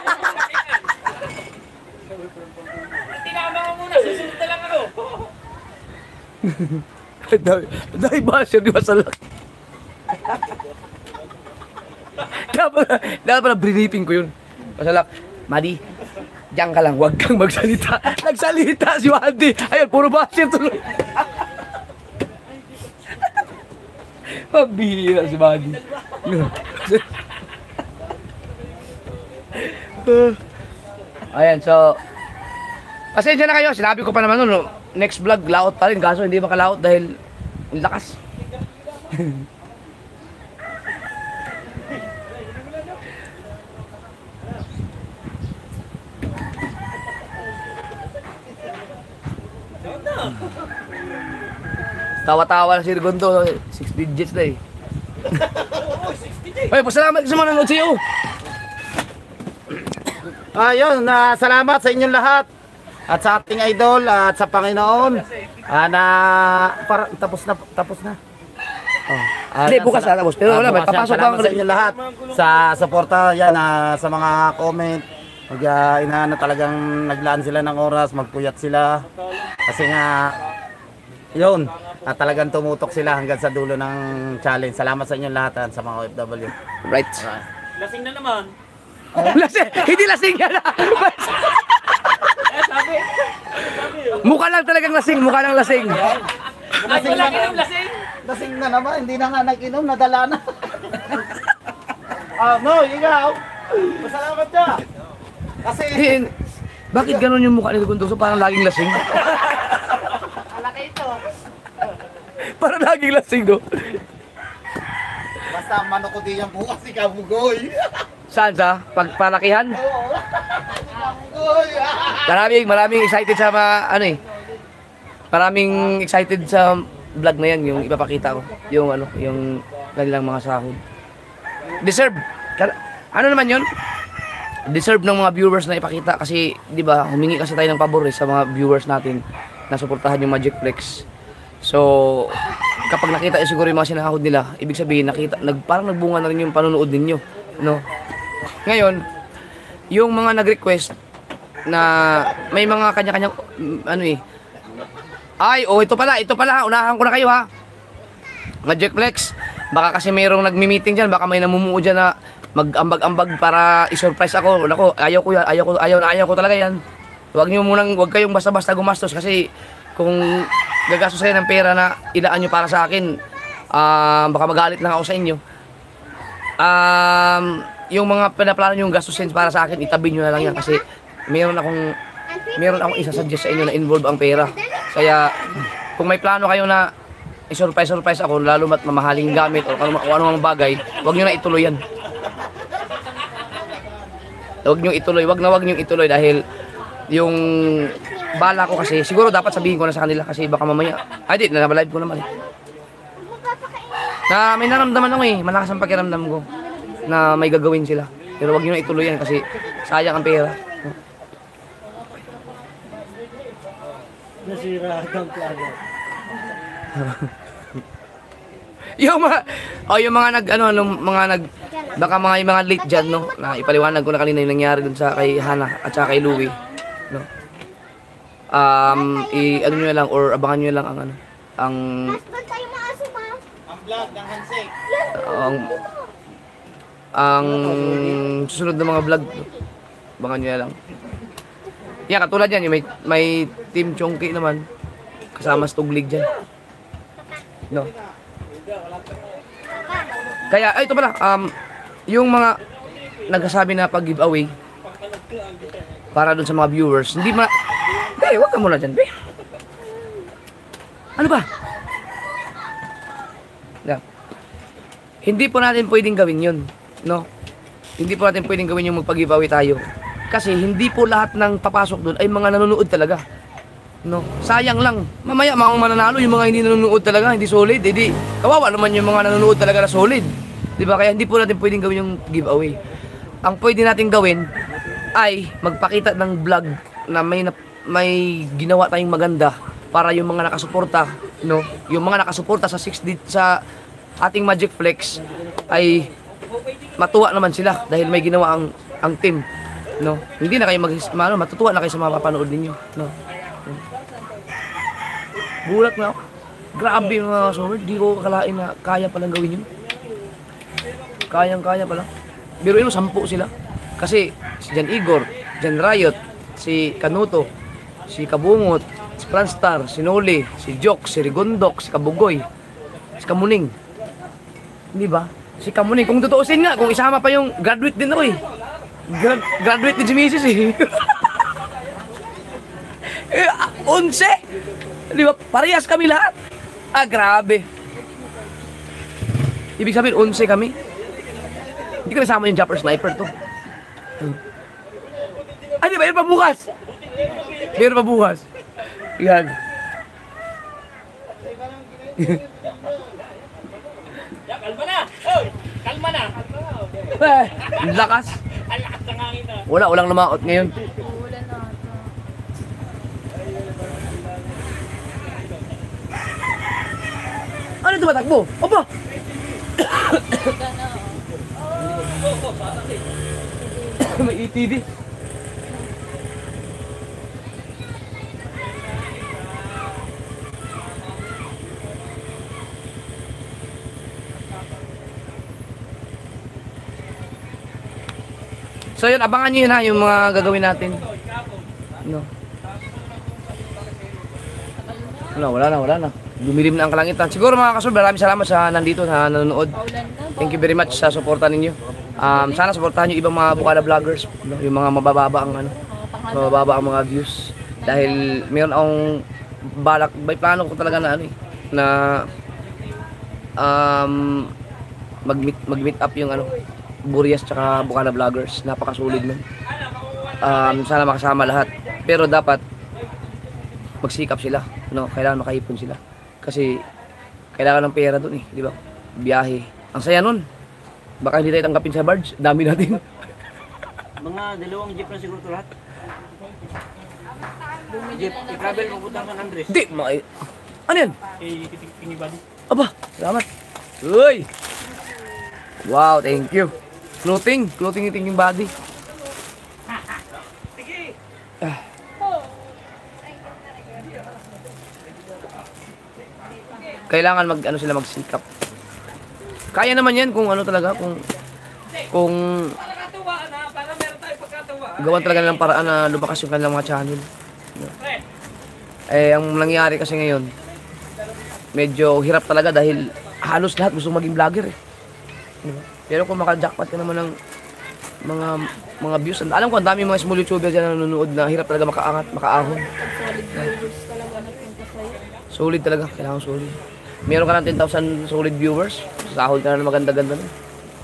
Tinama ko muna, susunod na lang ako. Dahil basher di Wasalak. Dapat pala briefing ko yun. Wasalak, Madi, diyan ka lang, huwag kang magsalita. Nagsalita si Wadi. Ayun, puro basher tuloy. Pabihira si Madi. Ayan, so pasensya na kayo, sinabi ko pa naman nun, next vlog, laot pa rin, kaso hindi makalaot dahil ang lakas. Tawa-tawa na si Rigondo. 6 digits na eh. Ay, pasalamat ka sa mga nanood sa'yo. Ayun, salamat sa inyong lahat. At sa ating idol at sa Panginoon. Tapos na. Hindi, bukas na tapos. Pero wala, may papasok pa salamat sa inyong lahat sa suporta yan, sa mga comment. Inaana talagang naglaan sila ng oras, magpuyat sila. Kasi nga, yun, talagang tumutok sila hanggang sa dulo ng challenge. Salamat sa inyong lahat at sa mga OFW. Right. Lasing na naman. Lasing! Hindi lasing yan! Sabi. Mukha lang talagang lasing, mukha lang lasing. Lasing lang inom, lasing. Lasing na naman, hindi na nga nag-inom, nadala na. No, ikaw. Masalamat ka. Kasi... Bakit ganun yung mukha ni Rigondo? So parang laging lasing. Alaki ito. Parang laging lasing, no? Basta manukudi yung bukas, ikaw bugoy. Saan sa? Pagpalakihan? Bugoy. Maraming excited sa mga, maraming excited sa vlog na yan, yung ipapakita ko. Yung kanilang mga sahod. Deserve. Ano naman yun? Deserve ng mga viewers na ipakita kasi, di ba, humingi kasi tayo ng pabor sa mga viewers natin na suportahan yung Magic Flex. So, kapag nakita yung siguro yung mga sinahod nila, ibig sabihin, parang nagbunga na rin yung panonood ninyo, no? Ngayon, yung mga nag-request na may mga kanya-kanya, ito pala, unahan ko na kayo ha. Magic Flex, baka kasi mayroong nagmi-meeting dyan, baka may namumuo dyan na mag-ambag-ambag para i-surprise ako. Nako, ayaw ko talaga yan. Huwag kayong basta-basta gumastos kasi kung gagastos kayo ng pera na ilaan nyo para sa akin, baka magalit lang ako sa inyo. Yung mga pinaplano nyo yung gastusin para sa akin, itabi nyo na lang yan kasi meron akong isa-suggest sa inyo na involve ang pera. Kaya kung may plano kayo na i-surprise ako, lalo mat mamahaling gamit o kung ano mga bagay, huwag nyo na ituloy yan. Huwag nyo ituloy dahil yung bala ko kasi, siguro dapat sabihin ko na sa kanila kasi baka mamaya, nalive ko naman eh. Na may naramdaman ako malakas ang pakiramdam ko na may gagawin sila. Pero huwag nyo na ituloy yan kasi sayang ang pera. Nasira ang plano. yung mga baka mga late dyan, no, na ipaliwanag ko na kanina yung nangyari dun sa kay Hana at saka kay Louie, no. Ano nyo lang or abangan nyo lang ang vlog ng handshake. Ang susunod na mga vlog, abangan nyo lang. Yan, katulad yan, yung may Team Chongki naman kasama Stuglig dyan, no. Kaya, ito pala, yung mga nagsasabi na pag-giveaway para dun sa mga viewers, wag ka muna dyan, be. Ano ba? Yeah. Hindi po natin pwedeng gawin yun, no? Hindi po natin pwedeng gawin yung magpag-giveaway tayo. Kasi hindi po lahat ng papasok dun ay mga nanonood talaga, no? Sayang lang. Mamaya mga mananalo yung mga hindi nanonood talaga, hindi solid. Hindi, kawawa naman yung mga nanonood talaga na solid. Diba? Kaya hindi po natin pwedeng gawin yung giveaway. Ang pwede natin gawin ay magpakita ng vlog na may ginawa tayong maganda para yung mga nakasuporta, no? Yung mga nakasuporta sa sa ating Magic Flex ay matuwa naman sila dahil may ginawa ang team, no? Hindi na kayo matutuwa na kayo sa mga mapanood ninyo, no? Bulat na ako. Grabe mga solid, di ko akalain na kaya palang gawin yun. Kayang-kaya pala. Pero 10 sila. Kasi si Jan Igor, Jan Riot, si Kanuto, si Kabungot, si Franstar, si Noli, si Jok, si Rigondok, si Kabugoy, si Kamuning. Hindi ba? Si Kamuning, kung tutuusin nga, kung isama pa yung graduate din ako eh. Graduate din si Mrs. eh. 11! Di ba? Parehas kami lahat. Grabe. Ibig sabihin, 11 kami. Hindi ko nasama yung Jumper Sniper to. Di ba? Meron pa bukas. Yan. Ya, kalma na! Oy! Kalma na! Ang lakas. Ang lakas ng hangin na. Walang lumaot ngayon. Wala na. Ano tumatakbo? Opa! May ETV. So yun, abangan nyo yun ha, yung mga gagawin natin. No. Wala na. Lumilim na ang kalangitan. Siguro mga kasul, maraming salamat sa nandito, sa nanonood. Thank you very much sa suporta ninyo. Sana suportahan nyo ibang mga Bukana vloggers, no? Yung mga mabababa ang mga views. Dahil mayroon akong balak, may plano ko talaga na mag-meet up yung Burias tsaka Bukana vloggers. Napakasulit nun. Sana makasama lahat. Pero dapat magsikap sila, no? Kailangan makaipon sila. Kasi kailangan ng pera doon di ba? Biyahe. Ang saya nun. Baka hindi tayo tanggapin sa barge. Dami natin. Mga 2 jeep na siguro ito lahat. Jeep, i-travel mo putang San Andres. Hindi, ano yan? Pinibadi. Aba, salamat. Uy! Wow, thank you. Clothing yung body. Kailangan sila magsikap. Kaya naman yan kung talaga, kung gawan talaga ng paraan na lumakas yung kanilang mga channel. Ang nangyayari kasi ngayon, medyo hirap talaga dahil halos lahat gusto maging vlogger Pero kung maka-jackpot ka naman ng mga views, alam ko ang dami mga small YouTuber dyan na nanonood na hirap talaga makaangat, makaahon. Solid talaga, kailangan solid. Meron ka ng 10,000 solid viewers, sahod ka na ng maganda-ganda na.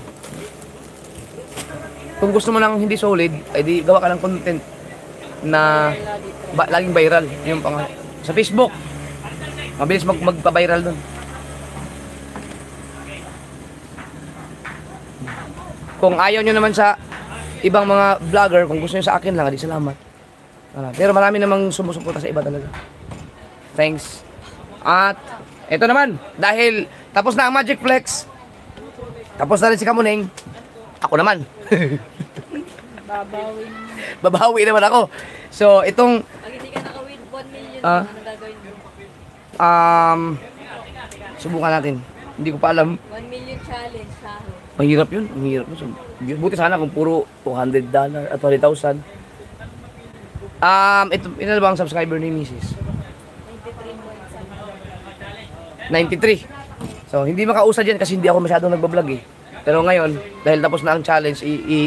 Kung gusto mo lang hindi solid, ay di gawa ka ng content na laging viral. Yung sa Facebook, mabilis magpa-viral dun. Kung ayaw nyo naman sa ibang mga vlogger, kung gusto nyo sa akin lang, di salamat. Pero marami namang sumusuporta sa iba talaga. Thanks. At ito naman, dahil tapos na ang Magic Flex, tapos na rin si Kamuning, ako naman. Babawi naman ako. So, itong Pag hindi ka naka-win 1 million, ano gagawin mo? Subukan natin. Hindi ko pa alam. 1 million challenge, sahod. Mahirap yun. Buti sana kung puro $200 at $20,000. Ito ba ang subscriber ni Mrs.? 93. So, hindi makausad yan kasi hindi ako masyadong nagbablog Pero ngayon, dahil tapos na ang challenge,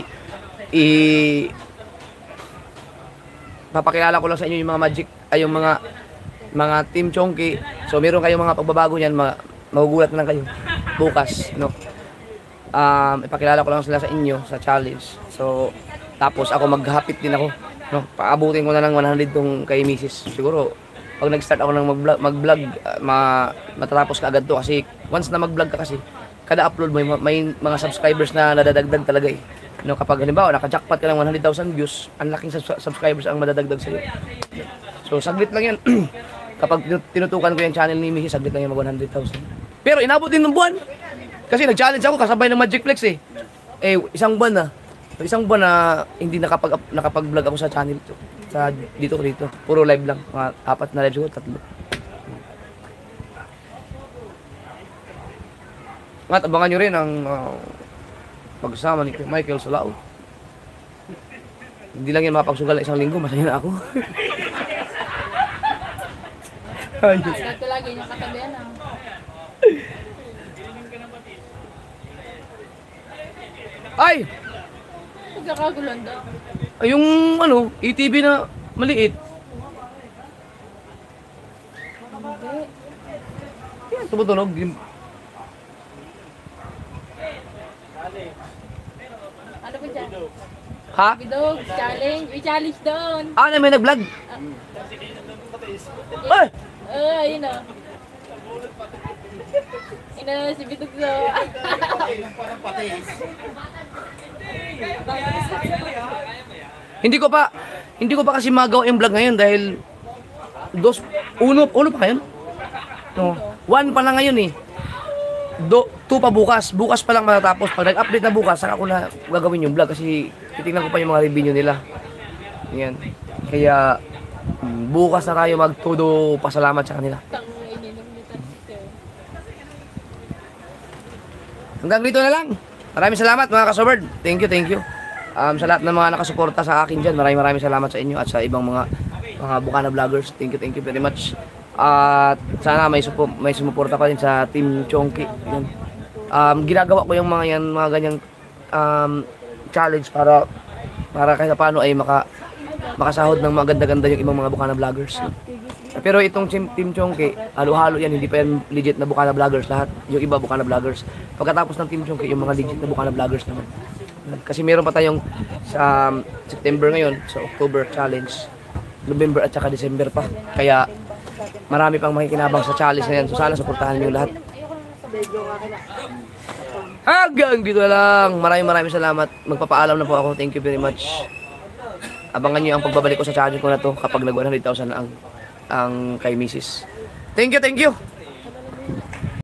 papakilala ko lang sa inyo yung mga magic, yung mga Team Chonky. So, meron kayong mga pagbabago niyan, magugulat na lang kayo bukas, no? Ipakilala ko lang sila sa inyo sa challenge. So, tapos ako maghapit din ako, no? Paabutin ko na lang 100 tong kay Mrs. Siguro pag nag-start ako ng mag-vlog, matatapos ka agad to kasi once na mag-vlog ka kasi kada upload mo may mga subscribers na nadadagdag talaga No, kapag halimbawa naka-jackpot ka ng 100,000 views, ang laking subscribers ang madadagdag sa iyo. So saglit lang 'yan. Kapag tinutukan ko yung channel ni Mrs, saglit lang yung mag 100,000. Pero inabot din ng buwan. Kasi nag-challenge ako kasabay ng Magic Flex isang buwan na hindi nakapag-vlog ako sa channel dito. Puro live lang. Mga 4 na live siguro, 3. At abangan nyo rin ang pagsama ni Michael sa Lao. Hindi lang yan makapagsugal na 1 linggo, masaya na ako. Ito lagi yung katabihan na. Ay! Nagkakagulan daw. Ay, yung ETV na maliit. Yan, tumutunog. Ano po dyan? Ha? Bidog, challenge. May challenge doon. May nag-vlog? Ay! Ayun o. Inano si Bitugso. Hindi ko pa kasi magawa yung vlog ngayon dahil uno pa ngayon? No. 1 pa lang ngayon eh. 2 pa bukas. Bukas pa lang matatapos. Pag nag-update na bukas, saka ko na gagawin yung vlog kasi titingnan ko pa yung mga review nila. Yan. Kaya bukas na tayo magtudo pasalamat sa kanila. Hanggang dito na lang. Maraming salamat mga kasoberd. Thank you. Sa lahat ng mga nakasuporta sa akin dyan, maraming salamat sa inyo at sa ibang mga Bukana vloggers. Thank you very much. At sana may sumuporta pa rin sa Team Chonky. Yan. Ginagawa ko yung mga ganyang challenge para kahit paano ay makasahod ng maganda-ganda yung ibang mga Bukana vloggers. Pero itong Team Chonky, halo-halo yan, hindi pa yan legit na Bukana vloggers lahat. Yung iba Bukana vloggers. Pagkatapos ng Team Chonky, yung mga legit na Bukana vloggers naman. Kasi meron pa tayong sa September ngayon, sa October challenge, November at saka December pa. Kaya marami pang makikinabang sa challenge na yan. So sana suportahan niyo lahat. Hanggang dito na lang. Maraming salamat. Magpapaalam na po ako. Thank you very much. Abangan niyo ang pagbabalik ko sa channel ko na to kapag nag 100,000 ang kay Mrs. Thank you.